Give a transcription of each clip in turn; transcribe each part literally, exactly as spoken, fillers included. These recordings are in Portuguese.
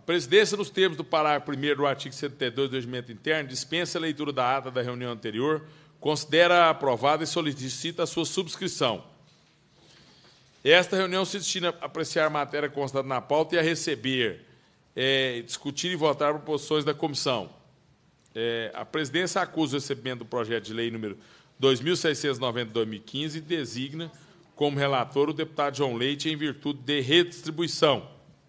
presidência, nos termos do parágrafo primeiro do artigo setenta e dois do Regimento Interno, dispensa a leitura da ata da reunião anterior, considera aprovada e solicita a sua subscrição. Esta reunião se destina a apreciar a matéria constante na pauta e a receber, é, discutir e votar proposições da comissão. É, a presidência acusa o recebimento do projeto de lei número dois mil seiscentos e noventa de dois mil e quinze e designa como relator o deputado João Leite em virtude de redistribuição.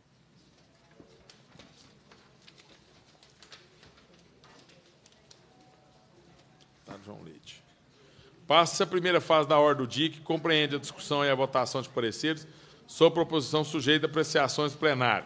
Deputado João Leite. Passa-se a primeira fase da ordem do dia, que compreende a discussão e a votação de pareceres sobre proposição sujeita a apreciações plenárias.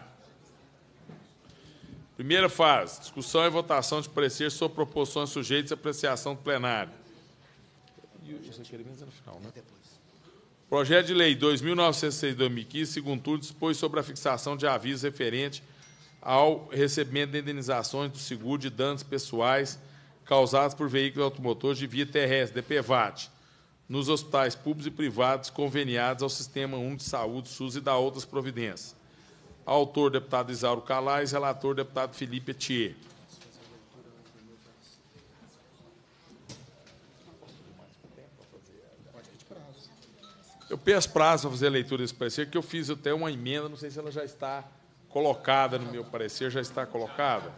Primeira fase, discussão e votação de pareceres sobre proposições sujeitas a apreciação do plenário. E os requerimentos é no final, né? Projeto de Lei dois mil novecentos e seis de dois mil e quinze, segundo turno, dispôs sobre a fixação de avisos referente ao recebimento de indenizações do seguro de danos pessoais causados por veículos automotores de via terrestre, D P V A T, nos hospitais públicos e privados conveniados ao Sistema Único de Saúde, SUS, e da outras providências. Autor, deputado Isauro Calais, relator, deputado Felipe Etier. Eu peço prazo para fazer a leitura desse parecer, que eu fiz até uma emenda, não sei se ela já está colocada no meu parecer, já está colocada?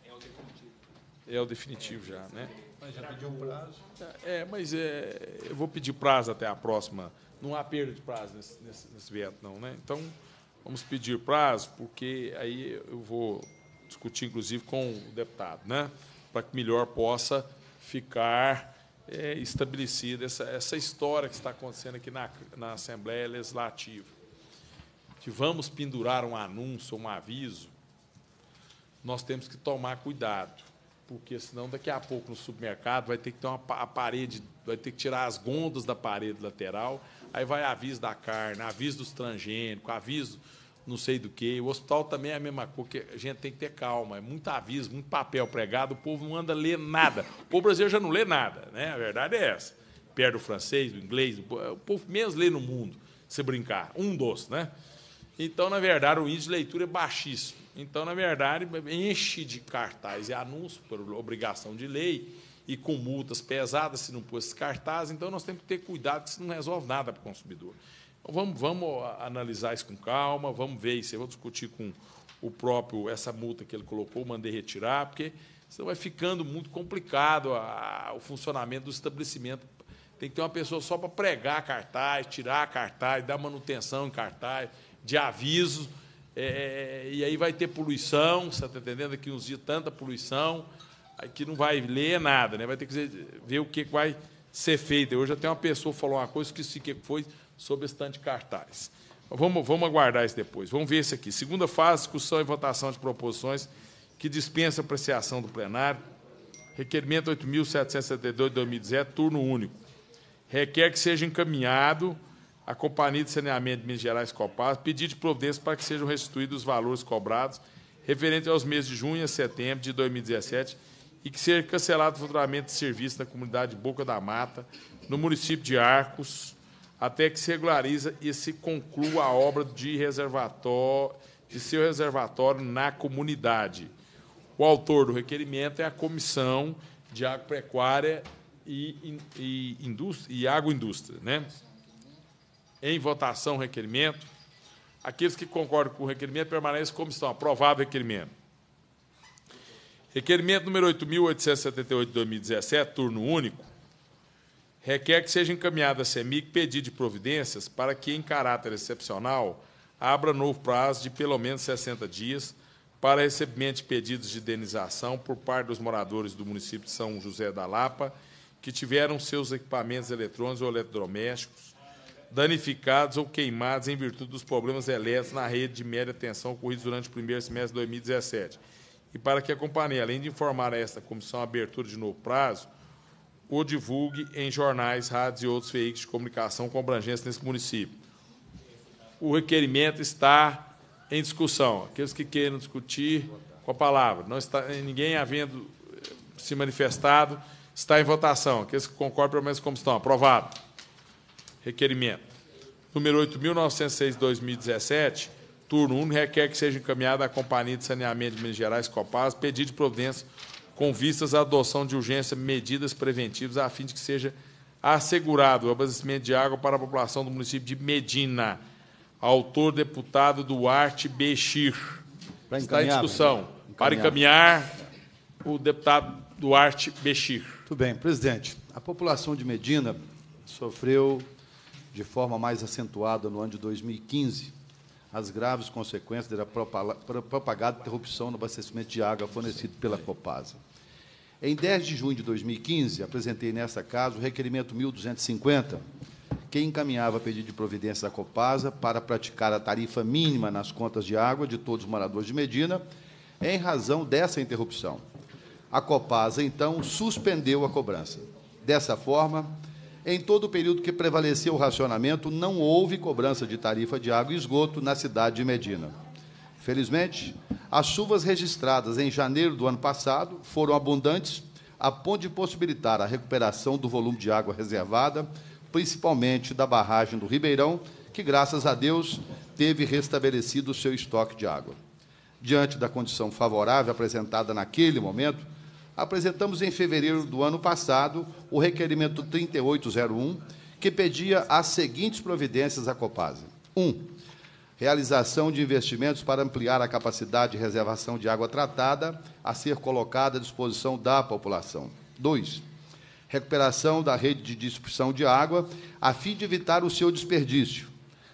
É o definitivo já, né? Mas já pediu um prazo? É, mas é, eu vou pedir prazo até a próxima. Não há perda de prazo nesse, nesse, nesse veto, não, né? Então, vamos pedir prazo, porque aí eu vou discutir, inclusive, com o deputado, né? Para que melhor possa ficar é, estabelecida essa, essa história que está acontecendo aqui na, na Assembleia Legislativa. Que vamos pendurar um anúncio, um aviso, nós temos que tomar cuidado, porque senão daqui a pouco no supermercado vai ter que ter uma a parede, vai ter que tirar as gondas da parede lateral, aí vai aviso da carne, aviso dos transgênicos, aviso não sei do que. O hospital também é a mesma coisa, que a gente tem que ter calma, é muito aviso, muito papel pregado, o povo não anda ler nada. O povo brasileiro já não lê nada, né? A verdade é essa. Perde o francês, o inglês, o povo menos lê no mundo, se brincar, um dos, né? Então, na verdade, o índice de leitura é baixíssimo. Então, na verdade, enche de cartaz e anúncio por obrigação de lei e com multas pesadas se não pôs esses cartazes. Então, nós temos que ter cuidado, que isso não resolve nada para o consumidor. Então, vamos, vamos analisar isso com calma, vamos ver isso. Eu vou discutir com o próprio, essa multa que ele colocou, mandei retirar, porque senão vai ficando muito complicado a, o funcionamento do estabelecimento. Tem que ter uma pessoa só para pregar cartaz, tirar cartaz, dar manutenção em cartaz, de aviso, é, e aí vai ter poluição, você está entendendo? Daqui uns dias, tanta poluição, que não vai ler nada, né? Vai ter que ver o que vai ser feito. Hoje até uma pessoa falou uma coisa, esqueci o que foi, sobre esse tanto de cartaz. Vamos, vamos aguardar isso depois. Vamos ver isso aqui. Segunda fase, discussão e votação de proposições que dispensa apreciação do plenário. Requerimento oito mil setecentos e setenta e dois de dois mil e dezessete, turno único. Requer que seja encaminhado a Companhia de Saneamento de Minas Gerais, Copasa, pedido de providência para que sejam restituídos os valores cobrados referentes aos meses de junho a setembro de dois mil e dezessete e que seja cancelado futuramente de serviço na comunidade de Boca da Mata, no município de Arcos, até que se regularize e se conclua a obra de reservatório, de seu reservatório na comunidade. O autor do requerimento é a Comissão de Agropecuária e, e, Indústria, e Agroindústria, né? Em votação, o requerimento. Aqueles que concordam com o requerimento permanecem como estão. Aprovado o requerimento. Requerimento número oito mil oitocentos e setenta e oito de dois mil e dezessete, turno único, requer que seja encaminhado à CEMIG pedido de providências para que, em caráter excepcional, abra novo prazo de pelo menos sessenta dias para recebimento de pedidos de indenização por parte dos moradores do município de São José da Lapa que tiveram seus equipamentos eletrônicos ou eletrodomésticos danificados ou queimados em virtude dos problemas elétricos na rede de média tensão ocorridos durante o primeiro semestre de dois mil e dezessete. E para que a companhia, além de informar a esta comissão a abertura de novo prazo, o divulgue em jornais, rádios e outros veículos de comunicação com abrangência nesse município. O requerimento está em discussão. Aqueles que queiram discutir com a palavra, não está ninguém havendo se manifestado, está em votação. Aqueles que concordam, pelo menos como estão. Aprovado. Requerimento número oito mil novecentos e seis de dois mil e dezessete, turno único, requer que seja encaminhada à Companhia de Saneamento de Minas Gerais, Copasa, pedido de providência com vistas à adoção de urgência medidas preventivas a fim de que seja assegurado o abastecimento de água para a população do município de Medina. Autor, deputado Duarte Bechir. Está em discussão. Para encaminhar, o deputado Duarte Bechir. Muito bem, presidente. A população de Medina sofreu de forma mais acentuada no ano de dois mil e quinze as graves consequências da propagada interrupção no abastecimento de água fornecido pela Copasa. Em dez de junho de dois mil e quinze, apresentei nesta casa o requerimento mil duzentos e cinquenta, que encaminhava pedido de providência da Copasa para praticar a tarifa mínima nas contas de água de todos os moradores de Medina, em razão dessa interrupção. A Copasa, então, suspendeu a cobrança. Dessa forma, em todo o período que prevaleceu o racionamento, não houve cobrança de tarifa de água e esgoto na cidade de Medina. Felizmente, as chuvas registradas em janeiro do ano passado foram abundantes, a ponto de possibilitar a recuperação do volume de água reservada, principalmente da barragem do Ribeirão, que, graças a Deus, teve restabelecido o seu estoque de água. Diante da condição favorável apresentada naquele momento, apresentamos em fevereiro do ano passado o requerimento trinta e oito zero um, que pedia as seguintes providências à Copasa. um. Realização de investimentos para ampliar a capacidade de reservação de água tratada a ser colocada à disposição da população. dois. Recuperação da rede de distribuição de água, a fim de evitar o seu desperdício.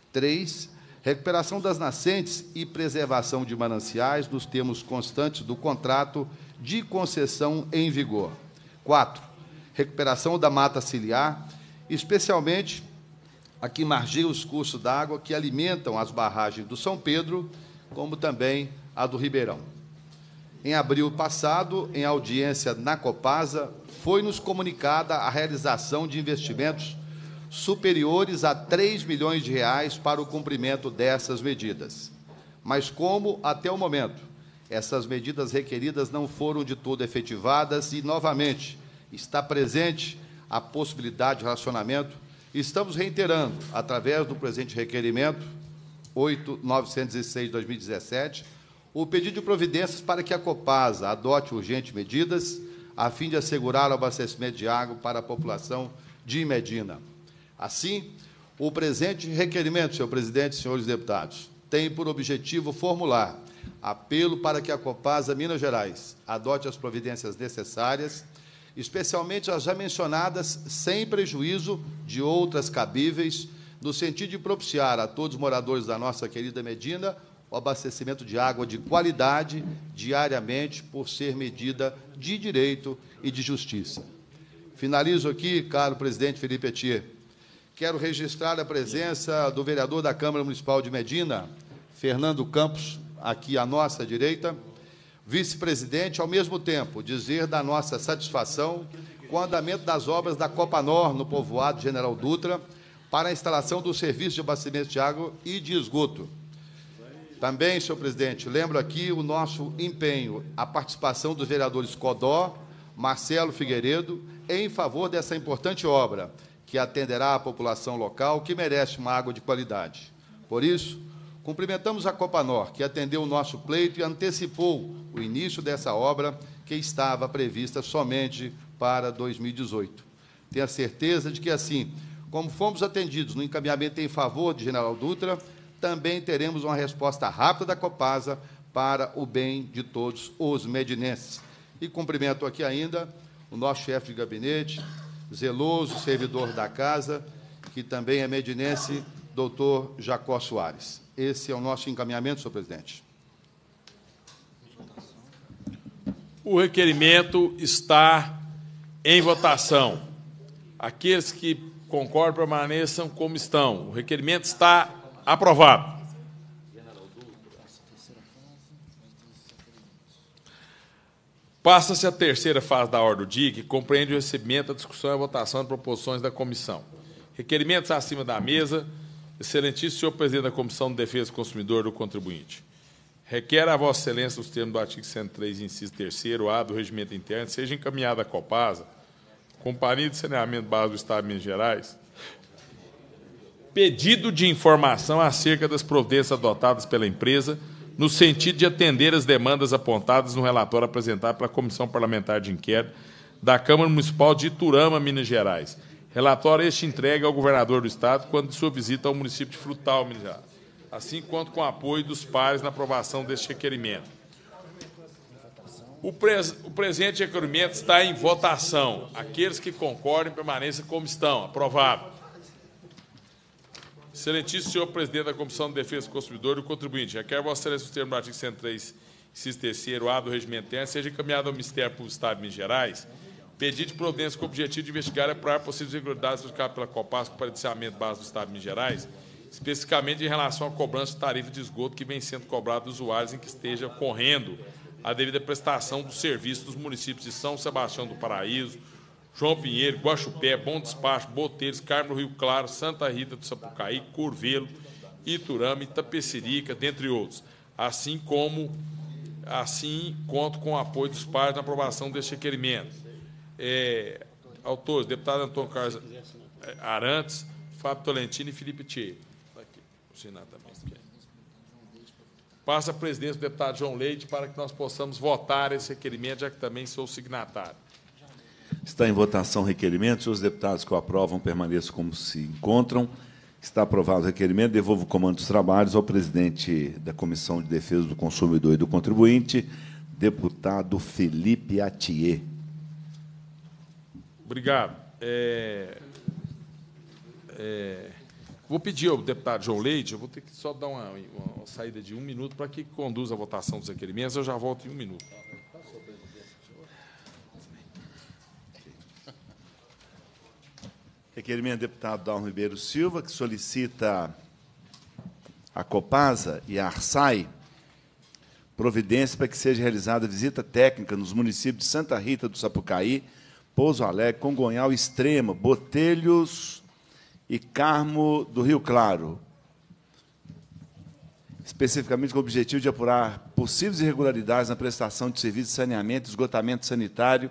três. Recuperação das nascentes e preservação de mananciais nos termos constantes do contrato de concessão em vigor. quatro. Recuperação da mata ciliar, especialmente a que margeia os cursos d'água que alimentam as barragens do São Pedro, como também a do Ribeirão. Em abril passado, em audiência na Copasa, foi-nos comunicada a realização de investimentos superiores a três milhões de reais para o cumprimento dessas medidas. Mas como, até o momento, essas medidas requeridas não foram de todo efetivadas e, novamente, está presente a possibilidade de racionamento, estamos reiterando, através do presente requerimento, oito mil novecentos e seis de dois mil e dezessete, o pedido de providências para que a Copasa adote urgentes medidas a fim de assegurar o abastecimento de água para a população de Medina. Assim, o presente requerimento, senhor presidente e senhores deputados, tem por objetivo formular apelo para que a Copasa Minas Gerais adote as providências necessárias, especialmente as já mencionadas, sem prejuízo de outras cabíveis, no sentido de propiciar a todos os moradores da nossa querida Medina o abastecimento de água de qualidade diariamente, por ser medida de direito e de justiça. Finalizo aqui, caro presidente Felipe Etier. Quero registrar a presença do vereador da Câmara Municipal de Medina, Fernando Campos, aqui à nossa direita, vice-presidente, ao mesmo tempo, dizer da nossa satisfação com o andamento das obras da Copanor, no povoado General Dutra, para a instalação do serviço de abastecimento de água e de esgoto. Também, senhor presidente, lembro aqui o nosso empenho, a participação dos vereadores Codó, Marcelo Figueiredo, em favor dessa importante obra, que atenderá a população local, que merece uma água de qualidade. Por isso, cumprimentamos a Copanor, que atendeu o nosso pleito e antecipou o início dessa obra, que estava prevista somente para dois mil e dezoito. Tenho a certeza de que, assim como fomos atendidos no encaminhamento em favor de General Dutra, também teremos uma resposta rápida da Copasa para o bem de todos os medinenses. E cumprimento aqui ainda o nosso chefe de gabinete, zeloso servidor da casa, que também é medinense, doutor Jacó Soares. Esse é o nosso encaminhamento, senhor presidente. O requerimento está em votação. Aqueles que concordam permaneçam como estão. O requerimento está aprovado. Passa-se a terceira fase da ordem do dia, que compreende o recebimento, a discussão e a votação de proposições da comissão. Requerimentos acima da mesa. Excelentíssimo senhor presidente da Comissão de Defesa do Consumidor e do Contribuinte. Requer a Vossa Excelência, nos termos do artigo cento e três, inciso terceiro A do Regimento Interno, seja encaminhada à Copasa, Companhia de Saneamento Básico do Estado de Minas Gerais, pedido de informação acerca das providências adotadas pela empresa no sentido de atender as demandas apontadas no relatório apresentado pela Comissão Parlamentar de Inquérito da Câmara Municipal de Iturama, Minas Gerais. Relatório este entregue ao governador do Estado quando de sua visita ao município de Frutal, Minas Gerais. Assim, conto com o apoio dos pares na aprovação deste requerimento. O, pres o presente requerimento está em votação. Aqueles que concordem permaneçam como estão. Aprovado. Excelentíssimo senhor presidente da Comissão de Defesa do Consumidor e do Contribuinte, requer Vossa Excelência os termos do artigo cento e três, inciso terceiro A do Regimento Interno, seja encaminhado ao Ministério Público do Estado de Minas Gerais pedido de providência com o objetivo de investigar e apurar possíveis irregularidades praticadas pela Copasa com paredenciamento base do Estado de Minas Gerais, especificamente em relação à cobrança de tarifa de esgoto que vem sendo cobrada dos usuários em que esteja ocorrendo a devida prestação do serviço dos municípios de São Sebastião do Paraíso, João Pinheiro, Guaxupé, Bom Despacho, Boteiros, Carmo do Rio Claro, Santa Rita do Sapucaí, Curvelo, Iturama, Itapecerica, dentre outros. Assim como, assim, conto com o apoio dos pares na aprovação deste requerimento. É, autores, deputado Antônio Carlos Arantes, Fábio Tolentino e Felipe Thier. Aqui, assinar também. Passa a presidência do deputado João Leite para que nós possamos votar esse requerimento, já que também sou signatário. Está em votação o requerimento. Os deputados que o aprovam permaneçam como se encontram. Está aprovado o requerimento. Devolvo o comando dos trabalhos ao presidente da Comissão de Defesa do Consumidor e do Contribuinte, deputado Felipe Atier. Obrigado. É, é, vou pedir ao deputado João Leite, eu vou ter que só dar uma, uma saída de um minuto para que conduza a votação dos requerimentos. Eu já volto em um minuto. Requerimento do deputado Dalmo Ribeiro Silva, que solicita a Copasa e a Arsai providência para que seja realizada visita técnica nos municípios de Santa Rita do Sapucaí, Pouso Alegre, Congonhal, Extrema, Botelhos e Carmo do Rio Claro, especificamente com o objetivo de apurar possíveis irregularidades na prestação de serviços de saneamento e esgotamento sanitário.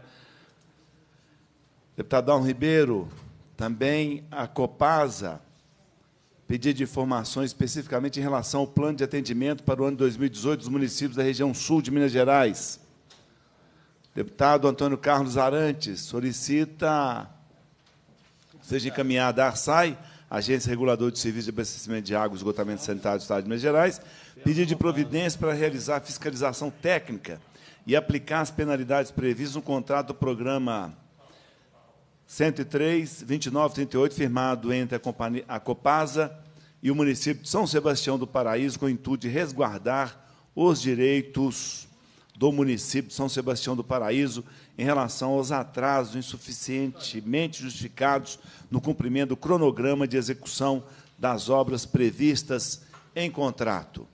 Deputado Dalmo Ribeiro, também a Copasa, pedido de informações especificamente em relação ao plano de atendimento para o ano dois mil e dezoito dos municípios da região sul de Minas Gerais. Deputado Antônio Carlos Arantes solicita seja encaminhada à Arsai, Agência Reguladora de Serviços de Abastecimento de Água e Esgotamento Sanitário do Estado de Minas Gerais, pedido de providência para realizar fiscalização técnica e aplicar as penalidades previstas no contrato do programa cento e três, vinte e nove, trinta e oito, firmado entre a, companhia, a Copasa e o município de São Sebastião do Paraíso, com o intuito de resguardar os direitos do município de São Sebastião do Paraíso em relação aos atrasos insuficientemente justificados no cumprimento do cronograma de execução das obras previstas em contrato.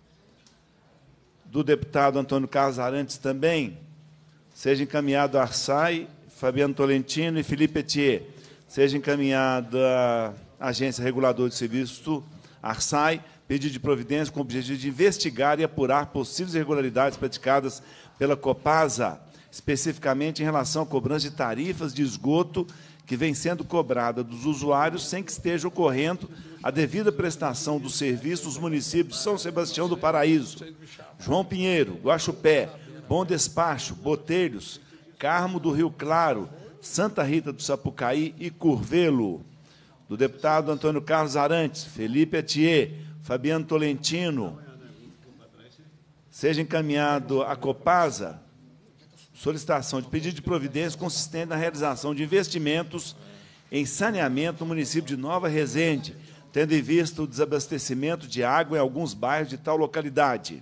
Do deputado Antônio Carlos Arantes também, seja encaminhado a Arsai, Fabiano Tolentino e Felipe Etier. Seja encaminhado à Agência Reguladora de Serviço, Arsai, pedido de providência com o objetivo de investigar e apurar possíveis irregularidades praticadas pela Copasa, especificamente em relação à cobrança de tarifas de esgoto que vem sendo cobrada dos usuários sem que esteja ocorrendo a devida prestação do serviço dos municípios de São Sebastião do Paraíso, João Pinheiro, Guaxupé, Bom Despacho, Botelhos, Carmo do Rio Claro, Santa Rita do Sapucaí e Curvelo. Do deputado Antônio Carlos Arantes, Felipe Atier, Fabiano Tolentino, seja encaminhado à Copasa solicitação de pedido de providência consistente na realização de investimentos em saneamento no município de Nova Resende, tendo em vista o desabastecimento de água em alguns bairros de tal localidade.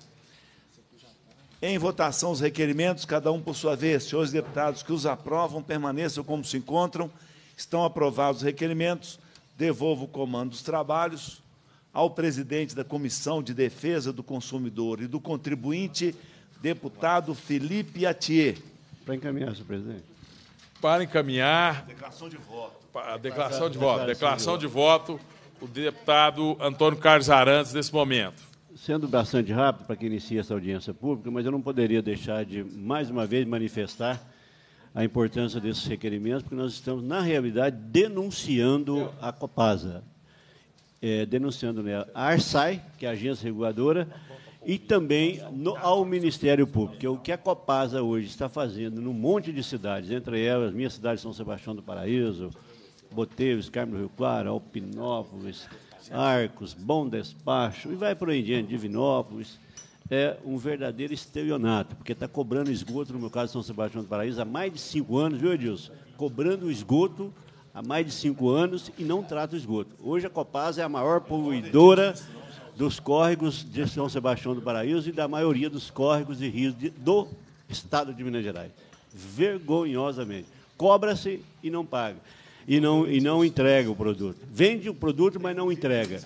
Em votação, os requerimentos, cada um por sua vez. Senhores deputados que os aprovam, permaneçam como se encontram. Estão aprovados os requerimentos. Devolvo o comando dos trabalhos ao presidente da Comissão de Defesa do Consumidor e do Contribuinte, deputado Felipe Atier. Para encaminhar, senhor presidente. Para encaminhar... Declaração de voto. A declaração de voto. Declaração de voto, o deputado Antônio Carlos Arantes, nesse momento. Sendo bastante rápido para que inicie essa audiência pública, mas eu não poderia deixar de, mais uma vez, manifestar a importância desses requerimentos, porque nós estamos, na realidade, denunciando a Copasa. é, denunciando nela a Arsai, que é a agência reguladora, e também no, ao Ministério Público. O que a Copasa hoje está fazendo num monte de cidades, entre elas, minha cidade, São Sebastião do Paraíso, Boteiros, Carmo do Rio Claro, Alpinópolis, Arcos, Bom Despacho, e vai por aí em diante, Divinópolis, é um verdadeiro estelionato, porque está cobrando esgoto, no meu caso, São Sebastião do Paraíso, há mais de cinco anos, viu, Edilson? Cobrando o esgoto há mais de cinco anos e não trata o esgoto. Hoje a Copasa é a maior poluidora dos córregos de São Sebastião do Paraíso e da maioria dos córregos e rios de, do estado de Minas Gerais. Vergonhosamente. Cobra-se e não paga. E não, e não entrega o produto. Vende o produto, mas não entrega.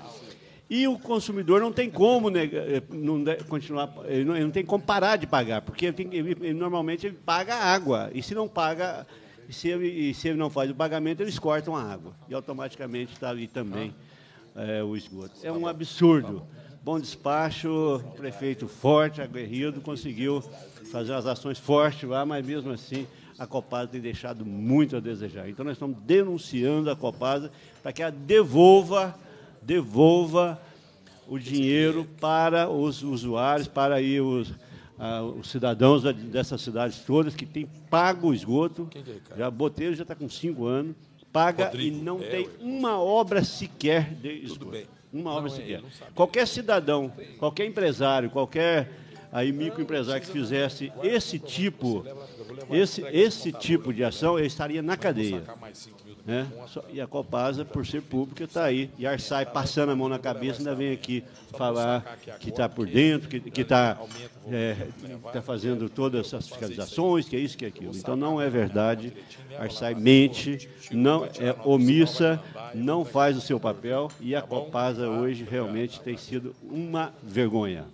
E o consumidor não tem como negar, não continuar, ele não, ele não tem como parar de pagar, porque ele tem, ele, ele, normalmente ele paga a água, e se não paga, se ele, e se ele não faz o pagamento, eles cortam a água. E automaticamente está ali também é, o esgoto. É um absurdo. Bom Despacho, prefeito forte, aguerrido, conseguiu fazer umas ações fortes lá, mas mesmo assim a Copasa tem deixado muito a desejar. Então, nós estamos denunciando a Copasa para que ela devolva, devolva o dinheiro para os usuários, para aí os, ah, os cidadãos dessas cidades todas que têm pago o esgoto. Já Botelho já está com cinco anos, paga Rodrigo, e não é, tem uma obra sequer de esgoto. Uma obra não, sequer. Qualquer cidadão, qualquer empresário, qualquer aí microempresário que fizesse esse tipo, esse, esse tipo de ação, ele estaria na cadeia. Né? E a Copasa, por ser pública, está aí. E a Arsai, passando a mão na cabeça, ainda vem aqui falar que está por dentro, que está é, tá fazendo todas essas fiscalizações, que é isso, que é aquilo. Então, não é verdade. A Arsai mente, não é omissa, não faz o seu papel, e a Copasa hoje realmente tem sido uma vergonha.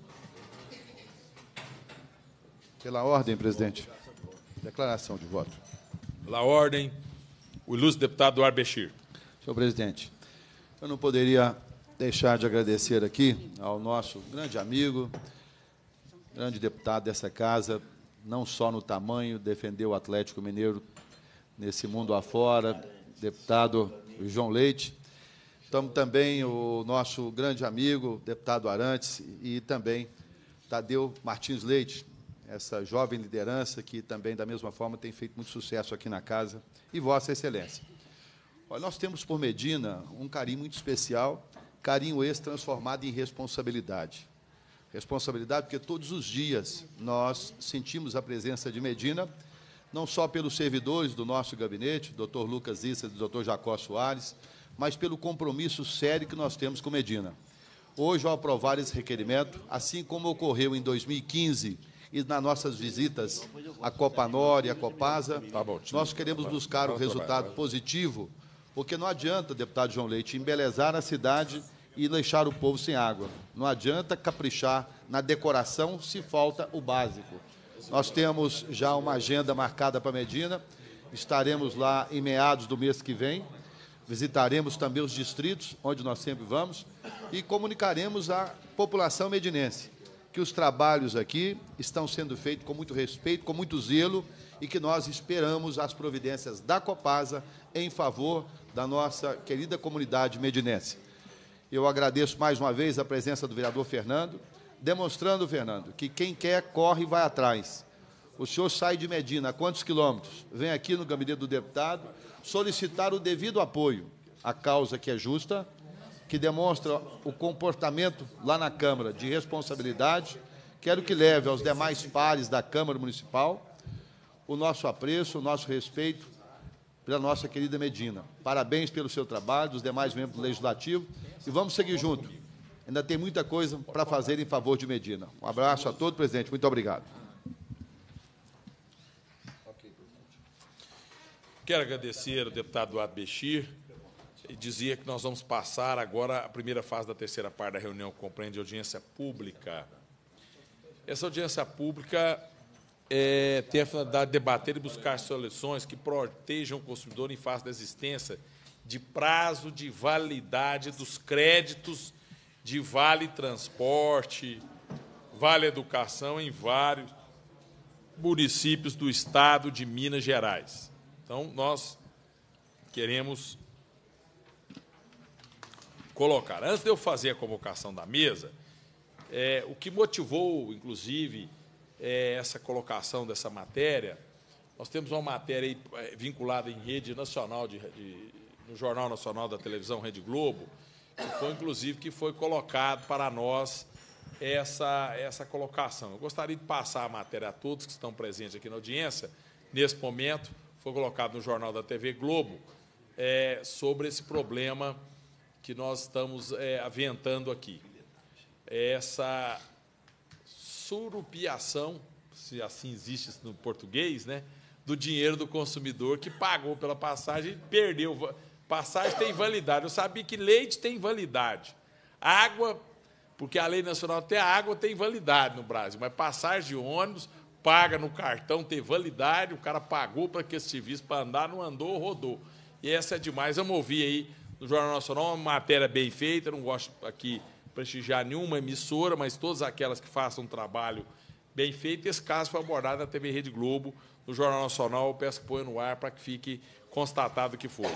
Pela ordem, presidente. Declaração de voto. Pela ordem. O ilustre deputado Eduardo Bechir. Senhor presidente, eu não poderia deixar de agradecer aqui ao nosso grande amigo, grande deputado dessa casa, não só no tamanho, defendeu o Atlético Mineiro nesse mundo afora, deputado João Leite, estamos também o nosso grande amigo, deputado Arantes, e também Tadeu Martins Leite, essa jovem liderança que também, da mesma forma, tem feito muito sucesso aqui na casa, e Vossa Excelência. Olha, nós temos por Medina um carinho muito especial, carinho esse transformado em responsabilidade. Responsabilidade porque todos os dias nós sentimos a presença de Medina, não só pelos servidores do nosso gabinete, doutor Lucas Issa e doutor Jacó Soares, mas pelo compromisso sério que nós temos com Medina. Hoje, ao aprovar esse requerimento, assim como ocorreu em dois mil e quinze, e nas nossas visitas à Copanor e à Copasa, tá bom, nós queremos buscar um resultado positivo, porque não adianta, deputado João Leite, embelezar a cidade e deixar o povo sem água. Não adianta caprichar na decoração se falta o básico. Nós temos já uma agenda marcada para Medina, estaremos lá em meados do mês que vem, visitaremos também os distritos, onde nós sempre vamos, e comunicaremos à população medinense que os trabalhos aqui estão sendo feitos com muito respeito, com muito zelo, e que nós esperamos as providências da Copasa em favor da nossa querida comunidade medinense. Eu agradeço mais uma vez a presença do vereador Fernando, demonstrando, Fernando, que quem quer, corre e vai atrás. O senhor sai de Medina, a quantos quilômetros? Vem aqui no gabinete do deputado solicitar o devido apoio à causa que é justa, que demonstra o comportamento lá na Câmara de responsabilidade. Quero que leve aos demais pares da Câmara Municipal o nosso apreço, o nosso respeito pela nossa querida Medina. Parabéns pelo seu trabalho, dos demais membros do Legislativo, e vamos seguir junto. Ainda tem muita coisa para fazer em favor de Medina. Um abraço a todos, presidente. Muito obrigado. Quero agradecer ao deputado Eduardo Bechir, e dizia que nós vamos passar agora a primeira fase da terceira parte da reunião, que compreende audiência pública. Essa audiência pública é, tem a finalidade de debater e buscar soluções que protejam o consumidor em face da existência de prazo de validade dos créditos de Vale Transporte, Vale Educação em vários municípios do estado de Minas Gerais. Então, nós queremos colocar. Antes de eu fazer a convocação da mesa, é, o que motivou, inclusive, é, essa colocação dessa matéria, nós temos uma matéria aí, é, vinculada em rede nacional, de, de, no Jornal Nacional da Televisão, Rede Globo, que foi, inclusive, que foi colocado para nós essa, essa colocação. Eu gostaria de passar a matéria a todos que estão presentes aqui na audiência. Nesse momento, foi colocado no Jornal da T V Globo, é, sobre esse problema que nós estamos é, aventando aqui. Essa surupiação, se assim existe no português, né, do dinheiro do consumidor que pagou pela passagem e perdeu. Passagem tem validade. Eu sabia que leite tem validade. Água, porque a lei nacional até a água tem validade no Brasil, mas passagem de ônibus, paga no cartão, tem validade, o cara pagou para que esse serviço para andar, não andou, rodou. E essa é demais. Vamos ouvir aí no Jornal Nacional uma matéria bem feita, não gosto aqui prestigiar nenhuma emissora, mas todas aquelas que façam um trabalho bem feito. Esse caso foi abordado na T V Rede Globo, no Jornal Nacional. Eu peço que ponha no ar para que fique constatado que foi.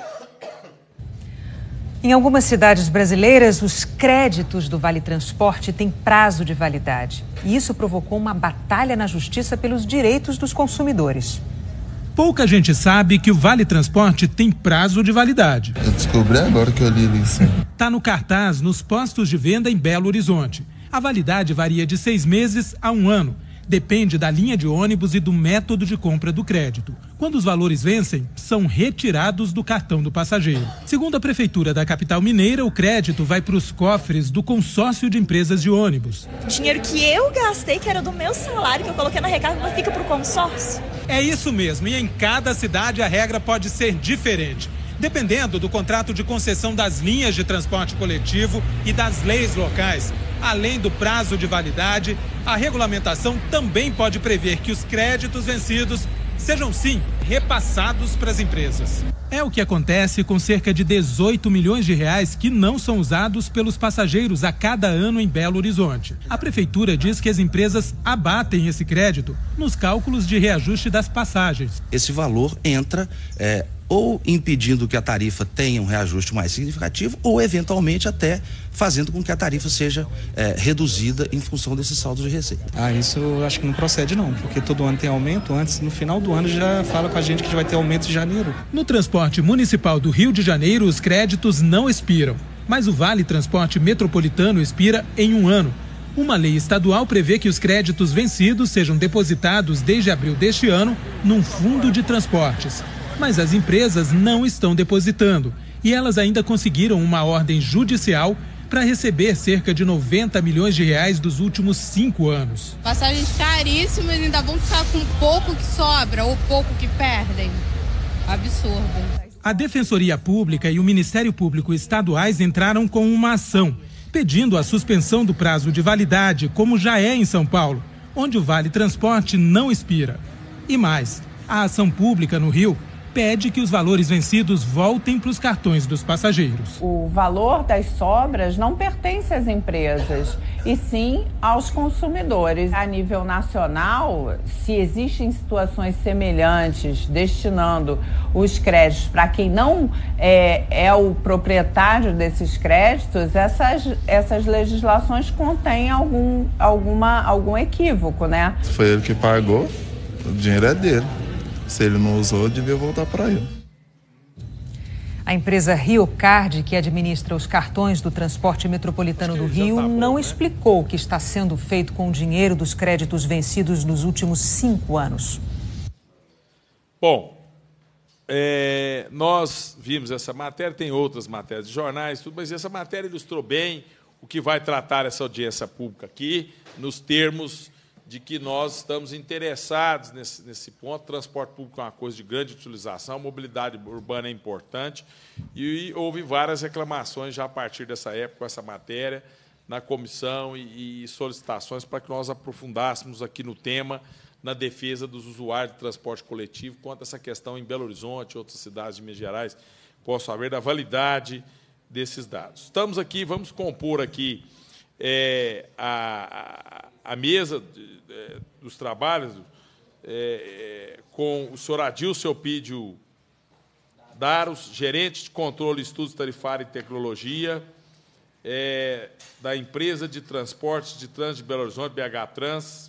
Em algumas cidades brasileiras, os créditos do Vale Transporte têm prazo de validade. E isso provocou uma batalha na justiça pelos direitos dos consumidores. Pouca gente sabe que o Vale Transporte tem prazo de validade. Eu descobri agora que eu li isso. Está no cartaz nos postos de venda em Belo Horizonte. A validade varia de seis meses a um ano. Depende da linha de ônibus e do método de compra do crédito. Quando os valores vencem, são retirados do cartão do passageiro. Segundo a Prefeitura da capital mineira, o crédito vai para os cofres do consórcio de empresas de ônibus. Dinheiro que eu gastei, que era do meu salário, que eu coloquei na recarga, fica para o consórcio. É isso mesmo, e em cada cidade a regra pode ser diferente. Dependendo do contrato de concessão das linhas de transporte coletivo e das leis locais. Além do prazo de validade, a regulamentação também pode prever que os créditos vencidos sejam, sim, repassados para as empresas. É o que acontece com cerca de dezoito milhões de reais que não são usados pelos passageiros a cada ano em Belo Horizonte. A prefeitura diz que as empresas abatem esse crédito nos cálculos de reajuste das passagens. Esse valor entra é, ou impedindo que a tarifa tenha um reajuste mais significativo ou, eventualmente, até fazendo com que a tarifa seja é, reduzida em função desse saldo de receita. Ah, isso eu acho que não procede não, porque todo ano tem aumento. Antes, no final do ano, já fala com a gente que já vai ter aumento em janeiro. No transporte municipal do Rio de Janeiro, os créditos não expiram, mas o Vale Transporte Metropolitano expira em um ano. Uma lei estadual prevê que os créditos vencidos sejam depositados desde abril deste ano num fundo de transportes. Mas as empresas não estão depositando e elas ainda conseguiram uma ordem judicial para receber cerca de noventa milhões de reais dos últimos cinco anos. Passagens caríssimas, ainda vão ficar com pouco que sobra ou pouco que perdem. Absurdo. A Defensoria Pública e o Ministério Público estaduais entraram com uma ação, pedindo a suspensão do prazo de validade, como já é em São Paulo, onde o Vale Transporte não expira. E mais, a ação pública no Rio pede que os valores vencidos voltem para os cartões dos passageiros. O valor das sobras não pertence às empresas, e sim aos consumidores. A nível nacional, se existem situações semelhantes, destinando os créditos para quem não é, é o proprietário desses créditos, essas, essas legislações contêm algum, alguma, algum equívoco, né? Se foi ele que pagou, o dinheiro é dele. Se ele não usou, devia voltar para ele. A empresa Riocard, que administra os cartões do transporte metropolitano do Rio, não explicou o que está sendo feito com o dinheiro dos créditos vencidos nos últimos cinco anos. Bom, é, nós vimos essa matéria, tem outras matérias de jornais, tudo, mas essa matéria ilustrou bem o que vai tratar essa audiência pública aqui, nos termos de que nós estamos interessados nesse, nesse ponto. Transporte público é uma coisa de grande utilização, mobilidade urbana é importante, e houve várias reclamações já a partir dessa época, com essa matéria, na comissão, e, e solicitações para que nós aprofundássemos aqui no tema, na defesa dos usuários de transporte coletivo, quanto a essa questão em Belo Horizonte e outras cidades de Minas Gerais, posso saber da validade desses dados. Estamos aqui, vamos compor aqui é, a, a, a mesa de, de, dos trabalhos é, com o senhor Adilson Elpidio Daros, gerente de controle, estudos tarifário e tecnologia, é, da Empresa de Transportes de Trânsito de Belo Horizonte, B H Trans.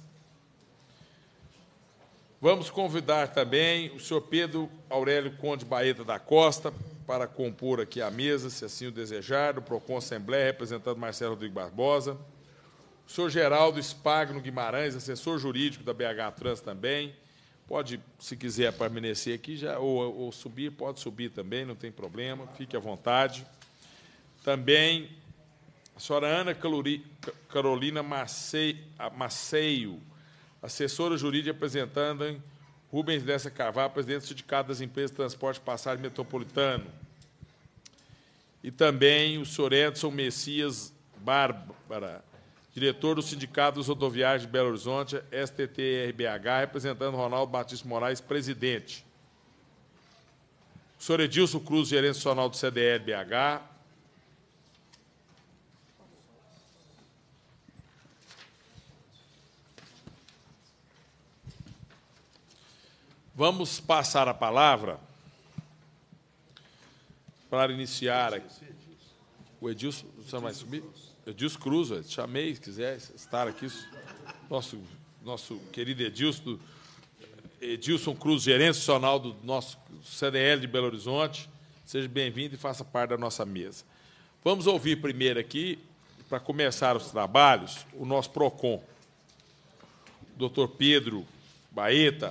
Vamos convidar também o senhor Pedro Aurélio Conde Baeta da Costa para compor aqui a mesa, se assim o desejar, do PROCON Assembleia, representando Marcelo Rodrigues Barbosa. O senhor Geraldo Spagno Guimarães, assessor jurídico da B H Trans também. Pode, se quiser permanecer aqui, já, ou, ou subir, pode subir também, não tem problema, fique à vontade. Também a senhora Ana Carolina Maceio, assessora jurídica representando Rubens Lessa Carvalho, presidente do Sindicato das Empresas de Transporte Passagem Metropolitano. E também o senhor Edson Messias Bárbara, diretor do Sindicato dos Rodoviários de Belo Horizonte, S T T R B H, representando Ronaldo Batista Moraes, presidente. O senhor Edilson Cruz, gerente nacional do C D L B H. Vamos passar a palavra para iniciar aqui. O Edilson, você vai subir? Edilson Cruz, eu te chamei, se quiser estar aqui, nosso, nosso querido Edilson, Edilson Cruz, gerente nacional do nosso C D L de Belo Horizonte. Seja bem-vindo e faça parte da nossa mesa. Vamos ouvir primeiro aqui, para começar os trabalhos, o nosso PROCON. O doutor Pedro Baeta,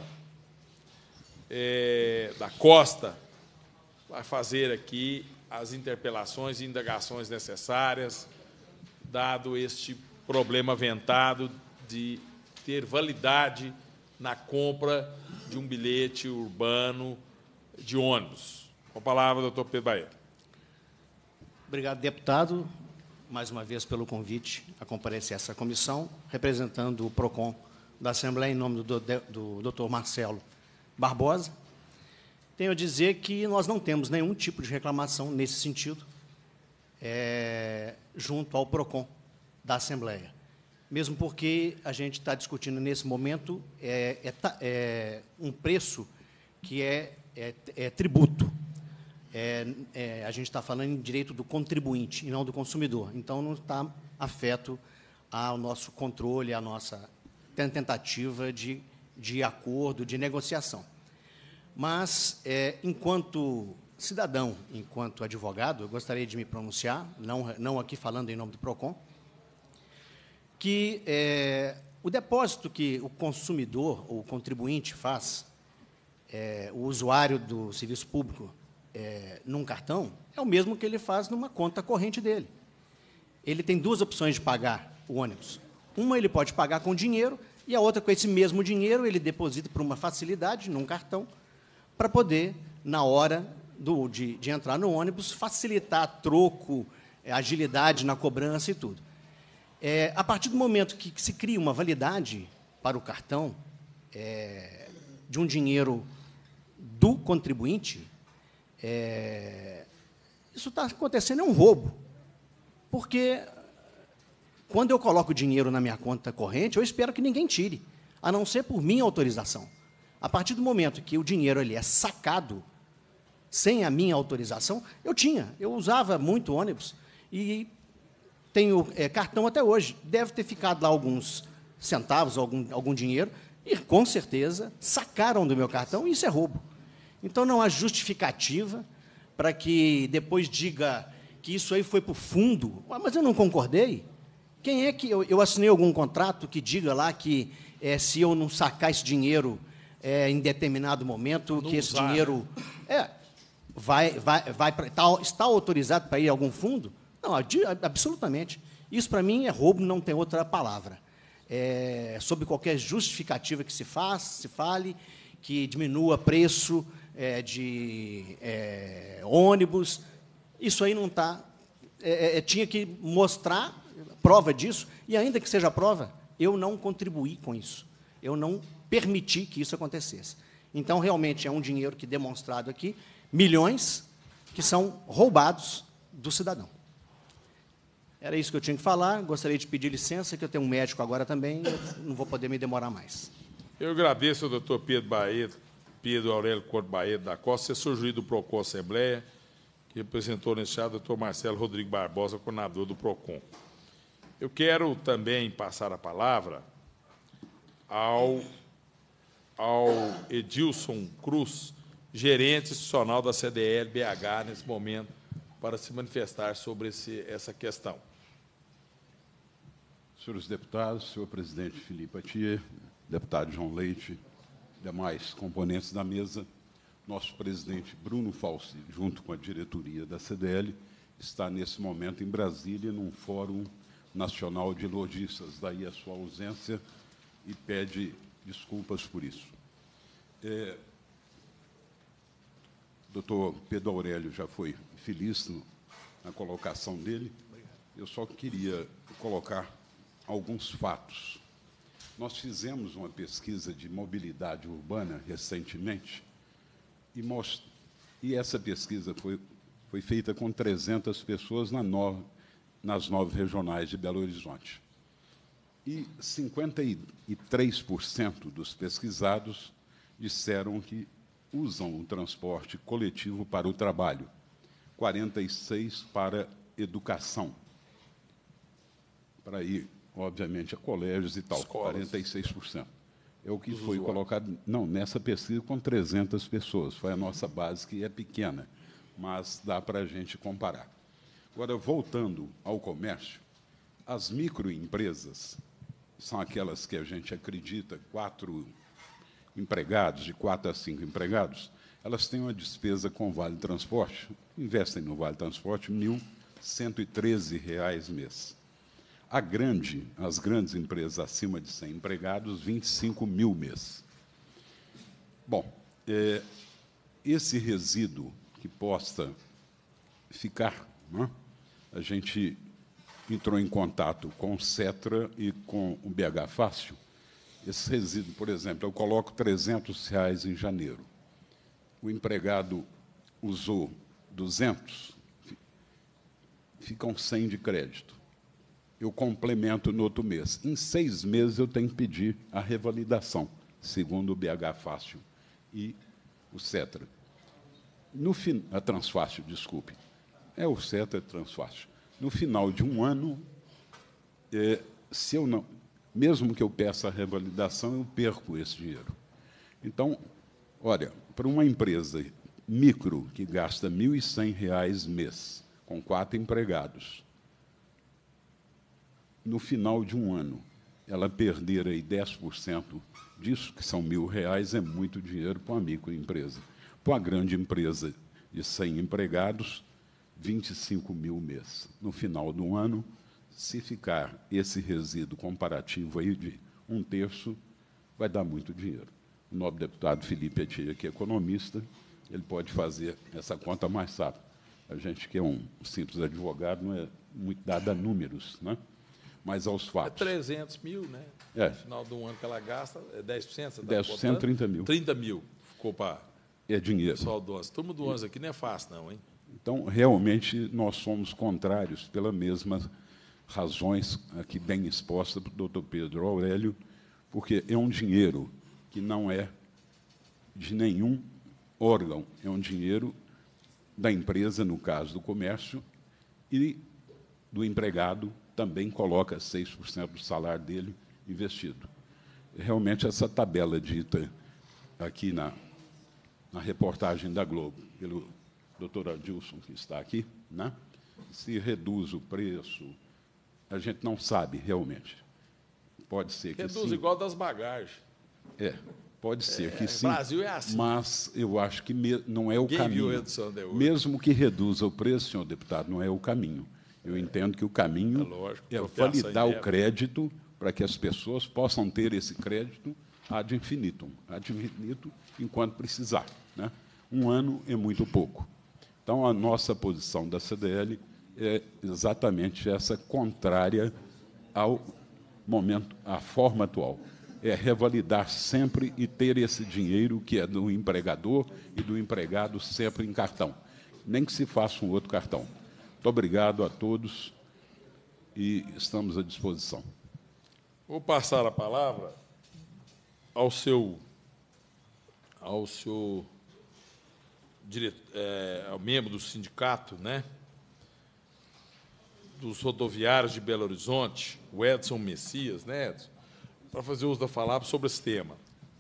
é, da Costa, vai fazer aqui as interpelações e indagações necessárias, dado este problema ventado de ter validade na compra de um bilhete urbano de ônibus. Com a palavra, doutor Pedro Baeta. Obrigado, deputado, mais uma vez pelo convite a comparecer a essa comissão, representando o PROCON da Assembleia, em nome do, do doutor Marcelo Barbosa. Tenho a dizer que nós não temos nenhum tipo de reclamação nesse sentido, é, junto ao PROCON da Assembleia. Mesmo porque a gente está discutindo, nesse momento, é, é, é um preço que é, é, é tributo. É, é, a gente está falando em direito do contribuinte e não do consumidor. Então, não está afeto ao nosso controle, à nossa tentativa de, de acordo, de negociação. Mas, é, enquanto cidadão, enquanto advogado, eu gostaria de me pronunciar, não, não aqui falando em nome do PROCON, que é, o depósito que o consumidor ou o contribuinte faz, é, o usuário do serviço público, é, num cartão, é o mesmo que ele faz numa conta corrente dele. Ele tem duas opções de pagar o ônibus. Uma ele pode pagar com dinheiro e a outra, com esse mesmo dinheiro, ele deposita por uma facilidade num cartão para poder, na hora do, de, de entrar no ônibus, facilitar troco, é, agilidade na cobrança e tudo. É, a partir do momento que, que se cria uma validade para o cartão é, de um dinheiro do contribuinte, é, isso está acontecendo, é um roubo. Porque, quando eu coloco dinheiro na minha conta corrente, eu espero que ninguém tire, a não ser por minha autorização. A partir do momento que o dinheiro ele é sacado sem a minha autorização, eu tinha, eu usava muito ônibus e tenho é, cartão até hoje. Deve ter ficado lá alguns centavos, algum, algum dinheiro, e, com certeza, sacaram do meu cartão, e isso é roubo. Então, não há justificativa para que depois diga que isso aí foi para o fundo. Ah, mas eu não concordei. Quem é que... Eu, eu assinei algum contrato que diga lá que, é, se eu não sacar esse dinheiro é, em determinado momento, não que esse usar, dinheiro né? é, vai, vai, vai pra, tá, está autorizado para ir a algum fundo? Não, absolutamente. Isso, para mim, é roubo, não tem outra palavra. É, sob qualquer justificativa que se faça, se fale, que diminua preço é, de é, ônibus, isso aí não está... É, é, tinha que mostrar prova disso, e, ainda que seja prova, eu não contribuí com isso. Eu não permiti que isso acontecesse. Então, realmente, é um dinheiro que, demonstrado aqui, milhões que são roubados do cidadão. Era isso que eu tinha que falar. Gostaria de pedir licença, que eu tenho um médico agora também, e eu não vou poder me demorar mais. Eu agradeço ao doutor Pedro Baeta, Pedro Aurélio Conde Baeta da Costa, assessor jurídico do PROCON Assembleia, que representou nesse estado o doutor Marcelo Rodrigo Barbosa, coordenador do PROCON. Eu quero também passar a palavra ao, ao Edilson Cruz, gerente institucional da C D L B H, nesse momento, para se manifestar sobre esse, essa questão. Senhores deputados, senhor presidente Felipe Atier, deputado João Leite, demais componentes da mesa, nosso presidente Bruno Falsi, junto com a diretoria da C D L, está nesse momento em Brasília, num fórum nacional de lojistas, daí a sua ausência, e pede desculpas por isso. É, doutor Pedro Aurélio já foi feliz no, na colocação dele. Eu só queria colocar alguns fatos. Nós fizemos uma pesquisa de mobilidade urbana recentemente, e, most... e essa pesquisa foi, foi feita com trezentas pessoas na nove, nas nove regionais de Belo Horizonte. E cinquenta e três por cento dos pesquisados disseram que usam o transporte coletivo para o trabalho, quarenta e seis por cento para educação, para ir, obviamente, a colégios e tal, escolas. quarenta e seis por cento. É o que Os foi usuários. colocado, não, nessa pesquisa com trezentas pessoas, foi a nossa base, que é pequena, mas dá para a gente comparar. Agora, voltando ao comércio, as microempresas são aquelas que a gente acredita, quatro empregados, de quatro a cinco empregados, elas têm uma despesa com Vale Transporte, investem no Vale Transporte mil cento e treze reais mês. A grande, as grandes empresas acima de cem empregados, vinte e cinco mil mês. Bom, é, esse resíduo que possa ficar, né, a gente entrou em contato com o Cetra e com o B H Fácil. Esse resíduo, por exemplo, eu coloco trezentos reais em janeiro. O empregado usou duzentos, ficam cem de crédito. Eu complemento no outro mês. Em seis meses, eu tenho que pedir a revalidação, segundo o B H Fácil e o Cetra. No fin... A Transfácil, desculpe. É o Cetra, é Transfácil. No final de um ano, é, se eu não, mesmo que eu peça a revalidação, eu perco esse dinheiro. Então, olha, para uma empresa micro que gasta mil e cem reais mês, com quatro empregados, no final de um ano, ela perder aí dez por cento disso, que são mil reais, é muito dinheiro para uma microempresa. Para uma grande empresa de cem empregados, vinte e cinco mil mês. No final do ano, se ficar esse resíduo comparativo aí de um terço, vai dar muito dinheiro. O nobre deputado Felipe Atier, que é economista, ele pode fazer essa conta mais rápido. A gente, que é um simples advogado, não é muito dado a números, né? Mas aos fatos. É trezentos mil, né? É. No final do ano que ela gasta, é dez por cento? Você dez por cento, trinta mil. trinta mil. Ficou para é dinheiro. o pessoal do onze. Turma do onze aqui não é fácil, não, hein? Então, realmente, nós somos contrários pelas mesmas razões aqui bem expostas para o doutor Pedro Aurélio, porque é um dinheiro que não é de nenhum órgão, é um dinheiro da empresa, no caso do comércio, e do empregado também coloca seis por cento do salário dele investido. Realmente, essa tabela dita aqui na, na reportagem da Globo, pelo doutor Adilson, que está aqui, né? Se reduz o preço, a gente não sabe realmente. Pode ser que reduz sim. Igual das bagagens. É, pode ser é, que sim. O Brasil é assim. Mas eu acho que me, não é o Quem caminho. Viu a redução de hoje? Mesmo que reduza o preço, senhor deputado, não é o caminho. Eu entendo que o caminho é, lógico, é validar o crédito para que as pessoas possam ter esse crédito ad infinitum, ad infinitum enquanto precisar, né? Um ano é muito pouco. Então, a nossa posição da C D L é exatamente essa, contrária ao momento, à forma atual. É revalidar sempre e ter esse dinheiro que é do empregador e do empregado sempre em cartão. Nem que se faça um outro cartão. Muito obrigado a todos e estamos à disposição. Vou passar a palavra ao seu, ao senhor dire, é, ao membro do sindicato, né, dos rodoviários de Belo Horizonte, o Edson Messias, né, Edson, para fazer uso da palavra sobre esse tema.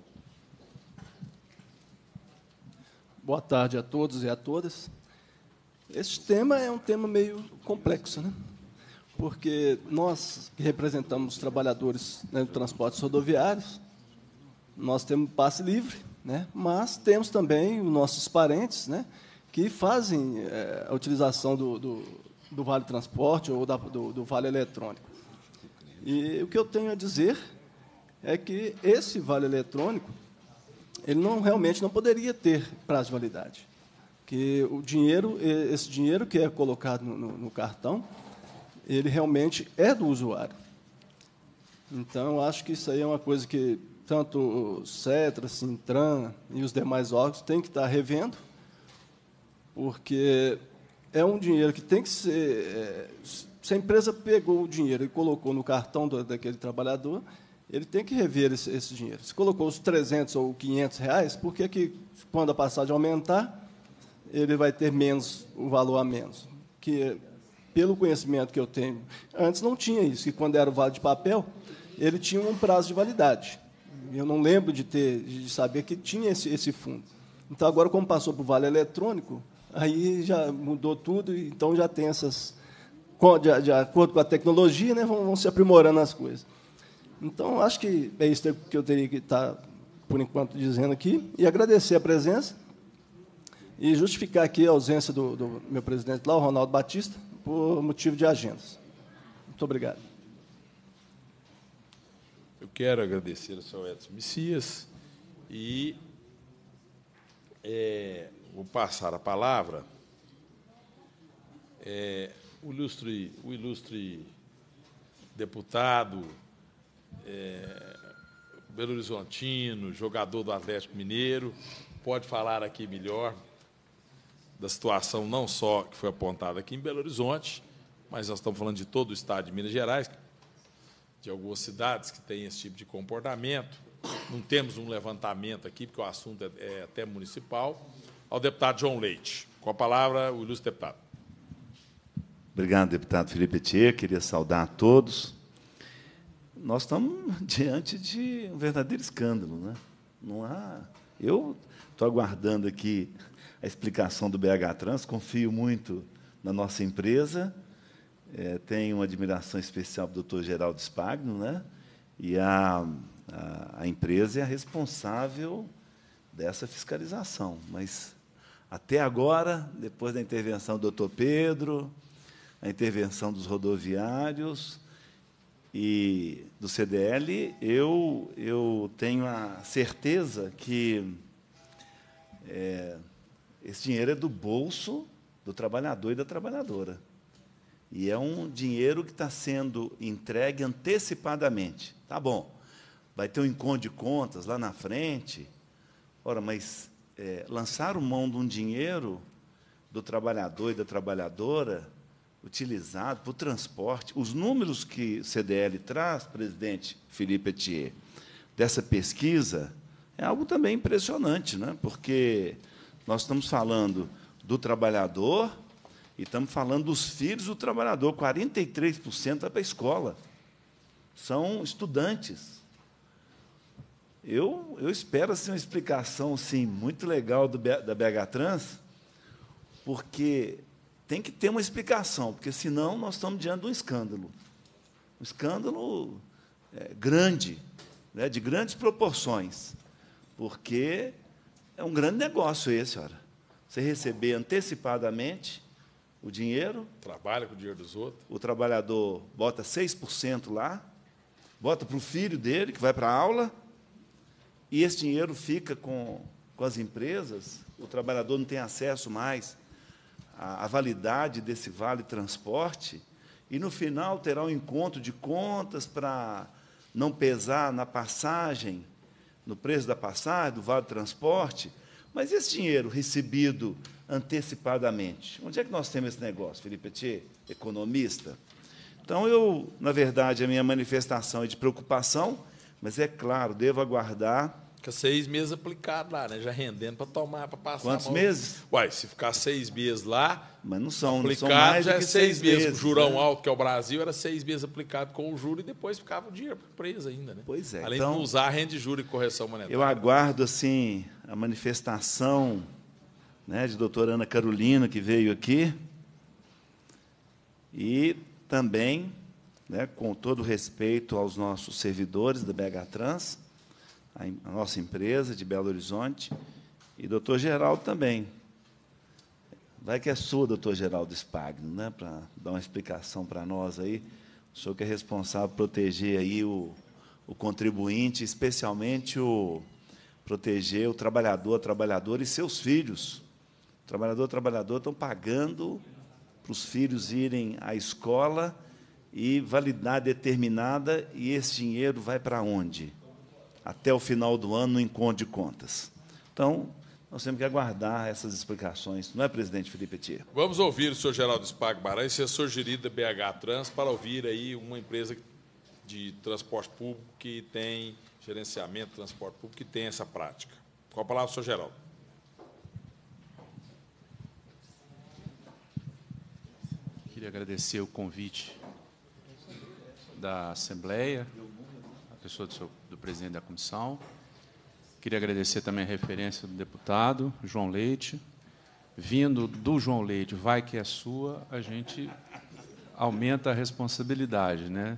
Boa tarde a todos e a todas. Esse tema é um tema meio complexo, né? Porque nós que representamos os trabalhadores, né, do transportes rodoviários, nós temos passe livre, né? Mas temos também os nossos parentes, né, que fazem é, a utilização do, do, do Vale Transporte ou da, do, do Vale Eletrônico. E o que eu tenho a dizer é que esse Vale Eletrônico ele não realmente não poderia ter prazo de validade, que o dinheiro, esse dinheiro que é colocado no, no, no cartão, ele realmente é do usuário. Então, eu acho que isso aí é uma coisa que tanto o CETRA, Sintran e os demais órgãos têm que estar revendo, porque é um dinheiro que tem que ser... É, se a empresa pegou o dinheiro e colocou no cartão do, daquele trabalhador, ele tem que rever esse, esse dinheiro. Se colocou os trezentos ou quinhentos reais, por que, que, quando a passagem aumentar, ele vai ter menos, o valor a menos? Que, pelo conhecimento que eu tenho, antes não tinha isso, que quando era o vale de papel, ele tinha um prazo de validade. Eu não lembro de ter, de saber que tinha esse, esse fundo. Então, agora, como passou para o vale eletrônico, aí já mudou tudo, então já tem essas... De, de acordo com a tecnologia, né, vão, vão se aprimorando as coisas. Então, acho que é isso que eu teria que estar, por enquanto, dizendo aqui, e agradecer a presença e justificar aqui a ausência do, do meu presidente lá, o Ronaldo Batista, por motivo de agendas. Muito obrigado. Eu quero agradecer ao senhor Edson Messias e é, vou passar a palavra é, o ilustre, o ilustre deputado é, Belo Horizontino, jogador do Atlético Mineiro, pode falar aqui melhor da situação não só que foi apontada aqui em Belo Horizonte, mas nós estamos falando de todo o estado de Minas Gerais, de algumas cidades que têm esse tipo de comportamento. Não temos um levantamento aqui, porque o assunto é, é até municipal. Ao deputado João Leite. Com a palavra, o ilustre deputado. Obrigado, deputado Felipe Ethier. Queria saudar a todos. Nós estamos diante de um verdadeiro escândalo, né? Não há... Eu estou aguardando aqui a explicação do B H Trans, confio muito na nossa empresa, é, tenho uma admiração especial para o doutor Geraldo Spagno, né? E a, a, a empresa é a responsável dessa fiscalização. Mas, até agora, depois da intervenção do doutor Pedro, a intervenção dos rodoviários e do C D L, eu, eu tenho a certeza que é, esse dinheiro é do bolso do trabalhador e da trabalhadora. E é um dinheiro que está sendo entregue antecipadamente. Tá bom, vai ter um encontro de contas lá na frente. Ora, mas é, lançaram mão de um dinheiro do trabalhador e da trabalhadora utilizado para o transporte. Os números que o C D L traz, presidente Felipe Ethier, dessa pesquisa, é algo também impressionante, né? Porque nós estamos falando do trabalhador e estamos falando dos filhos do trabalhador. quarenta e três por cento vai para a escola. São estudantes. Eu, eu espero assim, uma explicação assim, muito legal do, da B H Trans, porque tem que ter uma explicação, porque, senão, nós estamos diante de um escândalo. Um escândalo é, grande, né, de grandes proporções, porque é um grande negócio esse, ora. Você receber antecipadamente o dinheiro... Trabalha com o dinheiro dos outros. O trabalhador bota seis por cento lá, bota para o filho dele, que vai para a aula, e esse dinheiro fica com, com as empresas, o trabalhador não tem acesso mais à, à validade desse vale transporte, e, no final, terá um encontro de contas para não pesar na passagem, no preço da passagem, do vale transporte. Mas esse dinheiro recebido antecipadamente, onde é que nós temos esse negócio, Felipe Ethier, economista? Então, eu, na verdade, a minha manifestação é de preocupação, mas, é claro, devo aguardar Fica seis meses aplicado lá, né? Já rendendo para tomar, para passar. Quantos meses? Uai, se ficar seis meses lá. Mas não são, aplicado, não são mais já do é que seis seis meses. meses. O jurão né? alto, que é o Brasil, era seis meses aplicado com o juro e depois ficava o dinheiro para a empresa ainda, né? Pois é. Além então, de não usar rende juro e correção monetária. Eu aguardo assim a manifestação, né, de doutora Ana Carolina, que veio aqui, e também, né, com todo respeito aos nossos servidores da B H Trans, a nossa empresa de Belo Horizonte, e doutor Geraldo também. Vai que é sua, doutor Geraldo Spagno, né, para dar uma explicação para nós aí. O senhor que é responsável por proteger aí o, o contribuinte, especialmente o proteger o trabalhador, a trabalhadora e seus filhos. O trabalhador, a trabalhadora estão pagando para os filhos irem à escola e validade determinada, e esse dinheiro vai para onde? Até o final do ano, no encontro de contas. Então, nós temos que aguardar essas explicações, não é, presidente Felipe Etier? Vamos ouvir o senhor Geraldo Spag Baran, assessor gerido da B H Trans, para ouvir aí uma empresa de transporte público que tem gerenciamento de transporte público que tem essa prática. Com a palavra, senhor Geraldo. Queria agradecer o convite da Assembleia, a pessoa do, seu, do presidente da comissão. Queria agradecer também a referência do deputado João Leite. Vindo do João Leite, vai que é sua, a gente aumenta a responsabilidade, né?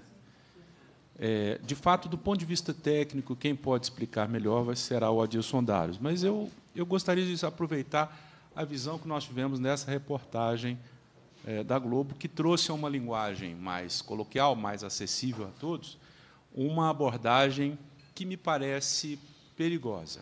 É, de fato, do ponto de vista técnico, quem pode explicar melhor vai será o Adilson Darius. Mas eu, eu gostaria de aproveitar a visão que nós tivemos nessa reportagem é, da Globo, que trouxe uma linguagem mais coloquial, mais acessível a todos, uma abordagem que me parece perigosa.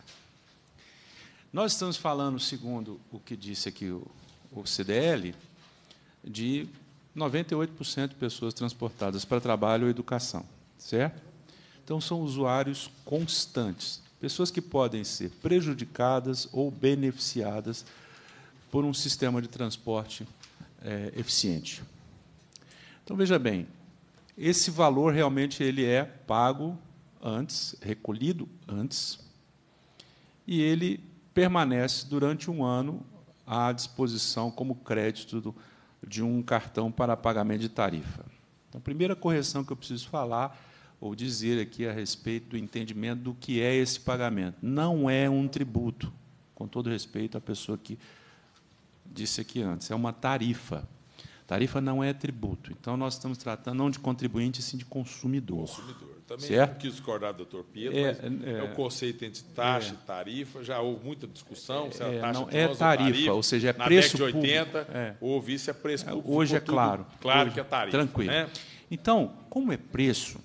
Nós estamos falando, segundo o que disse aqui o, o C D L, de noventa e oito por cento de pessoas transportadas para trabalho ou educação, certo? Então, são usuários constantes, pessoas que podem ser prejudicadas ou beneficiadas por um sistema de transporte é, eficiente. Então, veja bem, esse valor realmente ele é pago antes, recolhido antes, e ele permanece durante um ano à disposição como crédito do, de um cartão para pagamento de tarifa. Então, a primeira correção que eu preciso falar ou dizer aqui a respeito do entendimento do que é esse pagamento. Não é um tributo, com todo respeito à pessoa que disse aqui antes, é uma tarifa. Tarifa não é tributo. Então, nós estamos tratando não de contribuinte, sim de consumidor. Consumidor. Também certo? não quis discordar do doutor Pedro, é, mas é, é o conceito entre taxa e é, tarifa. Já houve muita discussão se era é, taxa não, de é nós tarifa, ou tarifa, ou seja, é na preço década de oitenta, público. É. houve isso, é preço público. Hoje é claro. Claro hoje, que é tarifa. Tranquilo. Né? Então, como é preço,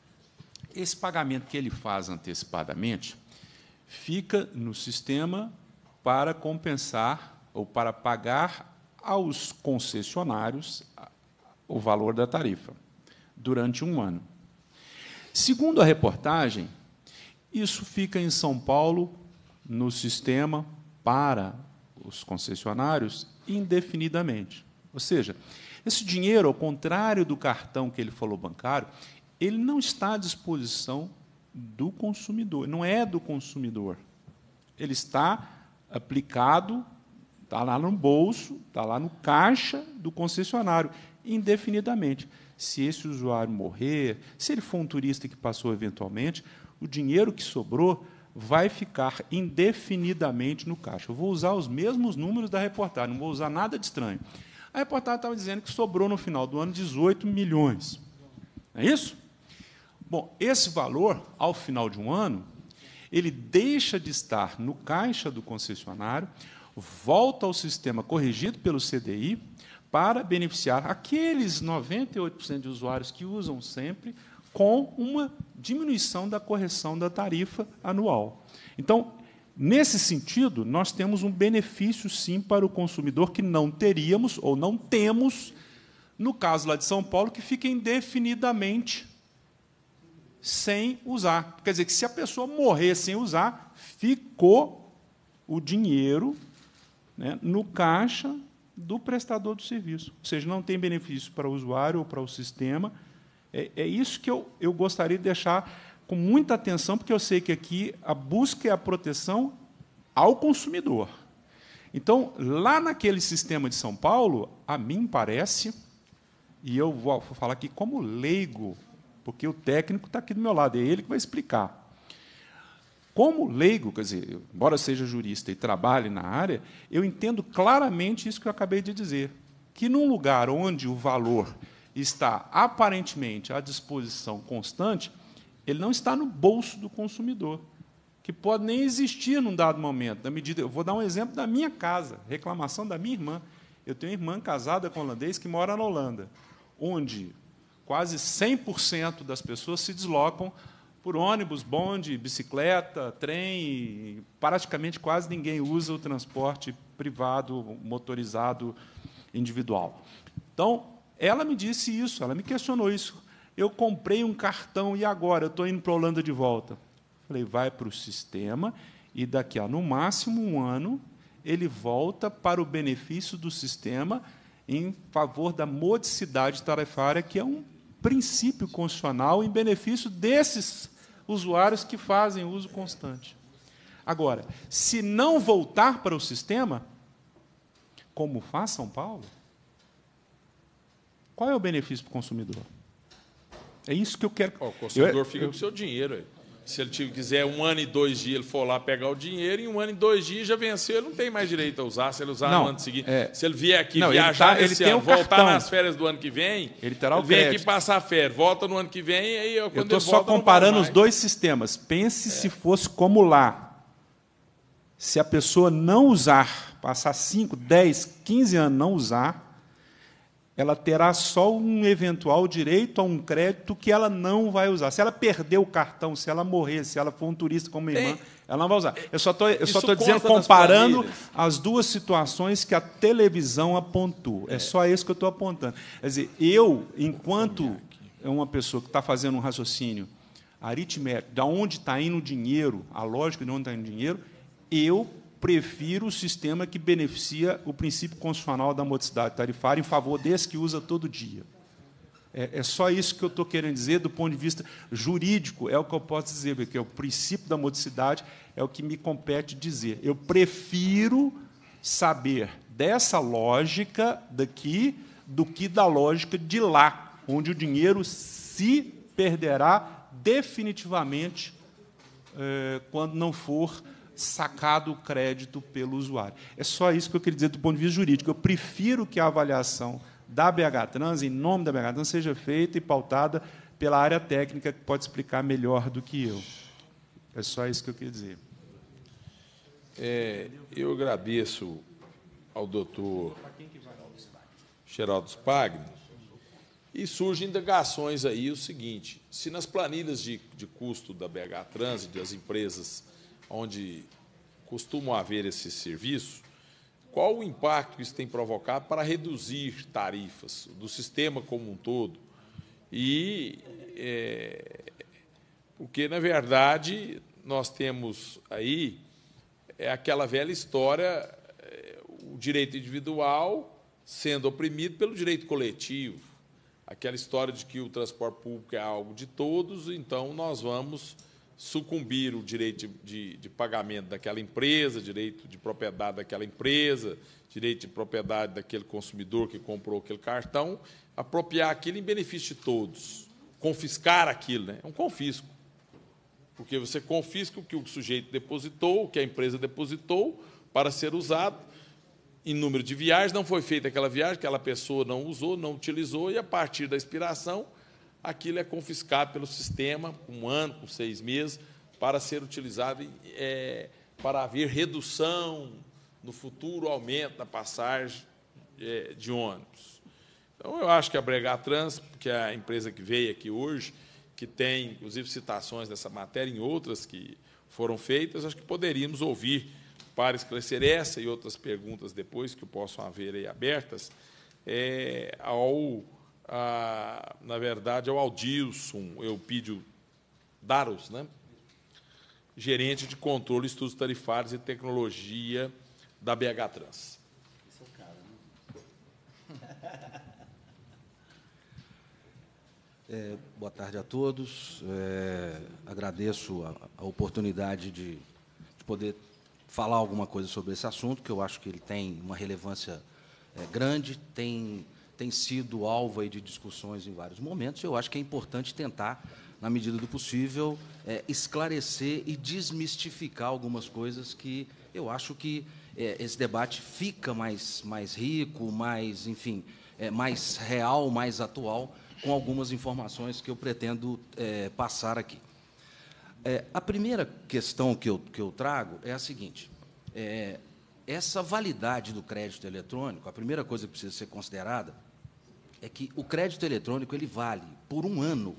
esse pagamento que ele faz antecipadamente fica no sistema para compensar ou para pagar aos concessionários o valor da tarifa durante um ano. Segundo a reportagem, isso fica em São Paulo, no sistema, para os concessionários, indefinidamente. Ou seja, esse dinheiro, ao contrário do cartão que ele falou bancário, ele não está à disposição do consumidor, não é do consumidor. Ele está aplicado, está lá no bolso, está lá no caixa do concessionário, indefinidamente. Se esse usuário morrer, se ele for um turista que passou eventualmente, o dinheiro que sobrou vai ficar indefinidamente no caixa. Eu vou usar os mesmos números da reportagem, não vou usar nada de estranho. A reportagem estava dizendo que sobrou, no final do ano, dezoito milhões. Não é isso? Bom, esse valor, ao final de um ano, ele deixa de estar no caixa do concessionário, volta ao sistema corrigido pelo C D I, para beneficiar aqueles noventa e oito por cento de usuários que usam sempre, com uma diminuição da correção da tarifa anual. Então, nesse sentido, nós temos um benefício, sim, para o consumidor que não teríamos ou não temos, no caso lá de São Paulo, que fica indefinidamente sem usar. Quer dizer, que se a pessoa morrer sem usar, ficou o dinheiro, né, no caixa do prestador do serviço. Ou seja, não tem benefício para o usuário ou para o sistema. É, é isso que eu, eu gostaria de deixar com muita atenção, porque eu sei que aqui a busca é a proteção ao consumidor. Então, lá naquele sistema de São Paulo, a mim parece, e eu vou falar aqui como leigo, porque o técnico está aqui do meu lado, é ele que vai explicar. Como leigo, quer dizer, embora seja jurista e trabalhe na área, eu entendo claramente isso que eu acabei de dizer, que num lugar onde o valor está aparentemente à disposição constante, ele não está no bolso do consumidor, que pode nem existir num dado momento. Na medida, eu vou dar um exemplo da minha casa, reclamação da minha irmã. Eu tenho uma irmã casada com um holandês que mora na Holanda, onde quase cem por cento das pessoas se deslocam por ônibus, bonde, bicicleta, trem, praticamente quase ninguém usa o transporte privado, motorizado, individual. Então, ela me disse isso, ela me questionou isso. Eu comprei um cartão e agora? Eu estou indo para a Holanda de volta. Falei, vai para o sistema e daqui a, no máximo, um ano, ele volta para o benefício do sistema em favor da modicidade tarifária, que é um princípio constitucional em benefício desses usuários que fazem uso constante. Agora, se não voltar para o sistema, como faz São Paulo, qual é o benefício para o consumidor? É isso que eu quero. Oh, o consumidor eu, fica eu, com o seu dinheiro. Aí. Se ele quiser um ano e dois dias, ele for lá pegar o dinheiro, e um ano e dois dias já venceu, ele não tem mais direito a usar. Se ele usar não, no ano seguinte, é, se ele vier aqui não, viajar ele tá, esse ele ano, tem um voltar cartão. nas férias do ano que vem, ele, terá ele o vem crédito. aqui passar férias, volta no ano que vem, aí quando eu estou ele só volta, comparando não os dois sistemas. Pense é. se fosse como lá. Se a pessoa não usar, passar cinco, dez, quinze anos não usar, ela terá só um eventual direito a um crédito que ela não vai usar. Se ela perder o cartão, se ela morrer, se ela for um turista como minha irmã, ela não vai usar. Eu só estou eu só estou dizendo, comparando as duas situações que a televisão apontou. É, é só isso que eu estou apontando. Quer dizer, eu, enquanto é uma pessoa que está fazendo um raciocínio aritmético, de onde está indo o dinheiro, a lógica de onde está indo o dinheiro, eu prefiro o sistema que beneficia o princípio constitucional da modicidade tarifária em favor desse que usa todo dia. É, é só isso que eu estou querendo dizer do ponto de vista jurídico, é o que eu posso dizer, porque o princípio da modicidade é o que me compete dizer. Eu prefiro saber dessa lógica daqui do que da lógica de lá, onde o dinheiro se perderá definitivamente é, quando não for sacado o crédito pelo usuário. É só isso que eu queria dizer do ponto de vista jurídico. Eu prefiro que a avaliação da B H Trans, em nome da B H Trans, seja feita e pautada pela área técnica, que pode explicar melhor do que eu. É só isso que eu queria dizer. É, eu agradeço ao doutor Geraldo Spagni, e surgem indagações aí o seguinte: se nas planilhas de, de custo da B H Trans e das empresas onde costumam haver esse serviço, qual o impacto que isso tem provocado para reduzir tarifas do sistema como um todo? E é, porque, na verdade, nós temos aí é aquela velha história, é, o direito individual sendo oprimido pelo direito coletivo, aquela história de que o transporte público é algo de todos, então nós vamos sucumbir o direito de, de, de pagamento daquela empresa, direito de propriedade daquela empresa, direito de propriedade daquele consumidor que comprou aquele cartão, apropriar aquilo em benefício de todos, confiscar aquilo, né? É um confisco, porque você confisca o que o sujeito depositou, o que a empresa depositou para ser usado em número de viagens, não foi feita aquela viagem, aquela pessoa não usou, não utilizou, e, a partir da expiração, aquilo é confiscado pelo sistema, um ano, com seis meses, para ser utilizado é, para haver redução, no futuro, aumento da passagem é, de ônibus. Então, eu acho que a B H Trans, que é a empresa que veio aqui hoje, que tem, inclusive, citações dessa matéria em outras que foram feitas, acho que poderíamos ouvir para esclarecer essa e outras perguntas depois, que possam haver aí abertas, é, ao... Ah, na verdade, ao Aldilson Eupídio Daros, né? Gerente de Controle, Estudos Tarifários e Tecnologia da B H Trans. Esse é o cara, né? É, boa tarde a todos. É, agradeço a, a oportunidade de, de poder falar alguma coisa sobre esse assunto, que eu acho que ele tem uma relevância é, grande, tem, tem sido alvo aí de discussões em vários momentos. Eu acho que é importante tentar, na medida do possível, é, esclarecer e desmistificar algumas coisas que eu acho que é, esse debate fica mais, mais rico, mais, enfim, é, mais real, mais atual, com algumas informações que eu pretendo é, passar aqui. É, a primeira questão que eu, que eu trago é a seguinte. É, essa validade do crédito eletrônico, a primeira coisa que precisa ser considerada é que o crédito eletrônico ele vale por um ano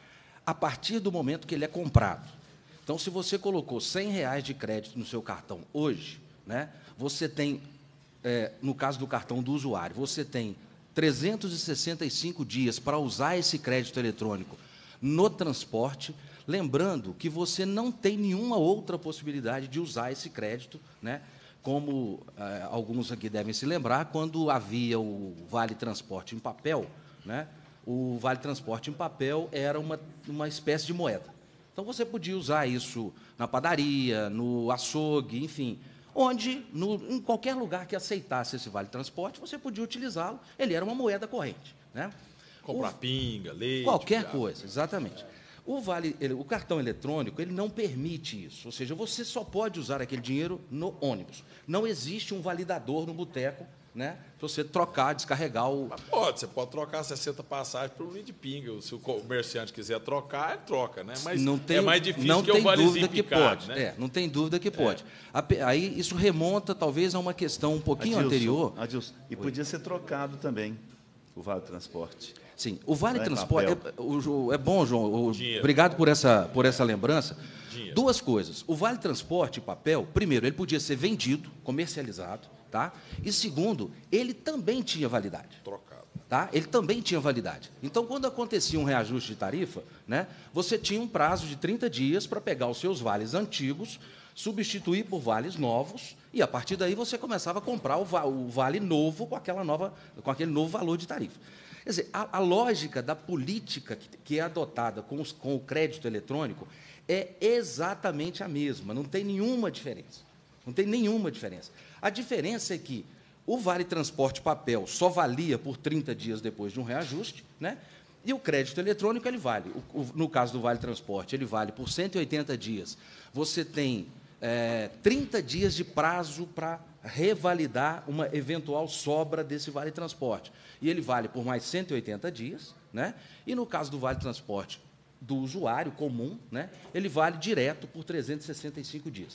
a partir do momento que ele é comprado. Então, se você colocou cem reais de crédito no seu cartão hoje, né, você tem, é, no caso do cartão do usuário, você tem trezentos e sessenta e cinco dias para usar esse crédito eletrônico no transporte, lembrando que você não tem nenhuma outra possibilidade de usar esse crédito, né? Como eh, alguns aqui devem se lembrar, quando havia o Vale Transporte em papel, né? O Vale Transporte em papel era uma, uma espécie de moeda. Então, você podia usar isso na padaria, no açougue, enfim, onde, no, em qualquer lugar que aceitasse esse Vale Transporte, você podia utilizá-lo, ele era uma moeda corrente. Né? Comprar o, pinga, leite... Qualquer coisa, exatamente. O, vale, ele, o cartão eletrônico ele não permite isso, ou seja, você só pode usar aquele dinheiro no ônibus. Não existe um validador no boteco, né, para você trocar, descarregar o... Mas pode, você pode trocar sessenta passagens por um litro de pinga. Se o comerciante quiser trocar, ele troca, né? Mas não tem, é mais difícil não que tem o valezinho dúvida que picado, pode. né? É, não tem dúvida que pode. É. Aí isso remonta, talvez, a uma questão um pouquinho Adilson, anterior. Adilson, e podia Oi. ser trocado também, o Vale Transporte. Sim, o Vale Não Transporte... É, é, o, é bom, João, o, obrigado por essa, por essa lembrança. Dinheiro. Duas coisas. O Vale Transporte em papel, primeiro, ele podia ser vendido, comercializado, tá? E segundo, ele também tinha validade. Trocado. Tá? Ele também tinha validade. Então, quando acontecia um reajuste de tarifa, né, você tinha um prazo de trinta dias para pegar os seus vales antigos, substituir por vales novos, e, a partir daí, você começava a comprar o, va o vale novo com, aquela nova, com aquele novo valor de tarifa. Quer dizer, a, a lógica da política que, que é adotada com, os, com o crédito eletrônico é exatamente a mesma, não tem nenhuma diferença. Não tem nenhuma diferença. A diferença é que o Vale Transporte papel só valia por trinta dias depois de um reajuste, né? E o crédito eletrônico ele vale. O, o, no caso do Vale Transporte, ele vale por cento e oitenta dias. Você tem é, trinta dias de prazo para revalidar uma eventual sobra desse Vale Transporte. E ele vale por mais cento e oitenta dias, né? E no caso do Vale Transporte do usuário comum, né, ele vale direto por trezentos e sessenta e cinco dias.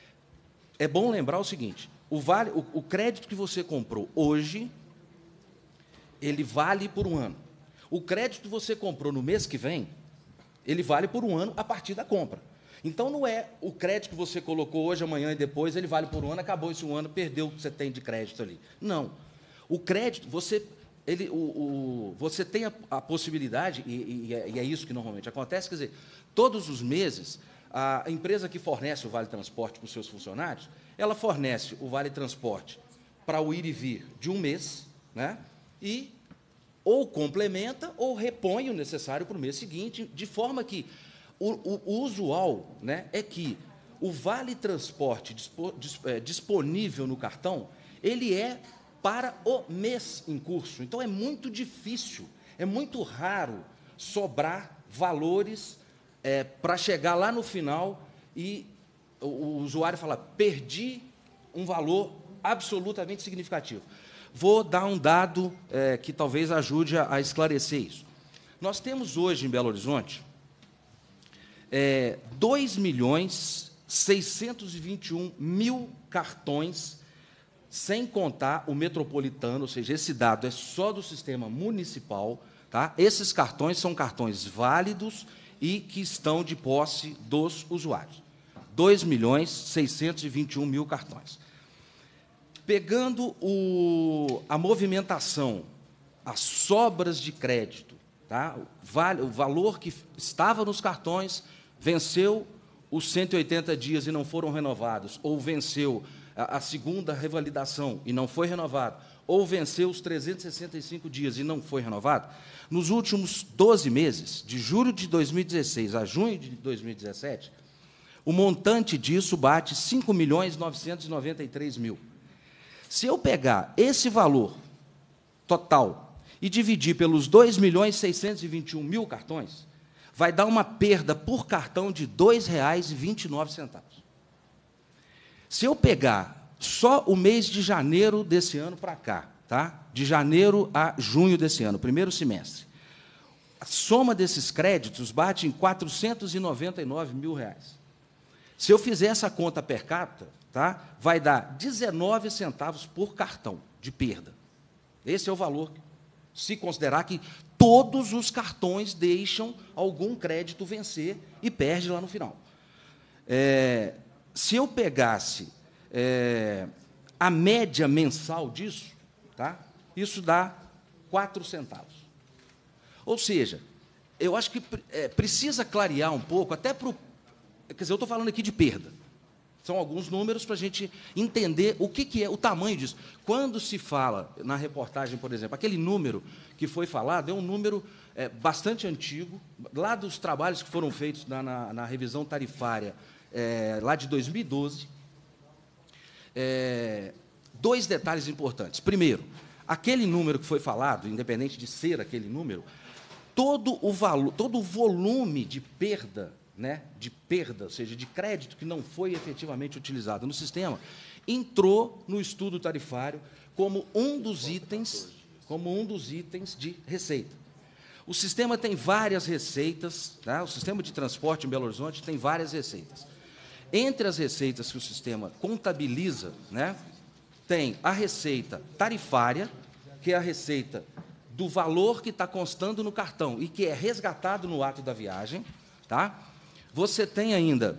É bom lembrar o seguinte, o, vale, o, o crédito que você comprou hoje, ele vale por um ano. O crédito que você comprou no mês que vem, ele vale por um ano a partir da compra. Então, não é o crédito que você colocou hoje, amanhã e depois, ele vale por um ano, acabou esse um ano, perdeu o que você tem de crédito ali. Não. O crédito, você, ele, o, o, você tem a, a possibilidade, e, e, é, e é isso que normalmente acontece, quer dizer, todos os meses, a empresa que fornece o Vale Transporte para os seus funcionários, ela fornece o Vale Transporte para o ir e vir de um mês, né, e ou complementa ou repõe o necessário para o mês seguinte, de forma que o, o, o usual, né, é que o Vale Transporte dispo, dis, é, disponível no cartão, ele é para o mês em curso. Então, é muito difícil, é muito raro sobrar valores É, para chegar lá no final e o, o usuário falar, perdi um valor absolutamente significativo. Vou dar um dado é, que talvez ajude a, a esclarecer isso. Nós temos hoje, em Belo Horizonte, é, dois milhões seiscentos e vinte e um mil cartões, sem contar o metropolitano, ou seja, esse dado é só do sistema municipal. Tá? Esses cartões são cartões válidos e que estão de posse dos usuários. dois milhões seiscentos e vinte e um mil cartões. Pegando o, a movimentação, as sobras de crédito, tá? o, vale, o valor que estava nos cartões, venceu os cento e oitenta dias e não foram renovados, ou venceu a, a segunda revalidação e não foi renovado, ou venceu os trezentos e sessenta e cinco dias e não foi renovado, nos últimos doze meses, de julho de dois mil e dezesseis a junho de dois mil e dezessete, o montante disso bate cinco milhões novecentos e noventa e três mil. Se eu pegar esse valor total e dividir pelos dois milhões seiscentos e vinte e um mil cartões, vai dar uma perda por cartão de dois reais e vinte e nove centavos. Se eu pegar só o mês de janeiro desse ano para cá, tá? De janeiro a junho desse ano, primeiro semestre, a soma desses créditos bate em quatrocentos e noventa e nove mil reais. Se eu fizer essa conta per capita, tá? Vai dar dezenove centavos por cartão de perda. Esse é o valor, se considerar que todos os cartões deixam algum crédito vencer e perde lá no final. É, se eu pegasse é, a média mensal disso, tá? Isso dá quatro centavos. Ou seja, eu acho que é, precisa clarear um pouco, até para o... Quer dizer, eu estou falando aqui de perda. São alguns números para a gente entender o que, que é o tamanho disso. Quando se fala na reportagem, por exemplo, aquele número que foi falado é um número é, bastante antigo, lá dos trabalhos que foram feitos na, na, na revisão tarifária, é, lá de dois mil e doze. É, dois detalhes importantes. Primeiro, aquele número que foi falado, independente de ser aquele número, todo o valor, todo o volume de perda, né, de perda, ou seja, de crédito que não foi efetivamente utilizado no sistema, entrou no estudo tarifário como um dos itens, como um dos itens de receita. O sistema tem várias receitas, tá? O sistema de transporte em Belo Horizonte tem várias receitas. Entre as receitas que o sistema contabiliza, né, tem a receita tarifária, que é a receita do valor que está constando no cartão e que é resgatado no ato da viagem, tá? Você tem ainda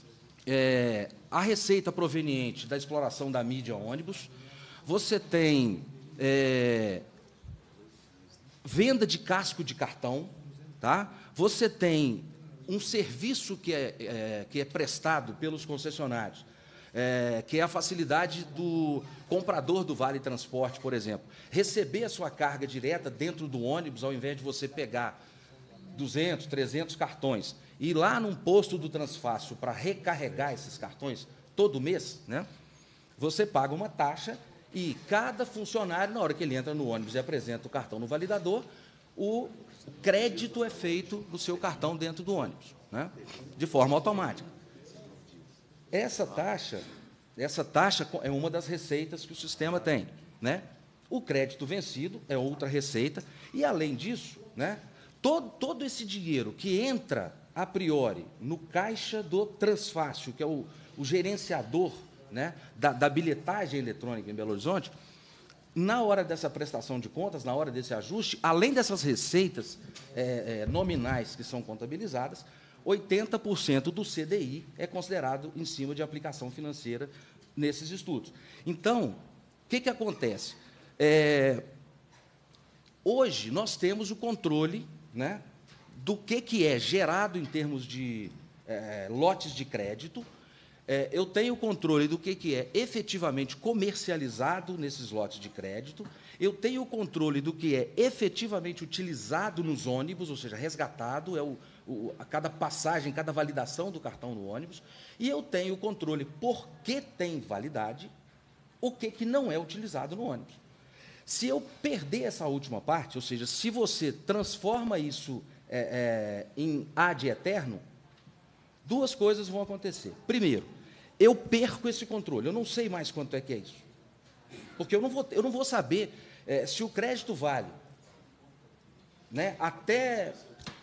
é, a receita proveniente da exploração da mídia ônibus, você tem é, venda de casco de cartão, tá? Você tem um serviço que é, é, que é prestado pelos concessionários, é, que é a facilidade do comprador do Vale Transporte, por exemplo, receber a sua carga direta dentro do ônibus, ao invés de você pegar duzentos, trezentos cartões, e ir lá num posto do Transfácil para recarregar esses cartões todo mês, né, você paga uma taxa e cada funcionário, na hora que ele entra no ônibus e apresenta o cartão no validador, o crédito é feito no seu cartão dentro do ônibus, né, de forma automática. Essa taxa, essa taxa é uma das receitas que o sistema tem, né? O crédito vencido é outra receita, e, além disso, né, todo, todo esse dinheiro que entra a priori no caixa do Transfácil, que é o, o gerenciador, né, da, da bilhetagem eletrônica em Belo Horizonte, na hora dessa prestação de contas, na hora desse ajuste, além dessas receitas é, é, nominais que são contabilizadas, oitenta por cento do C D I é considerado em cima de aplicação financeira nesses estudos. Então, o que, que acontece? É, hoje, nós temos o controle, né, do que, que é gerado em termos de é, lotes de crédito. É, eu tenho controle do que, que é efetivamente comercializado nesses lotes de crédito, eu tenho o controle do que é efetivamente utilizado nos ônibus, ou seja, resgatado, é o, o, a cada passagem, cada validação do cartão no ônibus, e eu tenho o controle por que tem validade, o que, que não é utilizado no ônibus. Se eu perder essa última parte, ou seja, se você transforma isso é, é, em ad eterno, duas coisas vão acontecer. Primeiro, eu perco esse controle, eu não sei mais quanto é que é isso. Porque eu não vou, eu não vou saber é, se o crédito vale, né, até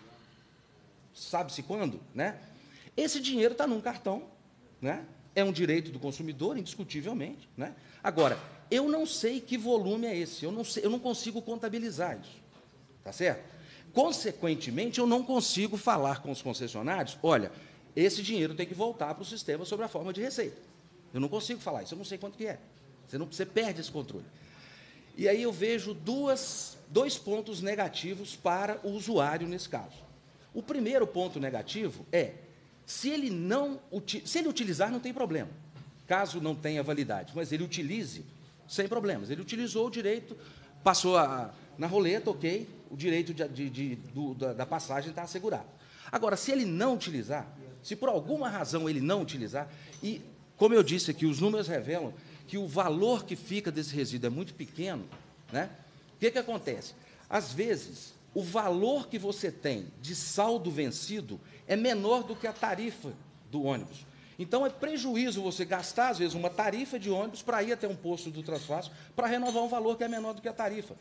sabe-se quando, né? Esse dinheiro está num cartão, né? É um direito do consumidor, indiscutivelmente, né? Agora, eu não sei que volume é esse, eu não, sei, eu não consigo contabilizar isso, tá certo? Consequentemente, eu não consigo falar com os concessionários, olha, esse dinheiro tem que voltar para o sistema sob a forma de receita. Eu não consigo falar isso, eu não sei quanto que é. Você, não, você perde esse controle. E aí eu vejo duas, dois pontos negativos para o usuário nesse caso. O primeiro ponto negativo é, se ele, não, se ele utilizar, não tem problema, caso não tenha validade, mas ele utilize, sem problemas. Ele utilizou o direito, passou a, na roleta, ok, o direito de, de, de, do, da, da passagem está assegurado. Agora, se ele não utilizar, se por alguma razão ele não utilizar, e, como eu disse aqui, os números revelam que o valor que fica desse resíduo é muito pequeno, né? O que, que acontece? Às vezes, o valor que você tem de saldo vencido é menor do que a tarifa do ônibus. Então, é prejuízo você gastar, às vezes, uma tarifa de ônibus para ir até um posto do Transfácil para renovar um valor que é menor do que a tarifa.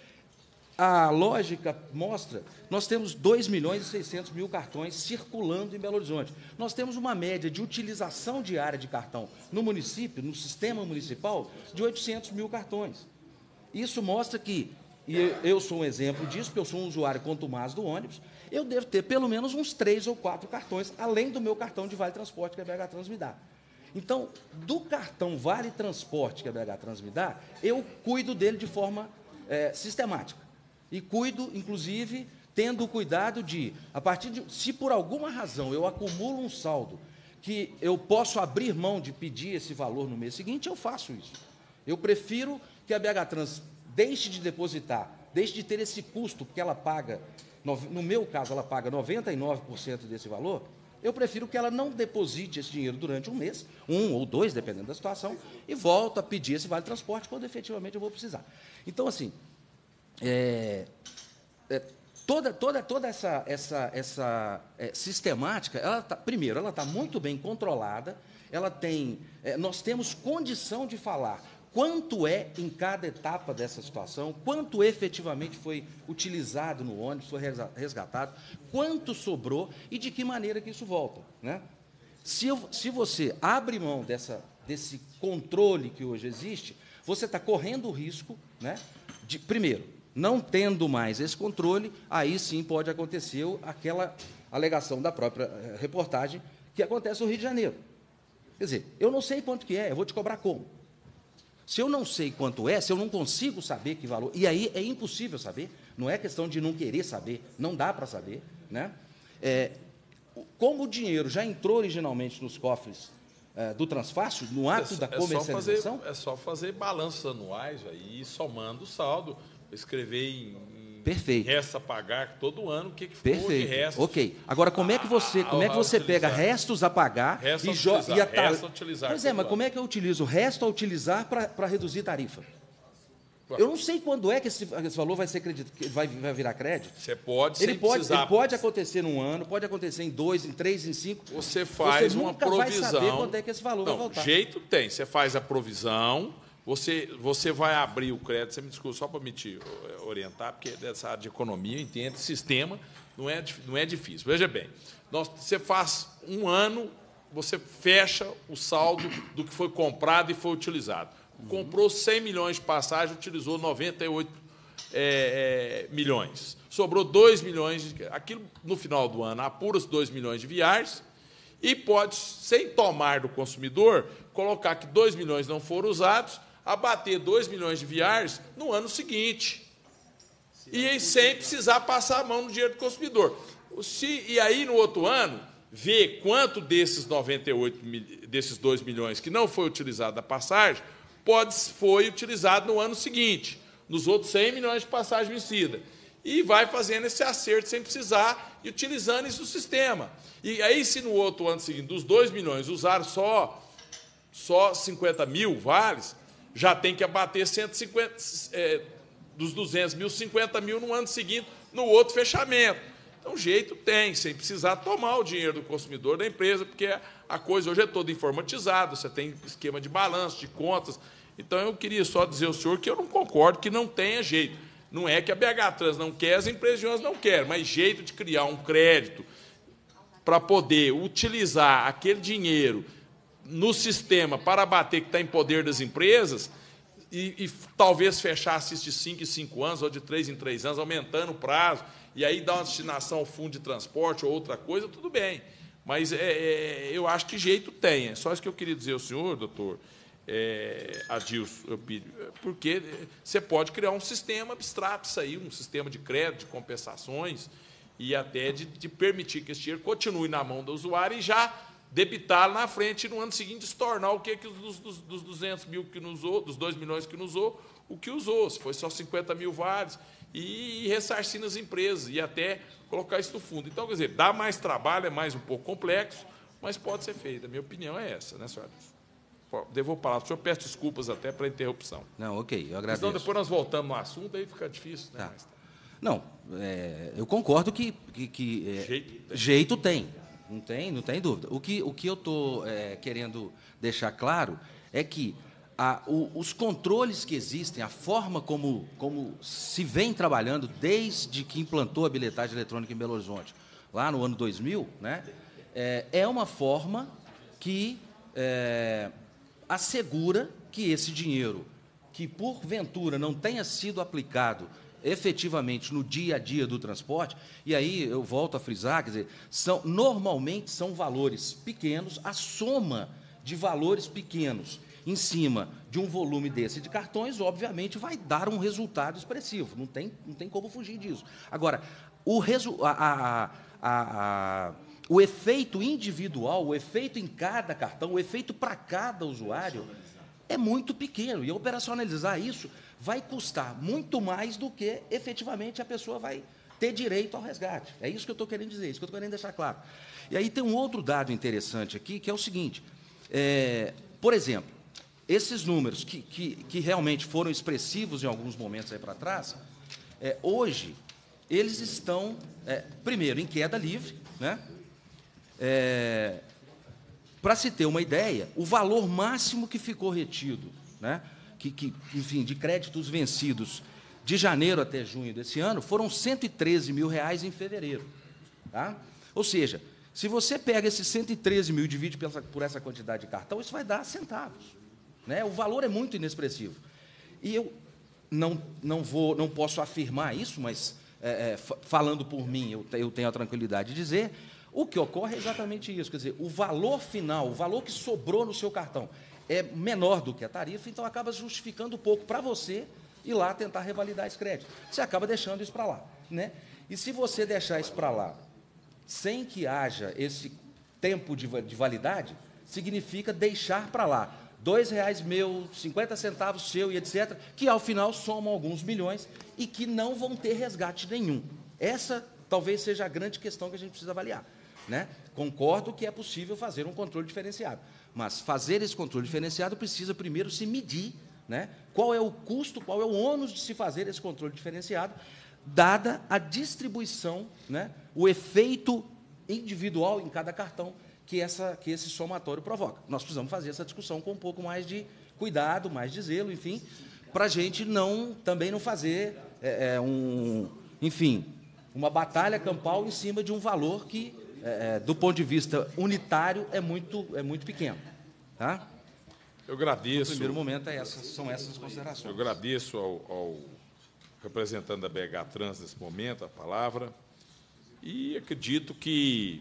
A lógica mostra, nós temos dois milhões e seiscentos mil cartões circulando em Belo Horizonte. Nós temos uma média de utilização diária de cartão no município, no sistema municipal, de oitocentos mil cartões. Isso mostra que, e eu sou um exemplo disso, porque eu sou um usuário contumaz do ônibus, eu devo ter pelo menos uns três ou quatro cartões, além do meu cartão de Vale Transporte que a B H Trans me dá. Então, do cartão Vale Transporte que a B H Trans me dá, eu cuido dele de forma é, sistemática. E cuido, inclusive, tendo o cuidado de, a partir de, se por alguma razão eu acumulo um saldo que eu posso abrir mão de pedir esse valor no mês seguinte, eu faço isso. Eu prefiro que a B H Trans deixe de depositar, deixe de ter esse custo, porque ela paga, no meu caso, ela paga noventa e nove por cento desse valor, eu prefiro que ela não deposite esse dinheiro durante um mês, um ou dois, dependendo da situação, e volto a pedir esse vale transporte quando efetivamente eu vou precisar. Então, assim, É, é, toda, toda, toda essa, essa, essa é, sistemática, ela tá, primeiro, ela está muito bem controlada, ela tem, é, nós temos condição de falar quanto é em cada etapa dessa situação, quanto efetivamente foi utilizado no ônibus, foi resgatado, quanto sobrou e de que maneira que isso volta, né? Se, eu, se você abre mão dessa, desse controle que hoje existe, você está correndo o risco, né, de, primeiro, não tendo mais esse controle, aí sim pode acontecer aquela alegação da própria reportagem que acontece no Rio de Janeiro. Quer dizer, eu não sei quanto que é, eu vou te cobrar como? Se eu não sei quanto é, se eu não consigo saber que valor, e aí é impossível saber, não é questão de não querer saber, não dá para saber, né? É, como o dinheiro já entrou originalmente nos cofres é, do Transfácil, no ato é, da comercialização... É só fazer, é só fazer balanços anuais aí, somando o saldo, escrever em, em resta a pagar todo ano o que, que Perfeito. for de restos. Ok. Agora, como é que você, como é que você pega restos a pagar resta e joga e a tar... resta a utilizar? Pois é, mas como é que eu utilizo resto a utilizar para reduzir tarifa? Eu não sei quando é que esse, esse valor vai ser crédito, vai, vai virar crédito. Você pode, ele sem pode, precisar... ele pode acontecer num ano, pode acontecer em dois, em três, em cinco. Você faz você uma nunca provisão. Vai saber quando é que esse valor não, vai voltar. Jeito tem. Você faz a provisão. Você, você vai abrir o crédito, você me desculpa, só para me te orientar, porque dessa área de economia, eu entendo, sistema não é, não é difícil. Veja bem, nós, você faz um ano, você fecha o saldo do que foi comprado e foi utilizado. Comprou cem milhões de passagem, utilizou noventa e oito é, é, milhões. Sobrou dois milhões. De, aquilo, no final do ano, apura-se dois milhões de viagens e pode, sem tomar do consumidor, colocar que dois milhões não foram usados, abater dois milhões de viagens no ano seguinte. E sem precisar passar a mão no dinheiro do consumidor. Se, e aí, no outro ano, ver quanto desses noventa e oito, desses dois milhões que não foi utilizado da passagem, pode, foi utilizado no ano seguinte, nos outros cem milhões de passagem vencida. E vai fazendo esse acerto sem precisar e utilizando isso no sistema. E aí, se no outro ano seguinte, dos dois milhões, usaram só, só cinquenta mil vales, já tem que abater cento e cinquenta, é, dos duzentos mil, cinquenta mil no ano seguinte, no outro fechamento. Então, jeito tem, sem precisar tomar o dinheiro do consumidor da empresa, porque a coisa hoje é toda informatizada, você tem esquema de balanço, de contas. Então, eu queria só dizer ao senhor que eu não concordo que não tenha jeito. Não é que a B H Trans não quer, as empresas de ônibus não querem, mas jeito de criar um crédito para poder utilizar aquele dinheiro no sistema para abater que está em poder das empresas e, e talvez fechasse isso de cinco em cinco anos ou de três em três anos, aumentando o prazo, e aí dar uma destinação ao fundo de transporte ou outra coisa, tudo bem. Mas é, é, eu acho que jeito tem. É só isso que eu queria dizer ao senhor, doutor é, Adilson Eupídio, porque você pode criar um sistema abstrato, isso aí, um sistema de crédito, de compensações, e até de, de permitir que esse dinheiro continue na mão do usuário e já debitar lá na frente e no ano seguinte estornar o que, que dos, dos, dos duzentos mil que não usou, dos dois milhões que não usou, o que usou, se foi só cinquenta mil vales, e, e ressarcir nas empresas, e até colocar isso no fundo. Então, quer dizer, dá mais trabalho, é mais um pouco complexo, mas pode ser feito. A minha opinião é essa, né, senhora? Devolvo a palavra. O senhor peço desculpas até para a interrupção. Não, ok, eu agradeço. Então, depois nós voltamos no assunto, aí fica difícil, né? Tá. Mas, não, é, eu concordo que, que, que é, jeito, tem. jeito tem, não tem, não tem dúvida. O que, o que eu estou é, querendo deixar claro é que a, o, os controles que existem, a forma como, como se vem trabalhando desde que implantou a bilhetagem eletrônica em Belo Horizonte, lá no ano dois mil, né, é, é uma forma que é, assegura que esse dinheiro, que porventura não tenha sido aplicado efetivamente no dia a dia do transporte, e aí eu volto a frisar, quer dizer, são, normalmente são valores pequenos, a soma de valores pequenos em cima de um volume desse de cartões, obviamente, vai dar um resultado expressivo, não tem, não tem como fugir disso. Agora, o, resu a, a, a, a, o efeito individual, o efeito em cada cartão, o efeito para cada usuário, é muito pequeno, e operacionalizar isso vai custar muito mais do que, efetivamente, a pessoa vai ter direito ao resgate. É isso que eu estou querendo dizer, isso que eu estou querendo deixar claro. E aí tem um outro dado interessante aqui, que é o seguinte, é, por exemplo, esses números que, que, que realmente foram expressivos em alguns momentos aí para trás, é, hoje, eles estão, é, primeiro, em queda livre, né? É, para se ter uma ideia, o valor máximo que ficou retido, né, que, que, enfim, de créditos vencidos de janeiro até junho desse ano, foram cento e treze mil reais em fevereiro. Tá? Ou seja, se você pega esses cento e treze mil e divide por essa, por essa quantidade de cartão, isso vai dar centavos. Né? O valor é muito inexpressivo. E eu não, não, vou, não posso afirmar isso, mas, é, é, falando por mim, eu, eu tenho a tranquilidade de dizer, o que ocorre é exatamente isso, quer dizer, o valor final, o valor que sobrou no seu cartão é menor do que a tarifa, então acaba justificando um pouco para você ir lá tentar revalidar esse crédito. Você acaba deixando isso para lá. Né? E se você deixar isso para lá sem que haja esse tempo de, de validade, significa deixar para lá dois reais meu, cinquenta centavos seu e etcétera, que ao final somam alguns milhões e que não vão ter resgate nenhum. Essa talvez seja a grande questão que a gente precisa avaliar. Né? Concordo que é possível fazer um controle diferenciado, mas fazer esse controle diferenciado precisa primeiro se medir, né? Qual é o custo, qual é o ônus de se fazer esse controle diferenciado, dada a distribuição, né? O efeito individual em cada cartão que, essa, que esse somatório provoca. Nós precisamos fazer essa discussão com um pouco mais de cuidado, mais de zelo, enfim, para a gente não, também não fazer, é, um, enfim, uma batalha campal em cima de um valor que, É, do ponto de vista unitário, é muito, é muito pequeno. Tá? Eu agradeço. No primeiro momento, é essas, são essas as considerações. Eu agradeço ao, ao representante da B H Trans, nesse momento, a palavra, e acredito que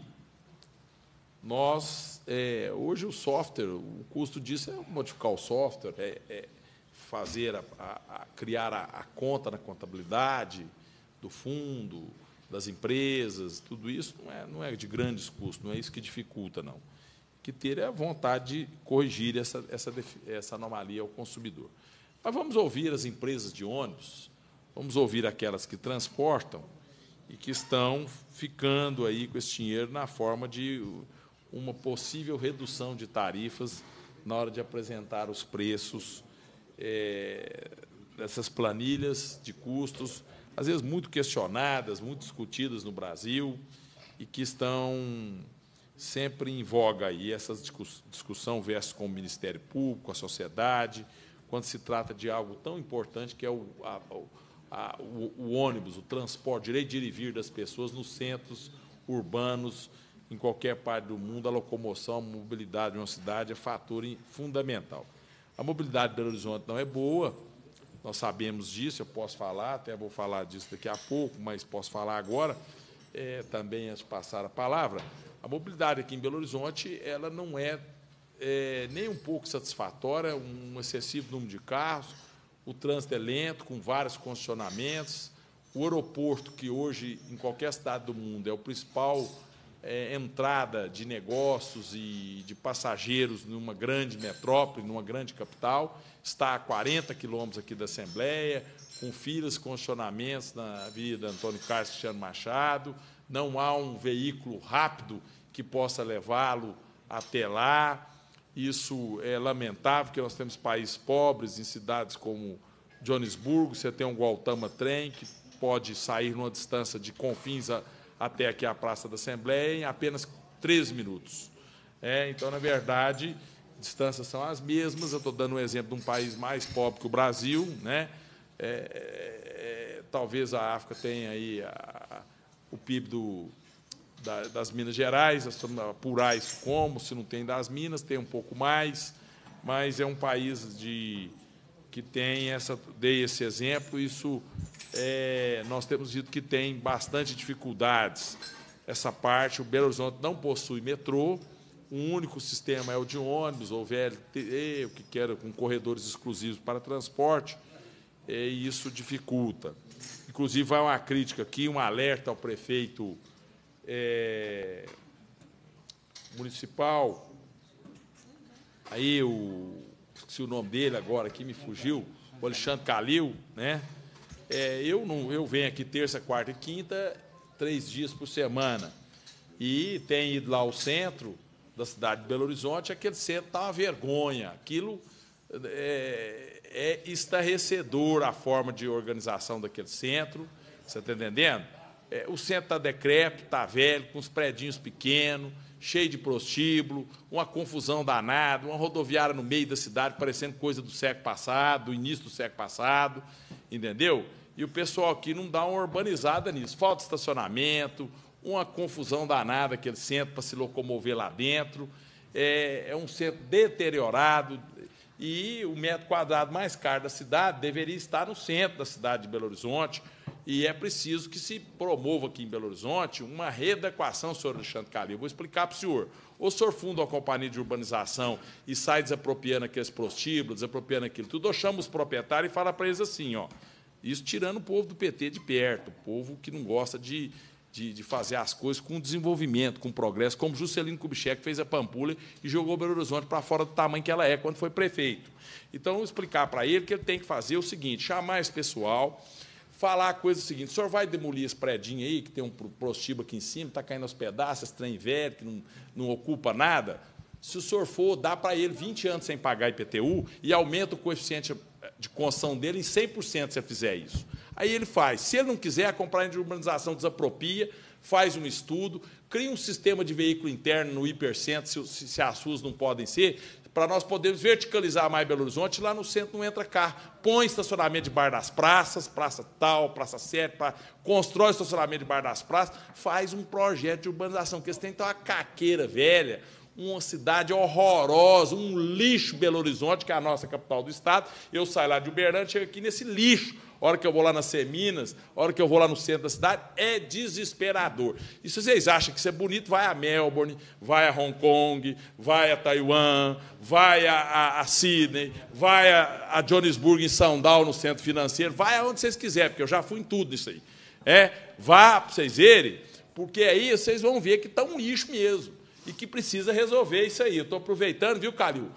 nós, é, hoje o software, o custo disso é modificar o software, é, é fazer, a, a, a criar a, a conta na contabilidade do fundo, das empresas, tudo isso não é, não é de grandes custos, não é isso que dificulta, não. O que ter é a vontade de corrigir essa, essa, essa anomalia ao consumidor. Mas vamos ouvir as empresas de ônibus, vamos ouvir aquelas que transportam e que estão ficando aí com esse dinheiro na forma de uma possível redução de tarifas na hora de apresentar os preços é, dessas planilhas de custos, às vezes muito questionadas, muito discutidas no Brasil, e que estão sempre em voga aí, essa discussão versus com o Ministério Público, a sociedade, quando se trata de algo tão importante que é o, a, a, o, o ônibus, o transporte, o direito de ir e vir das pessoas nos centros urbanos, em qualquer parte do mundo. A locomoção, a mobilidade de uma cidade é fator fundamental. A mobilidade de Belo Horizonte não é boa, nós sabemos disso, eu posso falar, até vou falar disso daqui a pouco, mas posso falar agora, é, também antes de passar a palavra. A mobilidade aqui em Belo Horizonte ela não é, é nem um pouco satisfatória, um excessivo número de carros, o trânsito é lento, com vários congestionamentos, o aeroporto, que hoje, em qualquer cidade do mundo, é o principal é, entrada de negócios e de passageiros numa grande metrópole, numa grande capital. Está a quarenta quilômetros aqui da Assembleia, com filas, congestionamentos na Avenida Antônio Carlos Cristiano Machado. Não há um veículo rápido que possa levá-lo até lá. Isso é lamentável, porque nós temos países pobres, em cidades como Joanesburgo, você tem um Gualtama Trem, que pode sair numa distância de Confins a, até aqui a Praça da Assembleia em apenas treze minutos. É, então, na verdade, distâncias são as mesmas. Eu estou dando um exemplo de um país mais pobre que o Brasil, né? É, é, talvez a África tenha aí a, o P I B do, da, das Minas Gerais, apurar isso como, se não tem das Minas, tem um pouco mais, mas é um país de, que tem essa, dei esse exemplo, isso é, nós temos visto que tem bastante dificuldades. Essa parte, o Belo Horizonte não possui metrô, o único sistema é o de ônibus, ou V L T, o que quer, com corredores exclusivos para transporte, e isso dificulta. Inclusive, vai uma crítica aqui, um alerta ao prefeito é, municipal, aí o, esqueci o nome dele agora, aqui me fugiu, o Alexandre Calil, né? É, eu, não, eu venho aqui terça, quarta e quinta, três dias por semana, e tem ido lá ao centro da cidade de Belo Horizonte, aquele centro está uma vergonha, aquilo é, é estarrecedor a forma de organização daquele centro, você está entendendo? É, o centro está decrépito, está velho, com os predinhos pequenos, cheio de prostíbulo, uma confusão danada, uma rodoviária no meio da cidade, parecendo coisa do século passado, do início do século passado, entendeu? E o pessoal aqui não dá uma urbanizada nisso. Falta estacionamento, uma confusão danada aquele centro para se locomover lá dentro. É, é um centro deteriorado e o metro quadrado mais caro da cidade deveria estar no centro da cidade de Belo Horizonte, e é preciso que se promova aqui em Belo Horizonte uma readequação, senhor Alexandre Calil. Vou explicar para o senhor. Ou o senhor funda uma companhia de urbanização e sai desapropriando aqueles prostíbulos, desapropriando aquilo tudo, ou chama os proprietários e fala para eles assim, ó, isso tirando o povo do P T de perto, o povo que não gosta de, de, de fazer as coisas com desenvolvimento, com progresso, como Juscelino Kubitschek fez a Pampulha e jogou Belo Horizonte para fora do tamanho que ela é quando foi prefeito. Então, vou explicar para ele que ele tem que fazer o seguinte, chamar esse pessoal, falar a coisa seguinte, o senhor vai demolir esse predinho aí, que tem um prostíbulo aqui em cima, está caindo aos pedaços, esse trem velho, que não, não ocupa nada? Se o senhor for, dá para ele vinte anos sem pagar I P T U e aumenta o coeficiente de construção dele em cem por cento se ele fizer isso. Aí ele faz. Se ele não quiser, a companhia de urbanização desapropria, faz um estudo, cria um sistema de veículo interno no hipercentro, se, se as ruas não podem ser, para nós podermos verticalizar mais Belo Horizonte, lá no centro não entra carro. Põe estacionamento de bar das praças, praça tal, praça sete, pra, constrói estacionamento de bar das praças, faz um projeto de urbanização, porque eles têm que ter uma caqueira velha, uma cidade horrorosa, um lixo Belo Horizonte, que é a nossa capital do estado. Eu saio lá de Uberlândia, chego aqui nesse lixo. A hora que eu vou lá na Seminas, a hora que eu vou lá no centro da cidade, é desesperador. E se vocês acham que isso é bonito, vai a Melbourne, vai a Hong Kong, vai a Taiwan, vai a, a, a Sydney, vai a, a Joanesburgo, em Sundown, no centro financeiro, vai aonde vocês quiserem, porque eu já fui em tudo isso aí. É, vá para vocês verem, porque aí vocês vão ver que está um lixo mesmo e que precisa resolver isso aí. Eu estou aproveitando, viu, Calil?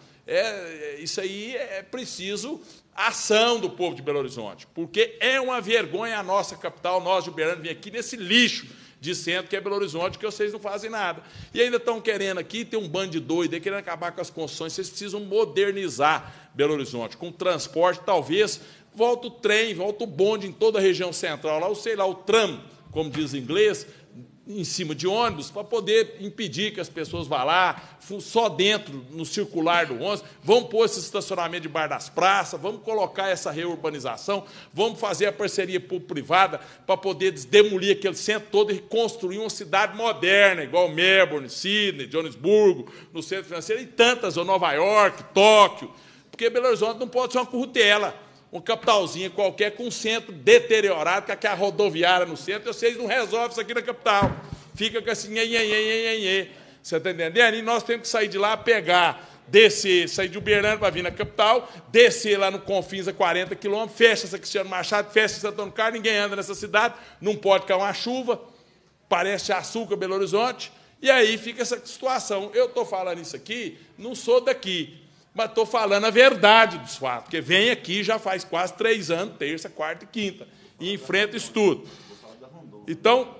É, isso aí é preciso ação do povo de Belo Horizonte, porque é uma vergonha a nossa capital, nós de Uberlândia, vir aqui nesse lixo de centro que é Belo Horizonte, que vocês não fazem nada. E ainda estão querendo aqui, tem um bando de doido aí, querendo acabar com as construções, vocês precisam modernizar Belo Horizonte, com transporte, talvez, volta o trem, volta o bonde em toda a região central, lá, ou sei lá, o tram, como diz em inglês, em cima de ônibus, para poder impedir que as pessoas vá lá, só dentro, no circular do ônibus, vamos pôr esse estacionamento de bar das praças, vamos colocar essa reurbanização, vamos fazer a parceria público-privada para poder demolir aquele centro todo e construir uma cidade moderna, igual Melbourne, Sydney, Joanesburgo, no centro financeiro, e tantas, ou Nova York, Tóquio, porque Belo Horizonte não pode ser uma currutela, uma capitalzinha qualquer com um centro deteriorado, com aquela rodoviária no centro, e vocês não resolvem isso aqui na capital. Fica com assim, nhe, nhe, nhe, nhe. Você está entendendo? E nós temos que sair de lá, pegar, descer, sair de Uberlândia para vir na capital, descer lá no Confins a quarenta quilômetros, fecha essa Cristiano Machado, fecha Santo Antônio Carlos, ninguém anda nessa cidade, não pode cair uma chuva, parece açúcar Belo Horizonte, E aí fica essa situação. Eu estou falando isso aqui, não sou daqui, mas estou falando a verdade dos fatos, porque vem aqui já faz quase três anos, terça, quarta e quinta, e enfrenta isso tudo. Então,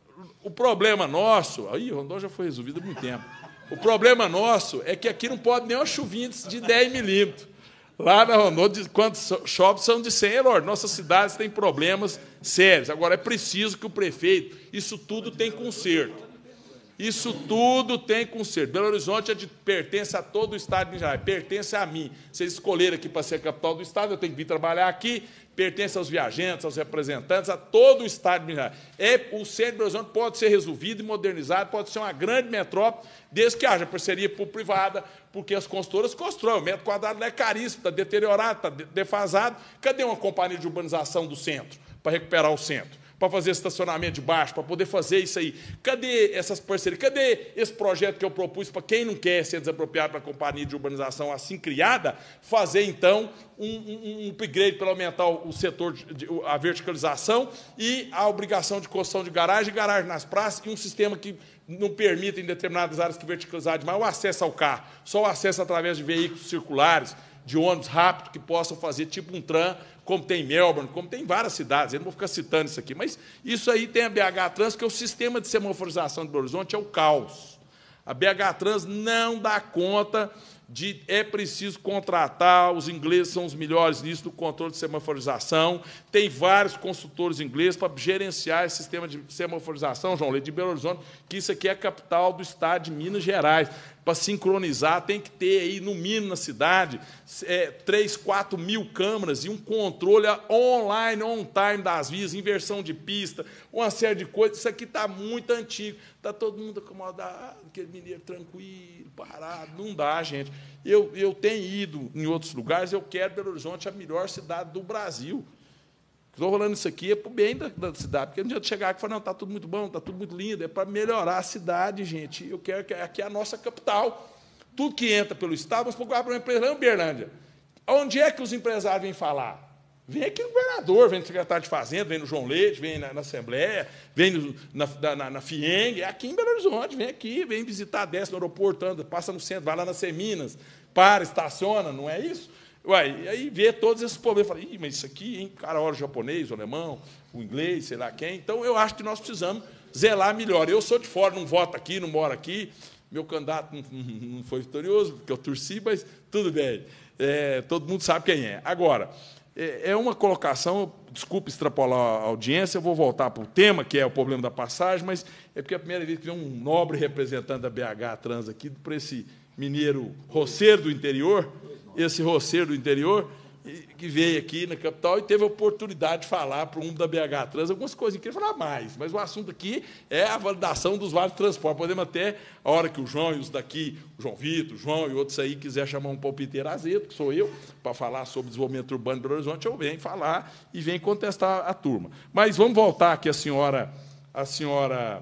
o problema nosso... Aí, Rondon já foi resolvido há muito tempo. O problema nosso é que aqui não pode nem uma chuvinha de dez milímetros. Lá na Rondon, quando chove, são de cem. É lógico, nossas cidades têm problemas sérios. Agora, é preciso que o prefeito... Isso tudo tem conserto. Isso tudo tem conserto. Belo Horizonte é de, pertence a todo o Estado de Minas Gerais, pertence a mim. Vocês escolheram aqui para ser capital do Estado, eu tenho que vir trabalhar aqui, pertence aos viajantes, aos representantes, a todo o Estado de Minas Gerais. É, o centro de Belo Horizonte pode ser resolvido e modernizado, pode ser uma grande metrópole, desde que haja parceria público-privada, porque as consultoras constroem. O metro quadrado é caríssimo, está deteriorado, está defasado. Cadê uma companhia de urbanização do centro para recuperar o centro? Para fazer estacionamento de baixo, para poder fazer isso aí. Cadê essas parcerias? Cadê esse projeto que eu propus para quem não quer ser desapropriado para a companhia de urbanização assim criada, fazer, então, um, um, um upgrade para aumentar o setor, de, de, a verticalização e a obrigação de construção de garagem, garagem nas praças e um sistema que não permita, em determinadas áreas que verticalizar demais, o acesso ao carro. Só o acesso através de veículos circulares, de ônibus rápido, que possam fazer tipo um tram, como tem em Melbourne, como tem em várias cidades. Eu não vou ficar citando isso aqui, mas isso aí tem a B H Trans, que é o sistema de semaforização de Belo Horizonte, é o caos. A B H Trans não dá conta de... É preciso contratar, os ingleses são os melhores nisso, no controle de semaforização. Tem vários consultores ingleses para gerenciar esse sistema de semaforização, João Leite, de Belo Horizonte, que isso aqui é a capital do Estado de Minas Gerais. Para sincronizar, tem que ter aí, no mínimo, na cidade, é, três, quatro mil câmeras e um controle online, on-time das vias, inversão de pista, uma série de coisas. Isso aqui está muito antigo. Está todo mundo acomodado, aquele mineiro tranquilo, parado. Não dá, gente. Eu, eu tenho ido em outros lugares, eu quero Belo Horizonte a melhor cidade do Brasil. Estou falando isso aqui é para o bem da, da cidade, porque não adianta chegar aqui e falar, não, está tudo muito bom, está tudo muito lindo, é para melhorar a cidade, gente. Eu quero que aqui é a nossa capital. Tudo que entra pelo Estado, vamos procurar para uma empresa lá em Uberlândia. Onde é que os empresários vêm falar? Vem aqui no governador, vem no secretário de Fazenda, vem no João Leite, vem na, na Assembleia, vem no, na, na, na FIENG, é aqui em Belo Horizonte, vem aqui, vem visitar, desce no aeroporto, anda, passa no centro, vai lá na Seminas, para, estaciona, não é isso? Ué, e aí vê todos esses problemas. Fala, ih, mas isso aqui, hein? Cara, olha o japonês, o alemão, o inglês, sei lá quem. Então, eu acho que nós precisamos zelar melhor. Eu sou de fora, não voto aqui, não moro aqui. Meu candidato não, não foi vitorioso, porque eu torci, mas tudo bem. É, todo mundo sabe quem é. Agora, é, é uma colocação, desculpe extrapolar a audiência, eu vou voltar para o tema, que é o problema da passagem, mas é porque é a primeira vez que vem um nobre representante da B H Trans aqui, para esse mineiro roceiro do interior, esse roceiro do interior, que veio aqui na capital e teve a oportunidade de falar para um da B H Trans algumas coisas. Queria falar mais, mas o assunto aqui é a validação dos vários transportes. Podemos até, a hora que o João e os daqui, o João Vitor, o João e outros aí, quiser chamar um palpiteiro azedo, que sou eu, para falar sobre desenvolvimento urbano de Belo Horizonte, eu venho falar e venho contestar a turma. Mas vamos voltar aqui a senhora, a senhora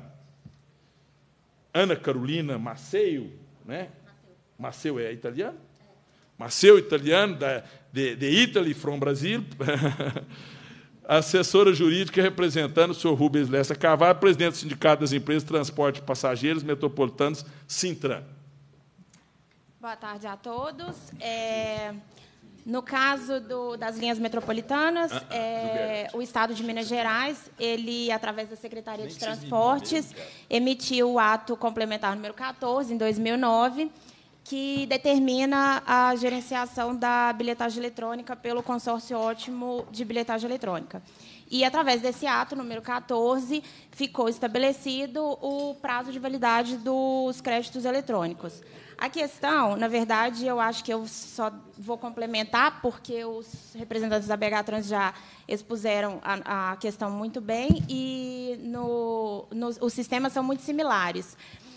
Ana Carolina Maceu, né? Maceu é italiano? Maceu, italiano, da, de, de Italy from Brasil, assessora jurídica representando o senhor Rubens Lessa Carvalho, presidente do Sindicato das Empresas de Transporte de Passageiros Metropolitanos, Sintran. Boa tarde a todos. É, no caso do, das linhas metropolitanas, ah, é, o Estado de Minas Gerais, ele, através da Secretaria de Transportes, emitiu o ato complementar número quatorze, em dois mil e nove, que determina a gerenciação da bilhetagem eletrônica pelo consórcio ótimo de bilhetagem eletrônica. E, através desse ato, número quatorze, ficou estabelecido o prazo de validade dos créditos eletrônicos. A questão, na verdade, eu acho que eu só vou complementar, porque os representantes da B H Trans já expuseram a, a questão muito bem, e no, no, os sistemas são muito similares.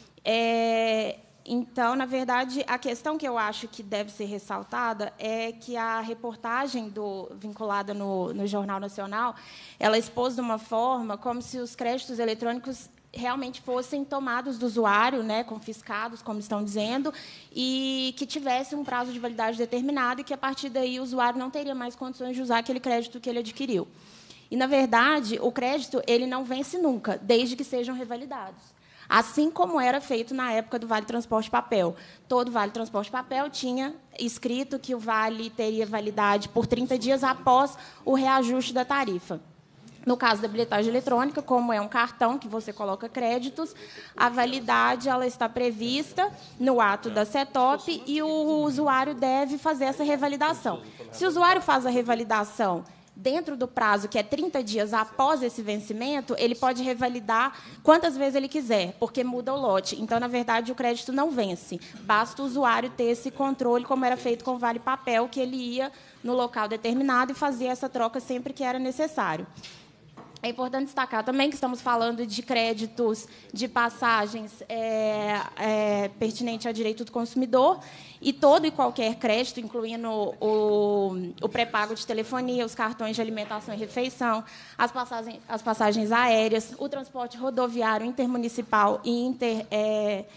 É, Então, na verdade, a questão que eu acho que deve ser ressaltada é que a reportagem do, vinculada no, no Jornal Nacional, ela expôs de uma forma como se os créditos eletrônicos realmente fossem tomados do usuário, né, confiscados, como estão dizendo, e que tivesse um prazo de validade determinado e que, a partir daí, o usuário não teria mais condições de usar aquele crédito que ele adquiriu. E, na verdade, o crédito ele não vence nunca, desde que sejam revalidados. assim como era feito na época do Vale Transporte Papel. Todo Vale Transporte Papel tinha escrito que o vale teria validade por trinta dias após o reajuste da tarifa. No caso da bilhetagem eletrônica, como é um cartão que você coloca créditos, a validade ela está prevista no ato da CETOP e o usuário deve fazer essa revalidação. Se o usuário faz a revalidação dentro do prazo, que é trinta dias após esse vencimento, ele pode revalidar quantas vezes ele quiser, porque muda o lote. Então, na verdade, o crédito não vence. Basta o usuário ter esse controle, como era feito com o Vale Papel, que ele ia no local determinado e fazia essa troca sempre que era necessário. É importante destacar também que estamos falando de créditos de passagens é, é, pertinente ao direito do consumidor e todo e qualquer crédito, incluindo o, o pré-pago de telefonia, os cartões de alimentação e refeição, as passagens, as passagens aéreas, o transporte rodoviário intermunicipal e inter, é,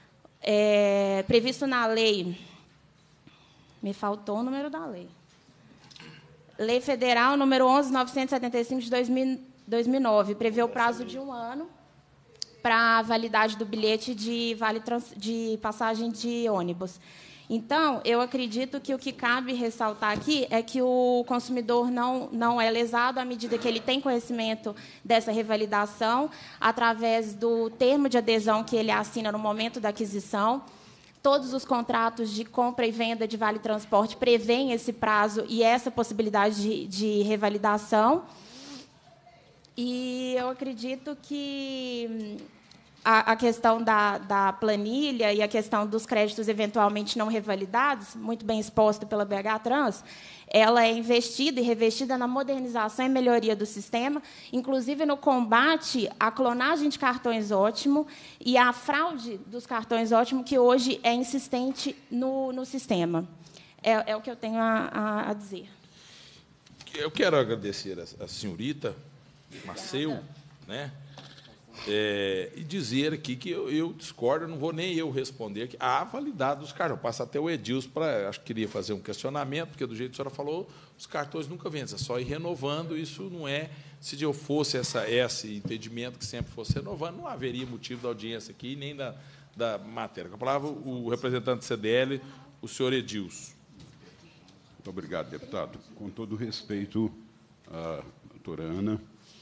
é, previsto na lei. Me faltou o número da lei. Lei Federal número onze mil novecentos e setenta e cinco de dois mil e nove, prevê o prazo de um ano para a validade do bilhete de, vale trans, de passagem de ônibus. Então, eu acredito que o que cabe ressaltar aqui é que o consumidor não, não é lesado à medida que ele tem conhecimento dessa revalidação, através do termo de adesão que ele assina no momento da aquisição. Todos os contratos de compra e venda de vale transporte prevêem esse prazo e essa possibilidade de, de revalidação. E eu acredito que a, a questão da, da planilha e a questão dos créditos eventualmente não revalidados, muito bem exposta pela B H Trans, ela é investida e revestida na modernização e melhoria do sistema, inclusive no combate à clonagem de cartões ótimo e à fraude dos cartões ótimo, que hoje é insistente no, no sistema. É, é o que eu tenho a, a, a dizer. Eu quero agradecer a, a senhorita Maceu, né? É, e dizer aqui que eu, eu discordo, não vou nem eu responder, que há validade dos cartões. Passa até o Edilson, para, acho que queria fazer um questionamento, porque, do jeito que a senhora falou, os cartões nunca vencem, é só ir renovando. Isso não é, se eu fosse essa, esse entendimento que sempre fosse renovando, não haveria motivo da audiência aqui, nem da, da matéria. Com a palavra, o representante do C D L, o senhor Edilson. Muito obrigado, deputado. Com todo respeito à doutora Ana,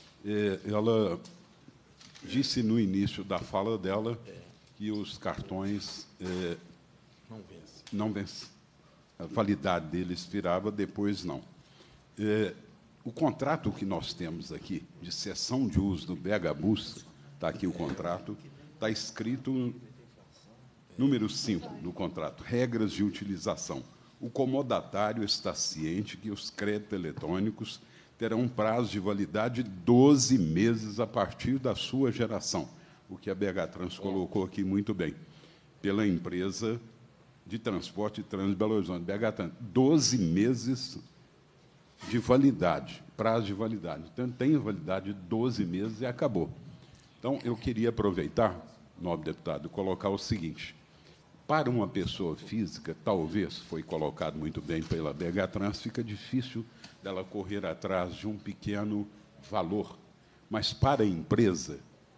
ela disse no início da fala dela que os cartões é, não vencem. Não vencem. A validade deles expirava, depois não. É, o contrato que nós temos aqui, de cessão de uso do B H Bus, está aqui o contrato, está escrito número cinco do contrato, regras de utilização. O comodatário está ciente que os créditos eletrônicos terão um prazo de validade de doze meses a partir da sua geração, o que a B H Trans colocou aqui muito bem, pela empresa de transporte Trans Belo Horizonte, B H Trans, doze meses de validade, prazo de validade. Então, tem validade de doze meses e acabou. Então, eu queria aproveitar, nobre deputado, e colocar o seguinte: para uma pessoa física, talvez, foi colocado muito bem pela B H Trans, fica difícil dela correr atrás de um pequeno valor. Mas, para a empresa,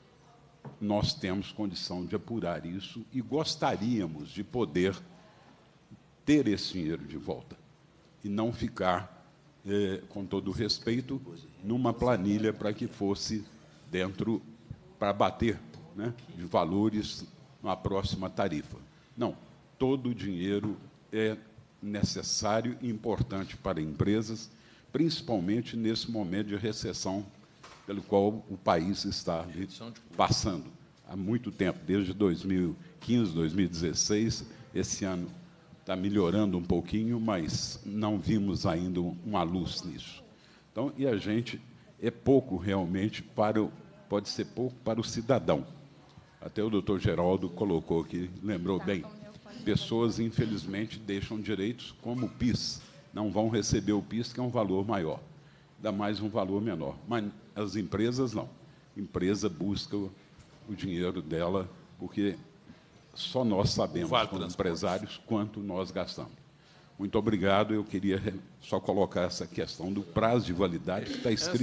nós temos condição de apurar isso e gostaríamos de poder ter esse dinheiro de volta e não ficar, eh, com todo o respeito, numa planilha para que fosse dentro, para bater, né, de valores na próxima tarifa. Não, todo o dinheiro é necessário e importante para empresas, principalmente nesse momento de recessão pelo qual o país está passando há muito tempo, desde dois mil e quinze, dois mil e dezesseis. Esse ano está melhorando um pouquinho, mas não vimos ainda uma luz nisso. Então, e a gente é pouco realmente para o, pode ser pouco para o cidadão. Até o doutor Geraldo colocou aqui, lembrou bem, pessoas, infelizmente, deixam direitos como o PIS, não vão receber o PIS, que é um valor maior, dá mais um valor menor. Mas as empresas não. A empresa busca o, o dinheiro dela, porque só nós sabemos, vale como empresários, quanto nós gastamos. Muito obrigado. Eu queria só colocar essa questão do prazo de validade, que está escrito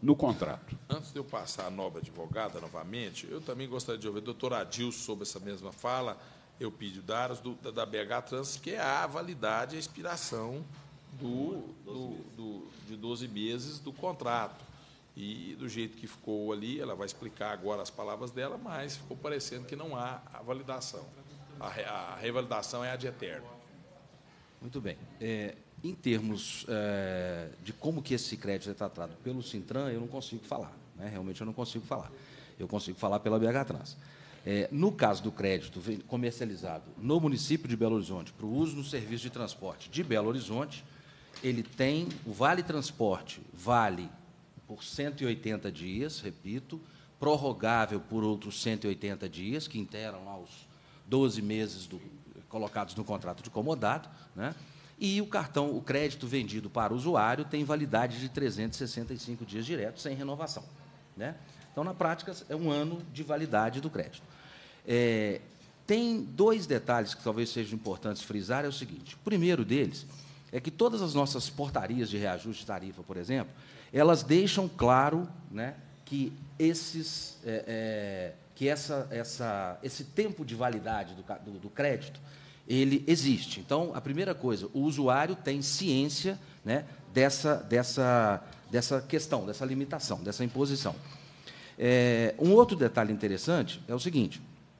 no contrato. Antes de eu passar a nova advogada novamente, eu também gostaria de ouvir o doutor Adilson sobre essa mesma fala. Eu pedi dados do, da, da B H Trans, que é a validade e a expiração do, do, do, de doze meses do contrato. E, do jeito que ficou ali, ela vai explicar agora as palavras dela, mas ficou parecendo que não há a validação. A, a revalidação é a de eterno. Muito bem. É, em termos é, de como que esse crédito é tratado pelo Sintran, eu não consigo falar. Né? Realmente, eu não consigo falar. Eu consigo falar pela B H Trans. É, no caso do crédito comercializado no município de Belo Horizonte, para o uso no serviço de transporte de Belo Horizonte, ele tem o Vale Transporte, vale por cento e oitenta dias, repito, prorrogável por outros cento e oitenta dias, que integram lá os doze meses do, colocados no contrato de comodato, né? E o cartão, o crédito vendido para o usuário tem validade de trezentos e sessenta e cinco dias direto, sem renovação, né? Então, na prática, é um ano de validade do crédito. É, tem dois detalhes que talvez sejam importantes frisar, é o seguinte. O primeiro deles é que todas as nossas portarias de reajuste de tarifa, por exemplo, elas deixam claro, né, que, esses, é, é, que essa, essa, esse tempo de validade do, do, do crédito, ele existe. Então, a primeira coisa, o usuário tem ciência, né, dessa, dessa, dessa questão, dessa limitação, dessa imposição. É, um outro detalhe interessante é o seguinte: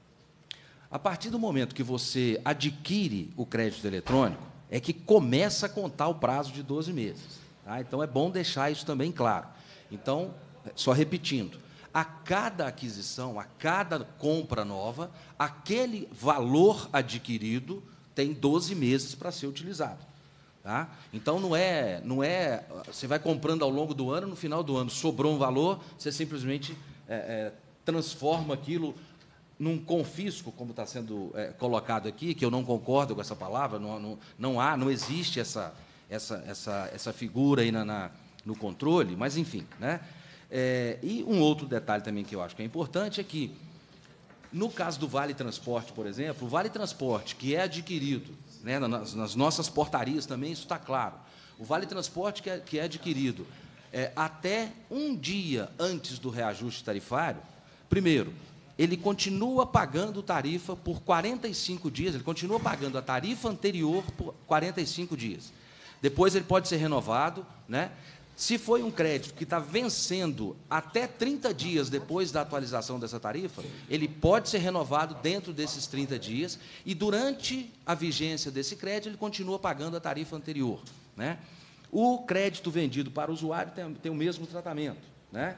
a partir do momento que você adquire o crédito eletrônico, é que começa a contar o prazo de doze meses. Tá? Então, é bom deixar isso também claro. Então, só repetindo, a cada aquisição, a cada compra nova, aquele valor adquirido tem doze meses para ser utilizado. Tá? Então, não é, não é... Você vai comprando ao longo do ano, no final do ano sobrou um valor, você simplesmente é, é, transforma aquilo num confisco, como está sendo é, colocado aqui, que eu não concordo com essa palavra, não, não, não há, não existe essa, essa, essa, essa figura aí na, na, no controle, mas, enfim. Né? É, e um outro detalhe também que eu acho que é importante é que, no caso do Vale Transporte, por exemplo, o Vale Transporte, que é adquirido, né, nas, nas nossas portarias também isso está claro, o Vale Transporte que é, que é adquirido é, até um dia antes do reajuste tarifário, primeiro, ele continua pagando tarifa por quarenta e cinco dias, ele continua pagando a tarifa anterior por quarenta e cinco dias. Depois ele pode ser renovado, né? Se foi um crédito que está vencendo até trinta dias depois da atualização dessa tarifa, ele pode ser renovado dentro desses trinta dias e, durante a vigência desse crédito, ele continua pagando a tarifa anterior. Né? O crédito vendido para o usuário tem, tem o mesmo tratamento. Né?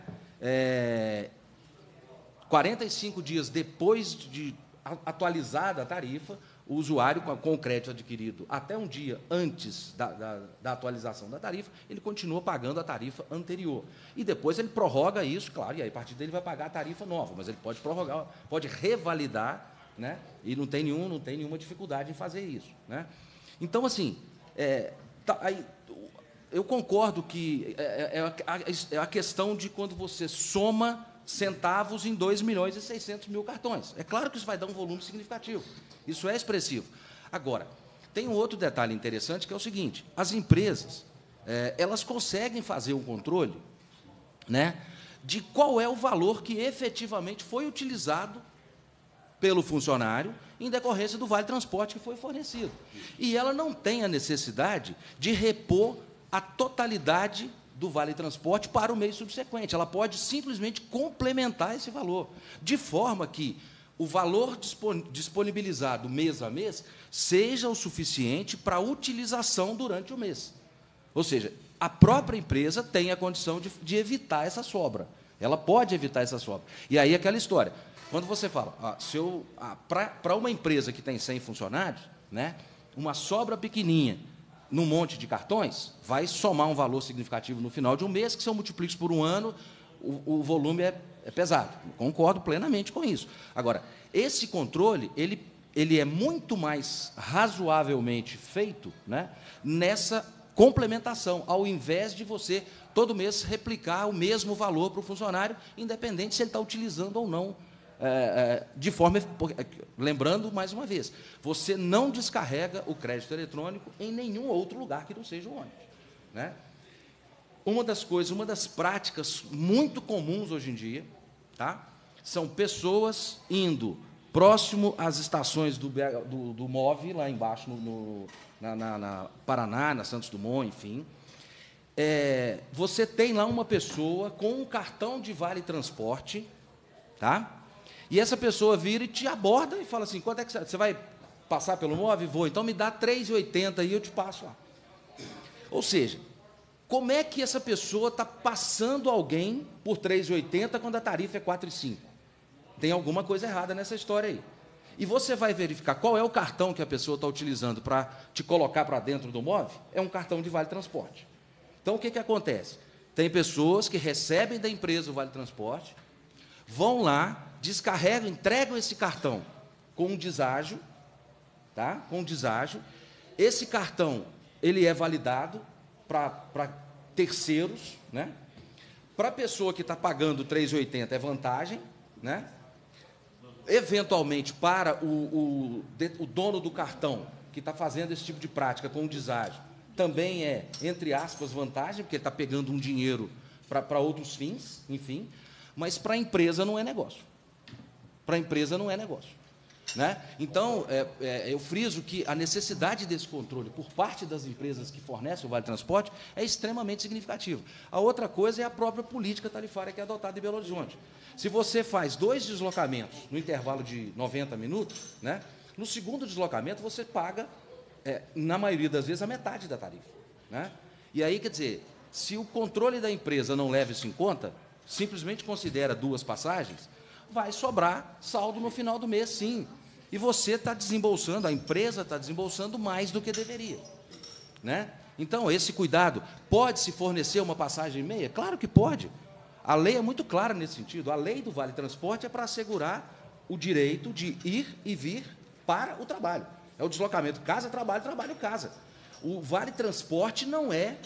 É, quarenta e cinco dias depois de atualizada a tarifa, o usuário, com o crédito adquirido até um dia antes da, da, da atualização da tarifa, ele continua pagando a tarifa anterior. E depois ele prorroga isso, claro, e aí a partir dele vai pagar a tarifa nova, mas ele pode prorrogar, pode revalidar, né? E não tem, nenhum, não tem nenhuma dificuldade em fazer isso. Né? Então, assim, é, tá, aí, eu concordo que é, é, a, é a questão de quando você soma centavos em dois milhões e seiscentos mil cartões. É claro que isso vai dar um volume significativo. Isso é expressivo. Agora, tem um outro detalhe interessante, que é o seguinte: as empresas, é, elas conseguem fazer um controle, né, de qual é o valor que efetivamente foi utilizado pelo funcionário em decorrência do Vale Transporte que foi fornecido. E ela não tem a necessidade de repor a totalidade do Vale Transporte para o mês subsequente. Ela pode simplesmente complementar esse valor, de forma que o valor disponibilizado mês a mês seja o suficiente para a utilização durante o mês. Ou seja, a própria empresa tem a condição de, de evitar essa sobra. Ela pode evitar essa sobra. E aí aquela história, quando você fala, ah, se eu, ah, para uma empresa que tem cem funcionários, né, uma sobra pequenininha num monte de cartões, vai somar um valor significativo no final de um mês, que se eu multiplico por um ano, o, o volume é, é pesado. Concordo plenamente com isso. Agora, esse controle, ele, ele é muito mais razoavelmente feito, né, nessa complementação, ao invés de você, todo mês, replicar o mesmo valor para o funcionário, independente se ele está utilizando ou não. É, é, de forma, lembrando mais uma vez, você não descarrega o crédito eletrônico em nenhum outro lugar que não seja o ônibus. Né? uma das coisas, uma das práticas muito comuns hoje em dia, tá? São pessoas indo próximo às estações do, do, do MOVE, lá embaixo, no, no, na, na, na Paraná, na Santos Dumont, enfim. É, você tem lá uma pessoa com um cartão de vale transporte, tá? E essa pessoa vira e te aborda e fala assim, quanto é que você, você vai passar pelo MOVE? Vou, então me dá três reais e oitenta centavos e eu te passo lá. Ou seja, como é que essa pessoa está passando alguém por três reais e oitenta centavos quando a tarifa é quatro reais e cinco centavos? Tem alguma coisa errada nessa história aí. E você vai verificar qual é o cartão que a pessoa está utilizando para te colocar para dentro do MOVE? É um cartão de vale transporte. Então, o que, que acontece? Tem pessoas que recebem da empresa o vale transporte, vão lá, descarregam, entregam esse cartão com um deságio, tá? Com um deságio. Esse cartão, ele é validado para terceiros, né? Para a pessoa que está pagando três reais e oitenta centavos é vantagem, né? Eventualmente, para o, o, o dono do cartão, que está fazendo esse tipo de prática com o deságio, também é, entre aspas, vantagem, porque ele está pegando um dinheiro para outros fins, enfim, mas para a empresa não é negócio. Para a empresa não é negócio. Né? Então, é, é, eu friso que a necessidade desse controle por parte das empresas que fornecem o Vale Transporte é extremamente significativa. A outra coisa é a própria política tarifária que é adotada em Belo Horizonte. Se você faz dois deslocamentos no intervalo de noventa minutos, né, no segundo deslocamento você paga, é, na maioria das vezes, a metade da tarifa. Né? E aí, quer dizer, se o controle da empresa não leva isso em conta, simplesmente considera duas passagens, vai sobrar saldo no final do mês, sim. E você está desembolsando, a empresa está desembolsando mais do que deveria. Né? Então, esse cuidado, pode-se fornecer uma passagem meia? Claro que pode. A lei é muito clara nesse sentido. A lei do Vale Transporte é para assegurar o direito de ir e vir para o trabalho. É o deslocamento casa-trabalho, trabalho-casa. O Vale Transporte não é,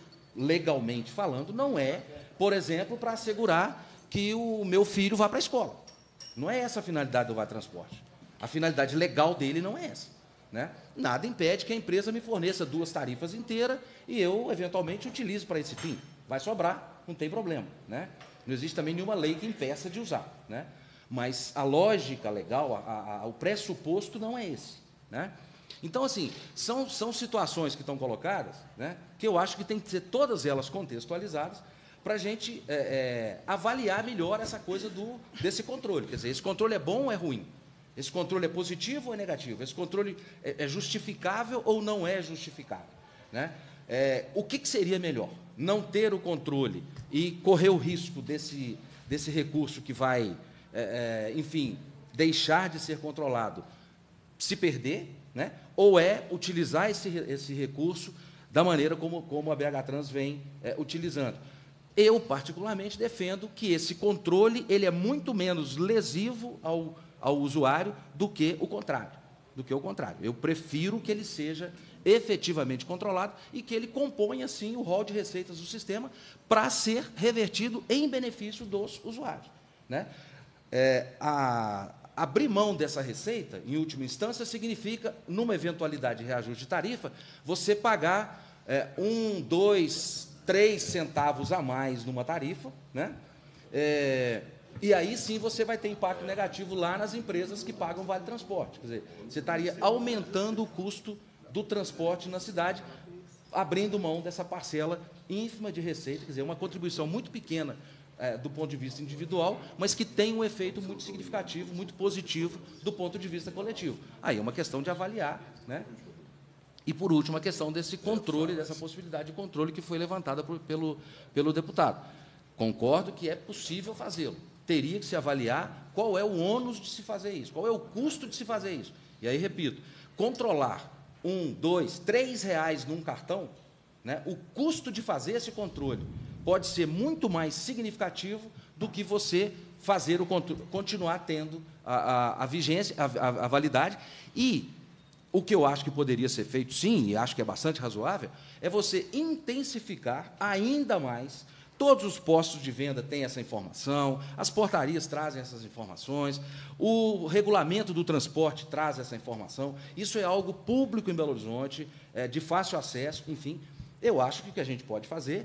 legalmente falando, não é, por exemplo, para assegurar que o meu filho vá para a escola. Não é essa a finalidade do Vale Transporte. A finalidade legal dele não é essa. Né? Nada impede que a empresa me forneça duas tarifas inteiras e eu, eventualmente, utilize para esse fim. Vai sobrar, não tem problema. Né? Não existe também nenhuma lei que impeça de usar. Né? Mas a lógica legal, a, a, o pressuposto não é esse. Né? Então, assim, são, são situações que estão colocadas, né, que eu acho que tem que ser todas elas contextualizadas para a gente é, é, avaliar melhor essa coisa do, desse controle. Quer dizer, esse controle é bom ou é ruim? Esse controle é positivo ou é negativo? Esse controle é, é justificável ou não é justificável? Né? É, o que, que seria melhor? Não ter o controle e correr o risco desse, desse recurso que vai, é, é, enfim, deixar de ser controlado se perder, né? Ou é utilizar esse, esse recurso da maneira como, como a B H Trans vem é, utilizando. Eu, particularmente, defendo que esse controle ele é muito menos lesivo ao, ao usuário do que o contrário. Do que o contrário. Eu prefiro que ele seja efetivamente controlado e que ele componha, assim, o rol de receitas do sistema para ser revertido em benefício dos usuários. Né? É, a... Abrir mão dessa receita, em última instância, significa, numa eventualidade de reajuste de tarifa, você pagar é, um, dois, três centavos a mais numa tarifa, né? É, e aí sim você vai ter impacto negativo lá nas empresas que pagam vale transporte. Quer dizer, você estaria aumentando o custo do transporte na cidade, abrindo mão dessa parcela ínfima de receita, quer dizer, uma contribuição muito pequena É, do ponto de vista individual, mas que tem um efeito muito significativo, muito positivo do ponto de vista coletivo. Aí é uma questão de avaliar, né? E, por último, a questão desse controle, dessa possibilidade de controle que foi levantada por, pelo, pelo deputado. Concordo que é possível fazê-lo. Teria que se avaliar qual é o ônus de se fazer isso, qual é o custo de se fazer isso. E aí, repito, controlar um, dois, três reais num cartão, né, o custo de fazer esse controle pode ser muito mais significativo do que você fazer o continuar tendo a, a, a vigência, a, a, a validade. E o que eu acho que poderia ser feito, sim, e acho que é bastante razoável, é você intensificar ainda mais. Todos os postos de venda têm essa informação, as portarias trazem essas informações, o regulamento do transporte traz essa informação. Isso é algo público em Belo Horizonte, é, de fácil acesso, enfim. Eu acho que o que a gente pode fazer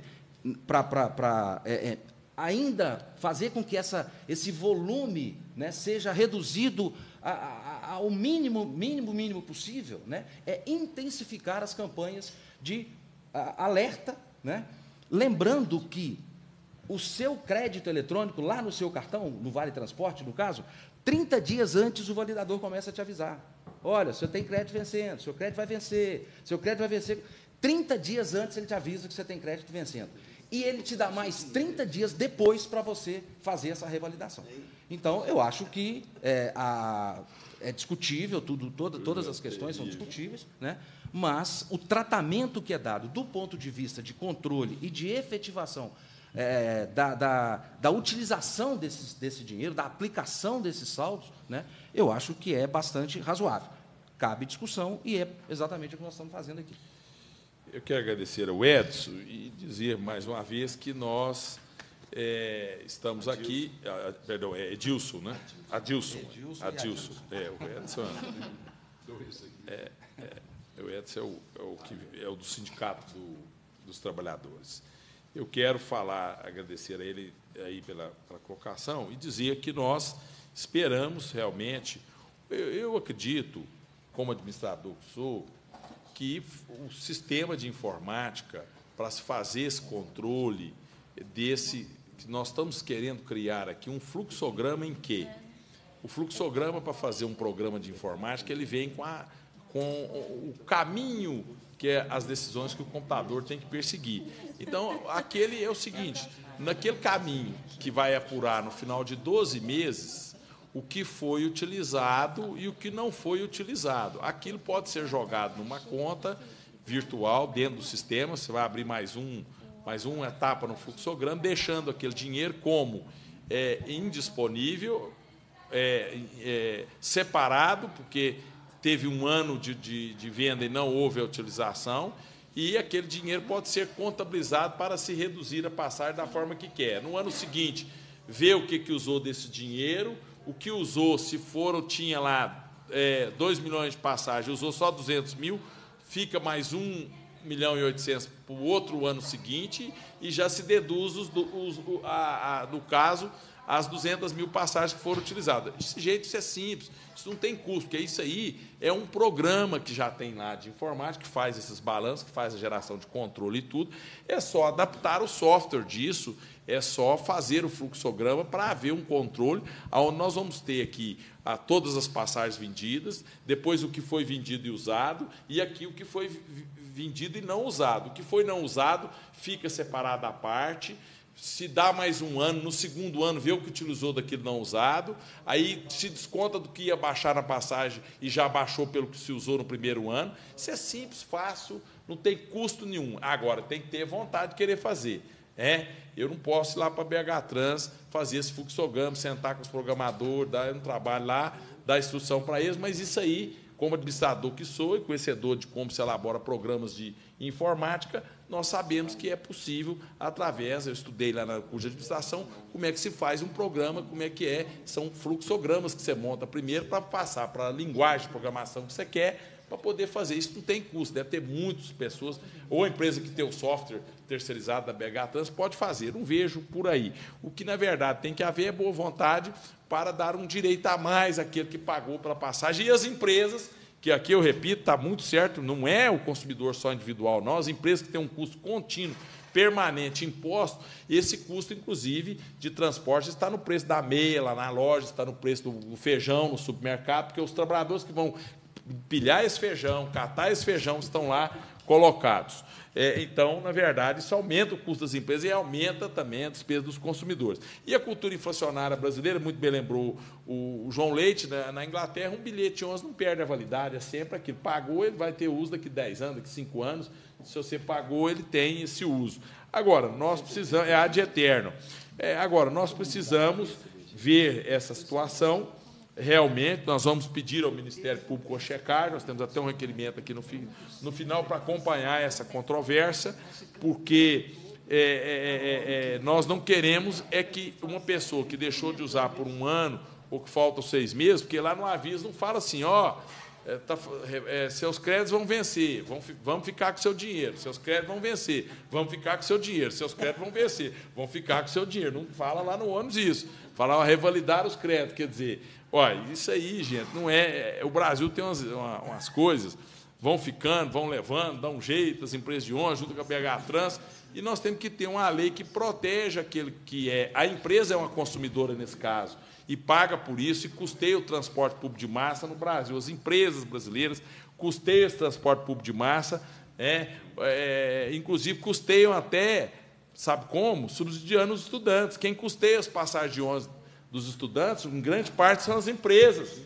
para é, é, ainda fazer com que essa, esse volume, né, seja reduzido a, a, ao mínimo, mínimo, mínimo possível, né, é intensificar as campanhas de a, alerta, né, lembrando que o seu crédito eletrônico, lá no seu cartão, no Vale Transporte, no caso, trinta dias antes o validador começa a te avisar. Olha, você tem crédito vencendo, seu crédito vai vencer, seu crédito vai vencer. trinta dias antes ele te avisa que você tem crédito vencendo. E ele te dá mais trinta dias depois para você fazer essa revalidação. Então, eu acho que é, a, é discutível, tudo, toda, todas as questões são discutíveis, né? Mas o tratamento que é dado do ponto de vista de controle e de efetivação É, da, da, da utilização desses, desse dinheiro, da aplicação desses saldos, né, eu acho que é bastante razoável. Cabe discussão e é exatamente o que nós estamos fazendo aqui. Eu quero agradecer ao Edson e dizer mais uma vez que nós é, estamos aqui... A, perdão, é Edilson, né? Adilson. Edilson. Adilson. É, o Edson... É, é, o Edson é o, é o, que, é o do Sindicato do, dos Trabalhadores. Eu quero falar, agradecer a ele aí pela, pela colocação e dizer que nós esperamos realmente, eu, eu acredito, como administrador que sou, que o sistema de informática, para se fazer esse controle desse, que nós estamos querendo criar aqui, um fluxograma em que o fluxograma, para fazer um programa de informática, ele vem com, a, com o caminho que é as decisões que o computador tem que perseguir. Então, aquele é o seguinte, naquele caminho que vai apurar no final de doze meses o que foi utilizado e o que não foi utilizado. Aquilo pode ser jogado numa conta virtual dentro do sistema, você vai abrir mais, um, mais uma etapa no fluxograma, deixando aquele dinheiro como é, indisponível, é, é, separado, porque teve um ano de, de, de venda e não houve a utilização, e aquele dinheiro pode ser contabilizado para se reduzir a passagem da forma que quer. No ano seguinte, ver o que, que usou desse dinheiro, o que usou, se for, tinha lá é, dois milhões de passagens, usou só duzentos mil, fica mais um milhão e oitocentos para o outro ano seguinte, e já se deduz, os, os, a, a, no caso, as duzentas mil passagens que foram utilizadas. Desse jeito, isso é simples, isso não tem custo, porque isso aí é um programa que já tem lá de informática, que faz esses balanços, que faz a geração de controle e tudo. É só adaptar o software disso, é só fazer o fluxograma para haver um controle, onde nós vamos ter aqui a, todas as passagens vendidas, depois o que foi vendido e usado, e aqui o que foi vendido e não usado. O que foi não usado fica separado à parte, se dá mais um ano, no segundo ano, vê o que utilizou daquilo não usado, aí se desconta do que ia baixar na passagem e já baixou pelo que se usou no primeiro ano. Isso é simples, fácil, não tem custo nenhum. Agora, tem que ter vontade de querer fazer. É, eu não posso ir lá para a B H Trans fazer esse fluxograma, sentar com os programadores, dar um trabalho lá, dar instrução para eles, mas isso aí, como administrador que sou e conhecedor de como se elabora programas de informática, nós sabemos que é possível, através, eu estudei lá na curso de administração, como é que se faz um programa, como é que é, são fluxogramas que você monta primeiro para passar para a linguagem de programação que você quer, para poder fazer. Isso não tem custo, deve ter muitas pessoas, ou a empresa que tem o software terceirizado da B H Trans pode fazer, não vejo por aí. O que, na verdade, tem que haver é boa vontade para dar um direito a mais àquele que pagou pela passagem, e as empresas, que aqui eu repito, está muito certo, não é o consumidor só individual, não, as empresas que têm um custo contínuo, permanente, imposto, esse custo, inclusive, de transporte está no preço da meia, lá na loja, está no preço do feijão, no supermercado, porque os trabalhadores que vão pilhar esse feijão, catar esse feijão, estão lá colocados. É, então, na verdade, isso aumenta o custo das empresas e aumenta também a despesa dos consumidores. E a cultura inflacionária brasileira, muito bem lembrou o João Leite, né, na Inglaterra, um bilhete onze não perde a validade, é sempre aquilo. Pagou, ele vai ter uso daqui dez anos, daqui cinco anos. Se você pagou, ele tem esse uso. Agora, nós precisamos, é ad eterno. É, agora, nós precisamos ver essa situação. Realmente, nós vamos pedir ao Ministério Público a checar, nós temos até um requerimento aqui no, fi, no final para acompanhar essa controvérsia, porque é, é, é, nós não queremos é que uma pessoa que deixou de usar por um ano ou que faltam seis meses, porque lá no aviso não fala assim, ó, É, tá, é, seus créditos vão vencer, vão, vamos ficar com seu dinheiro. Seus créditos vão vencer, vamos ficar com seu dinheiro. Seus créditos vão vencer, vão ficar com seu dinheiro. Não fala lá no ônibus isso. Fala, ó, revalidar os créditos. Quer dizer, olha, isso aí, gente, não é... é o Brasil tem umas, uma, umas coisas, vão ficando, vão levando, dão um jeito, as empresas de ônibus, junto com a B H Trans, e nós temos que ter uma lei que proteja aquele que é... A empresa é uma consumidora nesse caso, e paga por isso, e custeia o transporte público de massa no Brasil. As empresas brasileiras custeiam esse transporte público de massa, é, é, inclusive custeiam até, sabe como? Subsidiando os estudantes. Quem custeia as passagens de ônibus dos estudantes, em grande parte, são as empresas.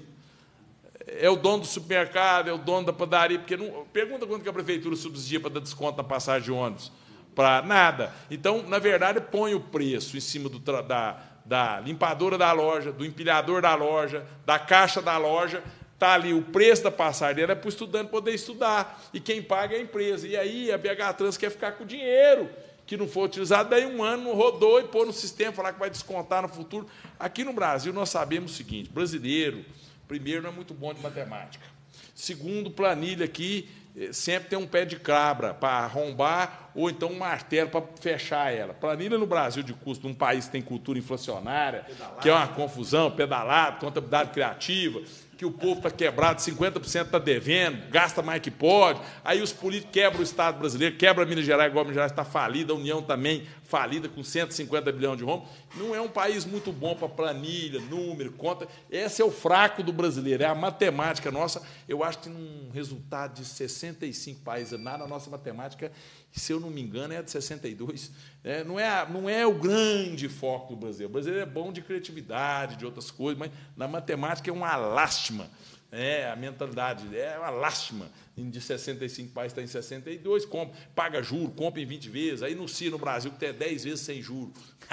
É o dono do supermercado, é o dono da padaria, porque não, pergunta quanto que a prefeitura subsidia para dar desconto na passagem de ônibus. Para nada. Então, na verdade, põe o preço em cima do, da... da limpadora da loja, do empilhador da loja, da caixa da loja, está ali o preço da passagem dele, é para o estudante poder estudar, e quem paga é a empresa. E aí a B H Trans quer ficar com o dinheiro, que não foi utilizado, daí um ano não rodou e pôr no sistema, falar que vai descontar no futuro. Aqui no Brasil nós sabemos o seguinte, brasileiro, primeiro, não é muito bom de matemática. Segundo, planilha aqui, sempre tem um pé de cabra para arrombar ou então um martelo para fechar ela. Planilha no Brasil de custo, num país que tem cultura inflacionária, pedalado, que é uma confusão, pedalado, contabilidade criativa, que o povo está quebrado, cinquenta por cento está devendo, gasta mais que pode, aí os políticos quebram o Estado brasileiro, quebra Minas Gerais, igual Minas Gerais está falida, a União também falida, com cento e cinquenta bilhões de rombo. Não é um país muito bom para planilha, número, conta. Esse é o fraco do brasileiro, é a matemática nossa. Eu acho que num resultado de sessenta e cinco países, na nossa matemática, se eu não me engano, é a de sessenta e dois. É, não, é, não é o grande foco do brasileiro. O brasileiro é bom de criatividade, de outras coisas, mas na matemática é uma lástima. É, a mentalidade é uma lástima. De sessenta e cinco países está em sessenta e dois, compra, paga juro, compra em vinte vezes. Aí anuncia no Brasil que tem dez vezes sem juro.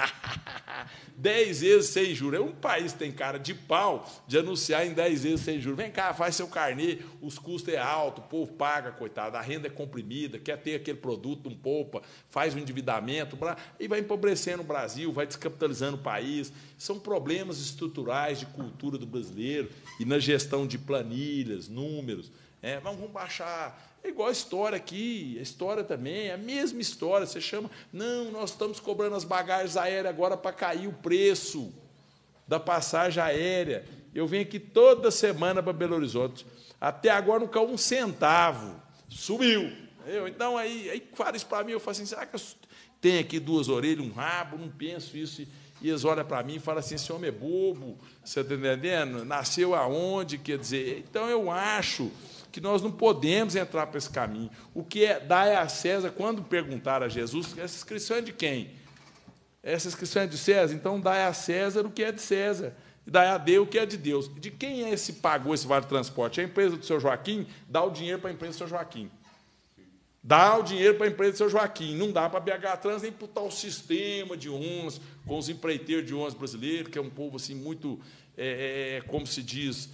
dez vezes sem juro. É um país que tem cara de pau de anunciar em dez vezes sem juro. Vem cá, faz seu carnê, os custos é alto, o povo paga, coitado, a renda é comprimida, quer ter aquele produto, não poupa, faz um endividamento, e vai empobrecendo o Brasil, vai descapitalizando o país. São problemas estruturais de cultura do brasileiro e na gestão de planilhas, números. É, mas vamos baixar. É igual a história aqui, a história também, é a mesma história. Você chama, não, nós estamos cobrando as bagagens aéreas agora para cair o preço da passagem aérea. Eu venho aqui toda semana para Belo Horizonte. Até agora não caiu um centavo. Subiu. Eu, então, aí, aí fala isso para mim, eu falo assim, será que eu tenho aqui duas orelhas, um rabo? Não penso isso. E eles olham para mim e falam assim, esse homem é bobo, você está entendendo? Nasceu aonde? Quer dizer, então eu acho que nós não podemos entrar para esse caminho. O que é dar a César, quando perguntaram a Jesus, essa inscrição é de quem? Essa inscrição é de César, então dá a César o que é de César, e dá a Deus o que é de Deus. De quem é esse pagou esse vale transporte? É a empresa do seu Joaquim? Dá o dinheiro para a empresa do seu Joaquim. Dá o dinheiro para a empresa do seu Joaquim. Não dá para a B H Trans nem para o tal sistema de ônibus, com os empreiteiros de ônibus brasileiros, que é um povo assim, muito, é, como se diz,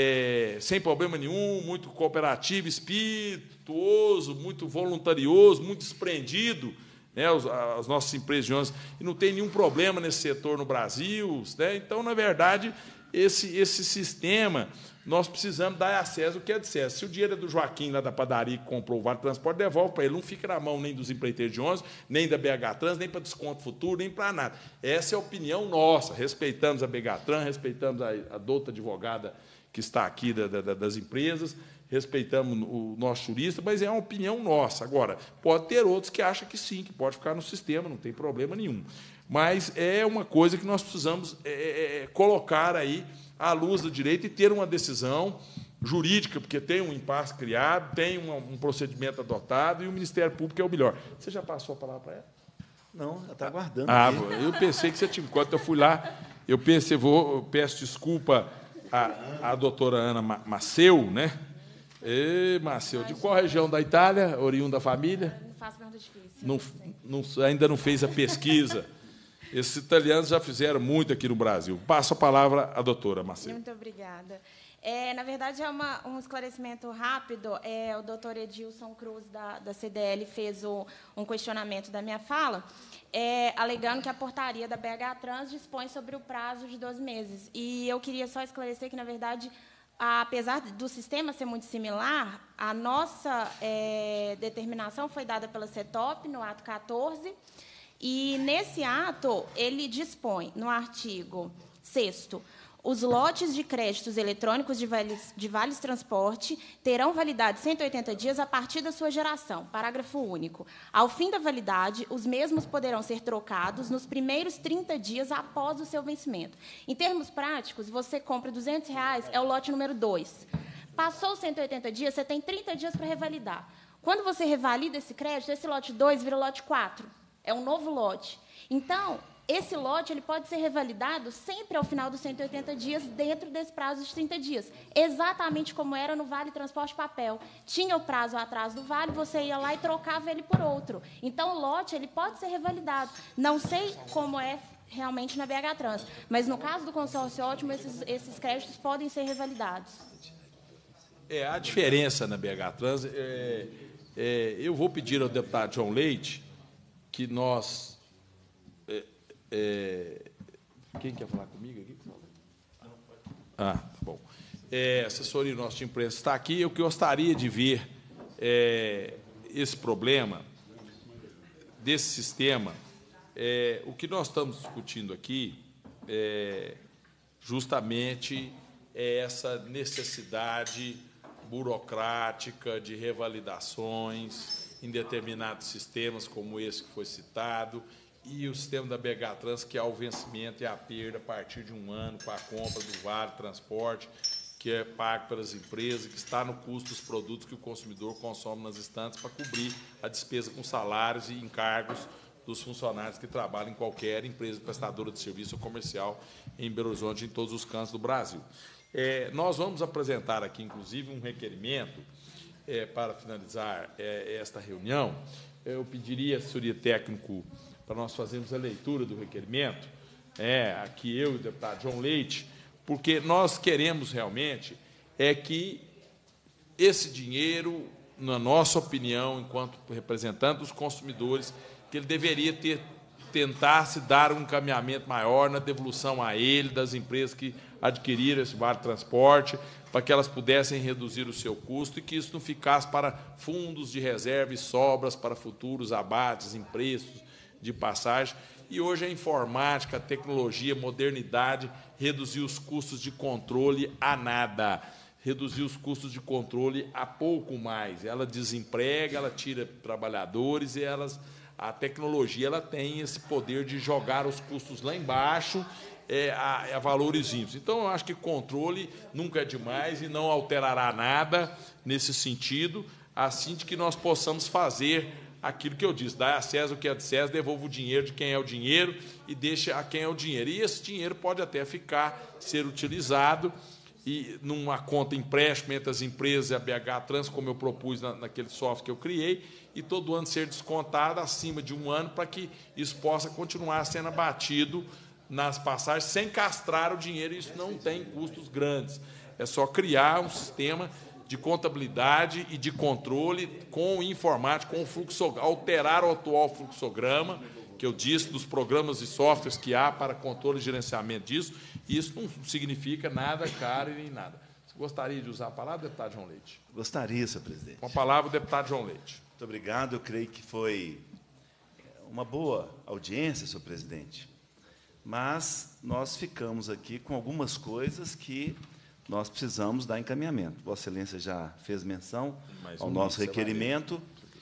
É, sem problema nenhum, muito cooperativo, espirituoso, muito voluntarioso, muito desprendido, né, as, as nossas empresas de ônibus, e não tem nenhum problema nesse setor no Brasil. Né? Então, na verdade, esse, esse sistema, nós precisamos dar a César o que é de César. Se o dinheiro é do Joaquim, lá da padaria, que comprou o vale transporte, devolve para ele. Não fica na mão nem dos empreiteiros de ônibus, nem da B H Trans, nem para desconto futuro, nem para nada. Essa é a opinião nossa. Respeitamos a B H Trans, respeitamos a, a douta advogada que está aqui da, da, das empresas, respeitamos o nosso jurista, mas é uma opinião nossa. Agora, pode ter outros que acham que sim, que pode ficar no sistema, não tem problema nenhum. Mas é uma coisa que nós precisamos é, é, colocar aí à luz do direito e ter uma decisão jurídica, porque tem um impasse criado, tem um, um procedimento adotado e o Ministério Público é o melhor. Você já passou a palavra para ela? Não, ela está aguardando. Ah, aqui. Eu pensei que você tinha. Enquanto eu fui lá, eu pensei, vou, eu peço desculpa A, a doutora Ana Maceu, né? E, Maceu, de qual região da Itália? Oriundo da família? Não faço pergunta difícil. Não, não, ainda não fez a pesquisa. Esses italianos já fizeram muito aqui no Brasil. Passo a palavra à doutora Maceu. Muito obrigada. É, na verdade, é uma, um esclarecimento rápido. É, o doutor Edilson Cruz, da, da C D L, fez o, um questionamento da minha fala, é, alegando que a portaria da B H Trans dispõe sobre o prazo de doze meses. E eu queria só esclarecer que, na verdade, apesar do sistema ser muito similar, a nossa é, determinação foi dada pela CETOP no ato quatorze, e, nesse ato, ele dispõe, no artigo sexto, os lotes de créditos eletrônicos de vales, de vales transporte terão validade de cento e oitenta dias a partir da sua geração. Parágrafo único. Ao fim da validade, os mesmos poderão ser trocados nos primeiros trinta dias após o seu vencimento. Em termos práticos, você compra duzentos reais, é o lote número dois. Passou os cento e oitenta dias, você tem trinta dias para revalidar. Quando você revalida esse crédito, esse lote dois vira lote quatro. É um novo lote. Então, esse lote ele pode ser revalidado sempre ao final dos cento e oitenta dias, dentro desse prazo de trinta dias. Exatamente como era no Vale Transporte Papel. Tinha o prazo atrás do Vale, você ia lá e trocava ele por outro. Então, o lote ele pode ser revalidado. Não sei como é realmente na B H Trans, mas, no caso do consórcio ótimo, esses, esses créditos podem ser revalidados. É, a diferença na B H Trans, é, é, eu vou pedir ao deputado João Leite que nós... É, é, quem quer falar comigo aqui? Ah, tá bom. É, a assessoria nossa de imprensa está aqui. Eu gostaria de ver é, esse problema desse sistema. É, o que nós estamos discutindo aqui é justamente essa necessidade burocrática de revalidações em determinados sistemas, como esse que foi citado, e o sistema da B H Trans, que é o vencimento e a perda a partir de um ano com a compra do Vale Transporte, que é pago pelas empresas, que está no custo dos produtos que o consumidor consome nas estantes para cobrir a despesa com salários e encargos dos funcionários que trabalham em qualquer empresa prestadora de serviço ou comercial em Belo Horizonte e em todos os cantos do Brasil. É, nós vamos apresentar aqui, inclusive, um requerimento é, para finalizar é, esta reunião. Eu pediria, assessoria técnico, para nós fazermos a leitura do requerimento, é, aqui eu e o deputado João Leite, porque nós queremos realmente é que esse dinheiro, na nossa opinião, enquanto representante dos consumidores, que ele deveria ter, tentar se dar um encaminhamento maior na devolução a ele das empresas que adquiriram esse Vale Transporte, para que elas pudessem reduzir o seu custo e que isso não ficasse para fundos de reserva e sobras para futuros abates em preços de passagem. E hoje a informática, a tecnologia, a modernidade reduziu os custos de controle a nada, reduziu os custos de controle a pouco mais. Ela desemprega, ela tira trabalhadores e elas, a tecnologia ela tem esse poder de jogar os custos lá embaixo é, a, a valores ínfimos. Então, eu acho que controle nunca é demais e não alterará nada nesse sentido, assim de que nós possamos fazer aquilo que eu disse, dá a César o que é de César, devolva o dinheiro de quem é o dinheiro e deixa a quem é o dinheiro. E esse dinheiro pode até ficar, ser utilizado e numa conta empréstimo entre as empresas e a B H Trans, como eu propus na, naquele software que eu criei, e todo ano ser descontado acima de um ano para que isso possa continuar sendo abatido nas passagens sem castrar o dinheiro. Isso não tem custos grandes. É só criar um sistema de contabilidade e de controle com informática, com o fluxo, alterar o atual fluxograma, que eu disse, dos programas e softwares que há para controle e gerenciamento disso, e isso não significa nada caro e nem nada. Você gostaria de usar a palavra, deputado João Leite? Gostaria, senhor presidente. Com a palavra, o deputado João Leite. Muito obrigado. Eu creio que foi uma boa audiência, senhor presidente, mas nós ficamos aqui com algumas coisas que nós precisamos dar encaminhamento. Vossa Excelência já fez menção ao nosso requerimento,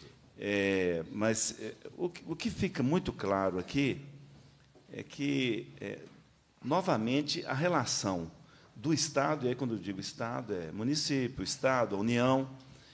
é, mas é, o, o que fica muito claro aqui é que, é, novamente, a relação do Estado, e aí, quando eu digo Estado, é município, Estado, a União,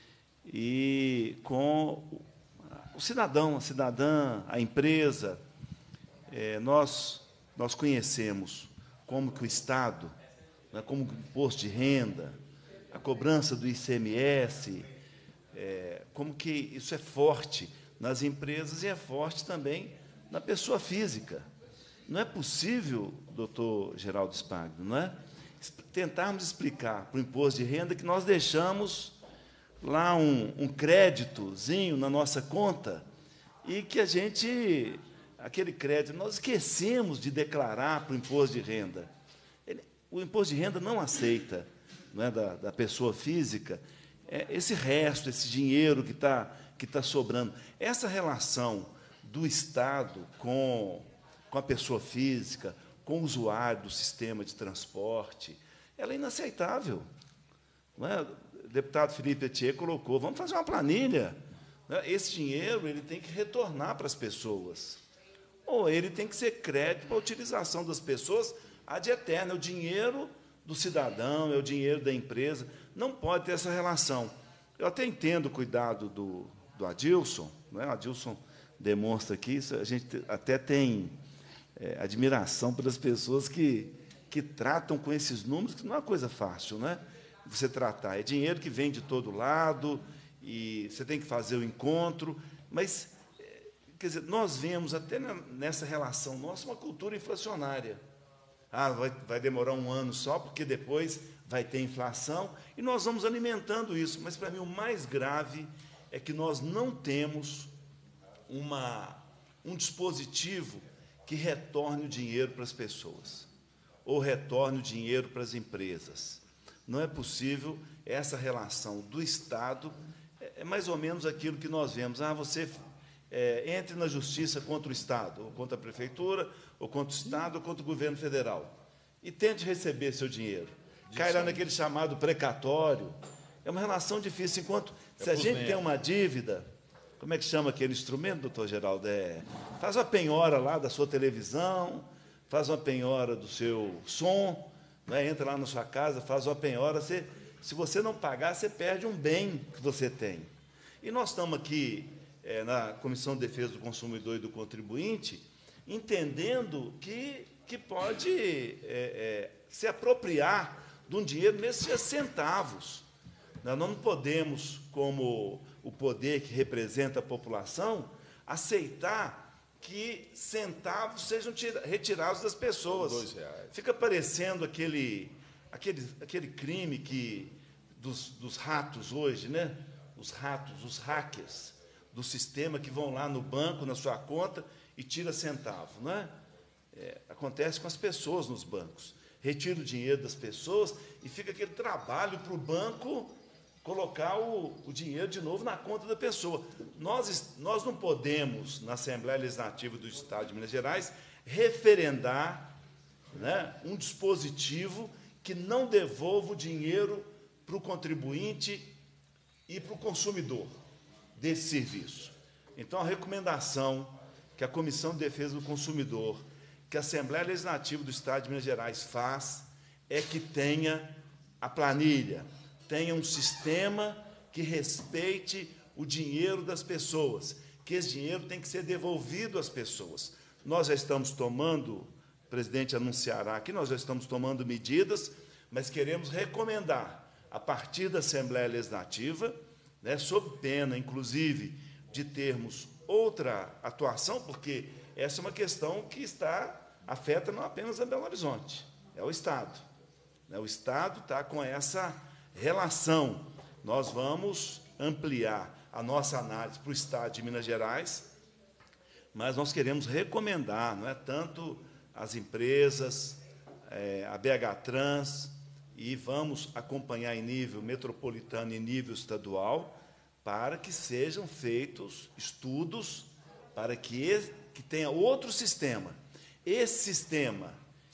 e com o cidadão, a cidadã, a empresa. É, nós, nós conhecemos como que o Estado, como o imposto de renda, a cobrança do I C M S, é, como que isso é forte nas empresas e é forte também na pessoa física. Não é possível, doutor Geraldo Spagno, não é? Tentarmos explicar para o imposto de renda que nós deixamos lá um, um créditozinho na nossa conta e que a gente, aquele crédito, nós esquecemos de declarar para o imposto de renda. O imposto de renda não aceita não é, da, da pessoa física, é, esse resto, esse dinheiro que está que tá sobrando, essa relação do Estado com, com a pessoa física, com o usuário do sistema de transporte, ela é inaceitável. Não é? O deputado Felipe Etier colocou, vamos fazer uma planilha. Esse dinheiro ele tem que retornar para as pessoas. Ou ele tem que ser crédito para a utilização das pessoas ad eterno. É o dinheiro do cidadão, é o dinheiro da empresa. Não pode ter essa relação. Eu até entendo o cuidado do, do Adilson. Não é? O Adilson demonstra aqui isso. A gente até tem é, admiração pelas pessoas que, que tratam com esses números, que não é uma coisa fácil, né? Você tratar. É dinheiro que vem de todo lado, e você tem que fazer o encontro, mas, quer dizer, nós vemos até nessa relação nossa uma cultura inflacionária. Ah, vai, vai demorar um ano só, porque depois vai ter inflação, e nós vamos alimentando isso. Mas, para mim, o mais grave é que nós não temos uma, um dispositivo que retorne o dinheiro para as pessoas, ou retorne o dinheiro para as empresas. Não é possível essa relação do Estado, é mais ou menos aquilo que nós vemos. Ah, você é, entre na justiça contra o Estado, ou contra a Prefeitura, ou contra o Estado, ou contra o governo federal, e tente receber seu dinheiro. Cai lá naquele chamado precatório. É uma relação difícil. Enquanto, é se a gente tem uma dívida, como é que chama aquele instrumento, doutor Geraldo? É, faz uma penhora lá da sua televisão, faz uma penhora do seu som, né? Entra lá na sua casa, faz uma penhora, você, se você não pagar, você perde um bem que você tem. E nós estamos aqui, é, na Comissão de Defesa do Consumidor e do Contribuinte, entendendo que, que pode é, é, se apropriar de um dinheiro, mesmo se é centavos. Nós não podemos, como o poder que representa a população, aceitar que centavos sejam tira, retirados das pessoas. Dois reais. Fica parecendo aquele, aquele, aquele crime que, dos, dos ratos hoje, né? Os ratos, os hackers do sistema que vão lá no banco, na sua conta, e tira centavo. Não é? É, acontece com as pessoas nos bancos. Retira o dinheiro das pessoas e fica aquele trabalho para o banco colocar o, o dinheiro de novo na conta da pessoa. Nós, nós não podemos, na Assembleia Legislativa do Estado de Minas Gerais, referendar, né, um dispositivo que não devolva o dinheiro para o contribuinte e para o consumidor desse serviço. Então, a recomendação que a Comissão de Defesa do Consumidor, que a Assembleia Legislativa do Estado de Minas Gerais faz, é que tenha a planilha, tenha um sistema que respeite o dinheiro das pessoas, que esse dinheiro tem que ser devolvido às pessoas. Nós já estamos tomando, o presidente anunciará aqui, nós já estamos tomando medidas, mas queremos recomendar, a partir da Assembleia Legislativa, né, sob pena, inclusive, de termos outra atuação, porque essa é uma questão que está, afeta não apenas a Belo Horizonte, é o Estado. Né, o Estado está com essa relação. Nós vamos ampliar a nossa análise para o Estado de Minas Gerais, mas nós queremos recomendar, não é, tanto as empresas, é, a B H Trans, e vamos acompanhar em nível metropolitano e nível estadual, para que sejam feitos estudos, para que, que tenha outro sistema. Esse sistema,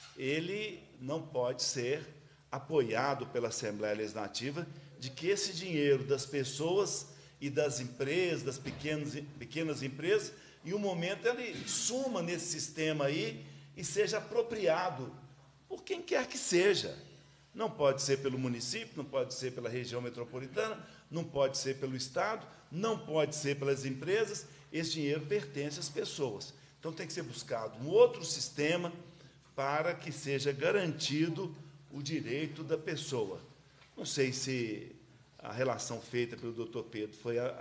ele não pode ser apoiado pela Assembleia Legislativa, de que esse dinheiro das pessoas e das empresas, das pequenas, pequenas empresas, em um momento ele suma nesse sistema aí e seja apropriado por quem quer que seja. Não pode ser pelo município, não pode ser pela região metropolitana, não pode ser pelo Estado, não pode ser pelas empresas, esse dinheiro pertence às pessoas. Então, tem que ser buscado um outro sistema para que seja garantido o direito da pessoa. Não sei se a relação feita pelo doutor Pedro foi a,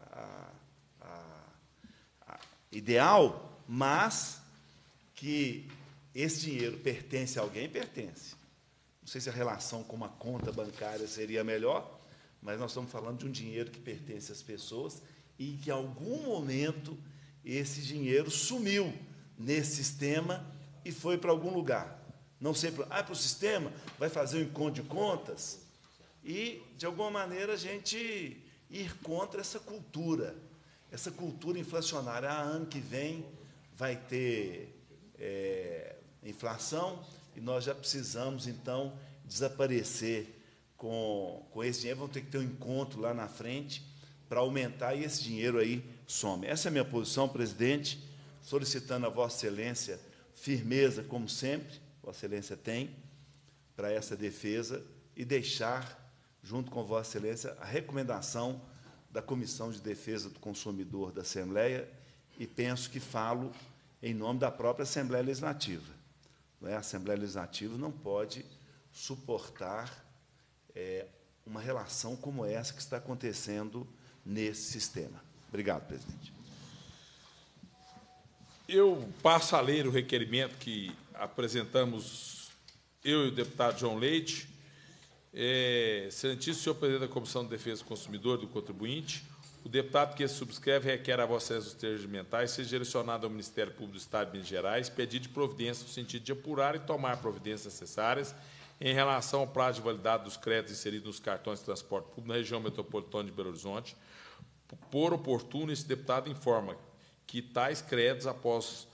a, a, a ideal, mas que esse dinheiro pertence a alguém, pertence. Não sei se a relação com uma conta bancária seria melhor, mas nós estamos falando de um dinheiro que pertence às pessoas e que, em algum momento, esse dinheiro sumiu nesse sistema e foi para algum lugar. Não sei, para, ah, para o sistema, vai fazer o encontro de contas, e, de alguma maneira, a gente ir contra essa cultura, essa cultura inflacionária. Ah, ano que vem vai ter é, inflação e nós já precisamos, então, desaparecer com, com esse dinheiro. Vamos ter que ter um encontro lá na frente para aumentar e esse dinheiro aí some. Essa é a minha posição, presidente, solicitando a Vossa Excelência firmeza, como sempre, Vossa Excelência tem, para essa defesa e deixar, junto com Vossa Excelência, a recomendação da Comissão de Defesa do Consumidor da Assembleia, e penso que falo em nome da própria Assembleia Legislativa. Não é? A Assembleia Legislativa não pode suportar é, uma relação como essa que está acontecendo nesse sistema. Obrigado, presidente. Eu passo a ler o requerimento que apresentamos, eu e o deputado João Leite. É, excelentíssimo senhor presidente da Comissão de Defesa do Consumidor e do Contribuinte, o deputado que subscreve requer a Vossa Excelência dos termos regimentais seja direcionado ao Ministério Público do Estado de Minas Gerais pedido de providência no sentido de apurar e tomar providências necessárias em relação ao prazo de validade dos créditos inseridos nos cartões de transporte público na região metropolitana de Belo Horizonte. Por oportuno, esse deputado informa que tais créditos, após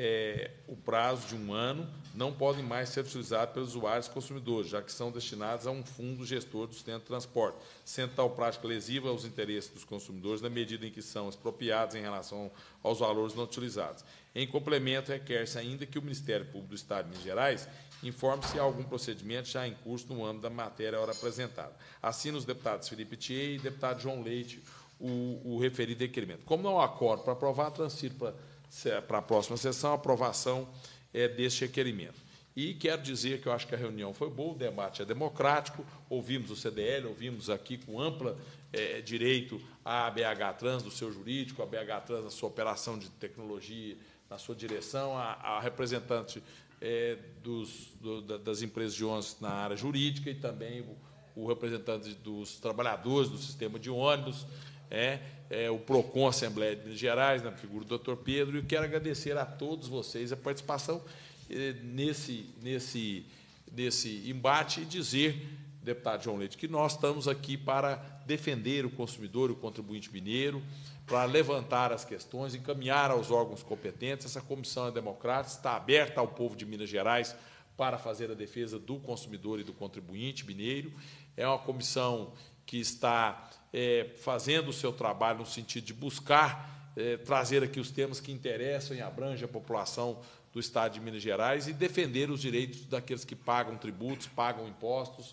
é, o prazo de um ano, não podem mais ser utilizados pelos usuários e consumidores, já que são destinados a um fundo gestor do sistema de transporte, sendo tal prática lesiva aos interesses dos consumidores na medida em que são expropriados em relação aos valores não utilizados. Em complemento, requer-se ainda que o Ministério Público do Estado de Minas Gerais informe se há algum procedimento já em curso no âmbito da matéria ora apresentada. Assina os deputados Felipe Thier e deputado João Leite o, o referido requerimento. Como não há acordo para aprovar, transfiro para para a próxima sessão a aprovação é, deste requerimento. E quero dizer que eu acho que a reunião foi boa, o debate é democrático, ouvimos o C D L, ouvimos aqui com ampla é, direito a B H Trans do seu jurídico, a B H Trans na sua operação de tecnologia, na sua direção, a, a representante é, dos, do, das empresas de ônibus na área jurídica e também o, o representante dos trabalhadores do sistema de ônibus, É, é, o PROCON Assembleia de Minas Gerais, na figura do doutor Pedro, e quero agradecer a todos vocês a participação eh, nesse, nesse, nesse embate e dizer, deputado João Leite, que nós estamos aqui para defender o consumidor e o contribuinte mineiro, para levantar as questões, encaminhar aos órgãos competentes. Essa comissão é democrática, está aberta ao povo de Minas Gerais para fazer a defesa do consumidor e do contribuinte mineiro. É uma comissão que está é, fazendo o seu trabalho no sentido de buscar é, trazer aqui os temas que interessam e abrangem a população do Estado de Minas Gerais e defender os direitos daqueles que pagam tributos, pagam impostos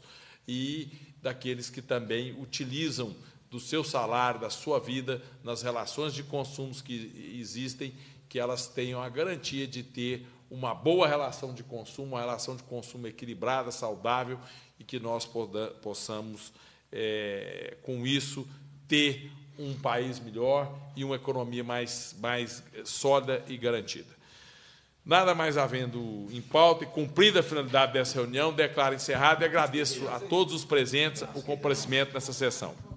e daqueles que também utilizam do seu salário, da sua vida, nas relações de consumos que existem, que elas tenham a garantia de ter uma boa relação de consumo, uma relação de consumo equilibrada, saudável, e que nós possamos, É, com isso, ter um país melhor e uma economia mais, mais sólida e garantida. Nada mais havendo em pauta e cumprida a finalidade dessa reunião, declaro encerrado e agradeço a todos os presentes o comparecimento nessa sessão.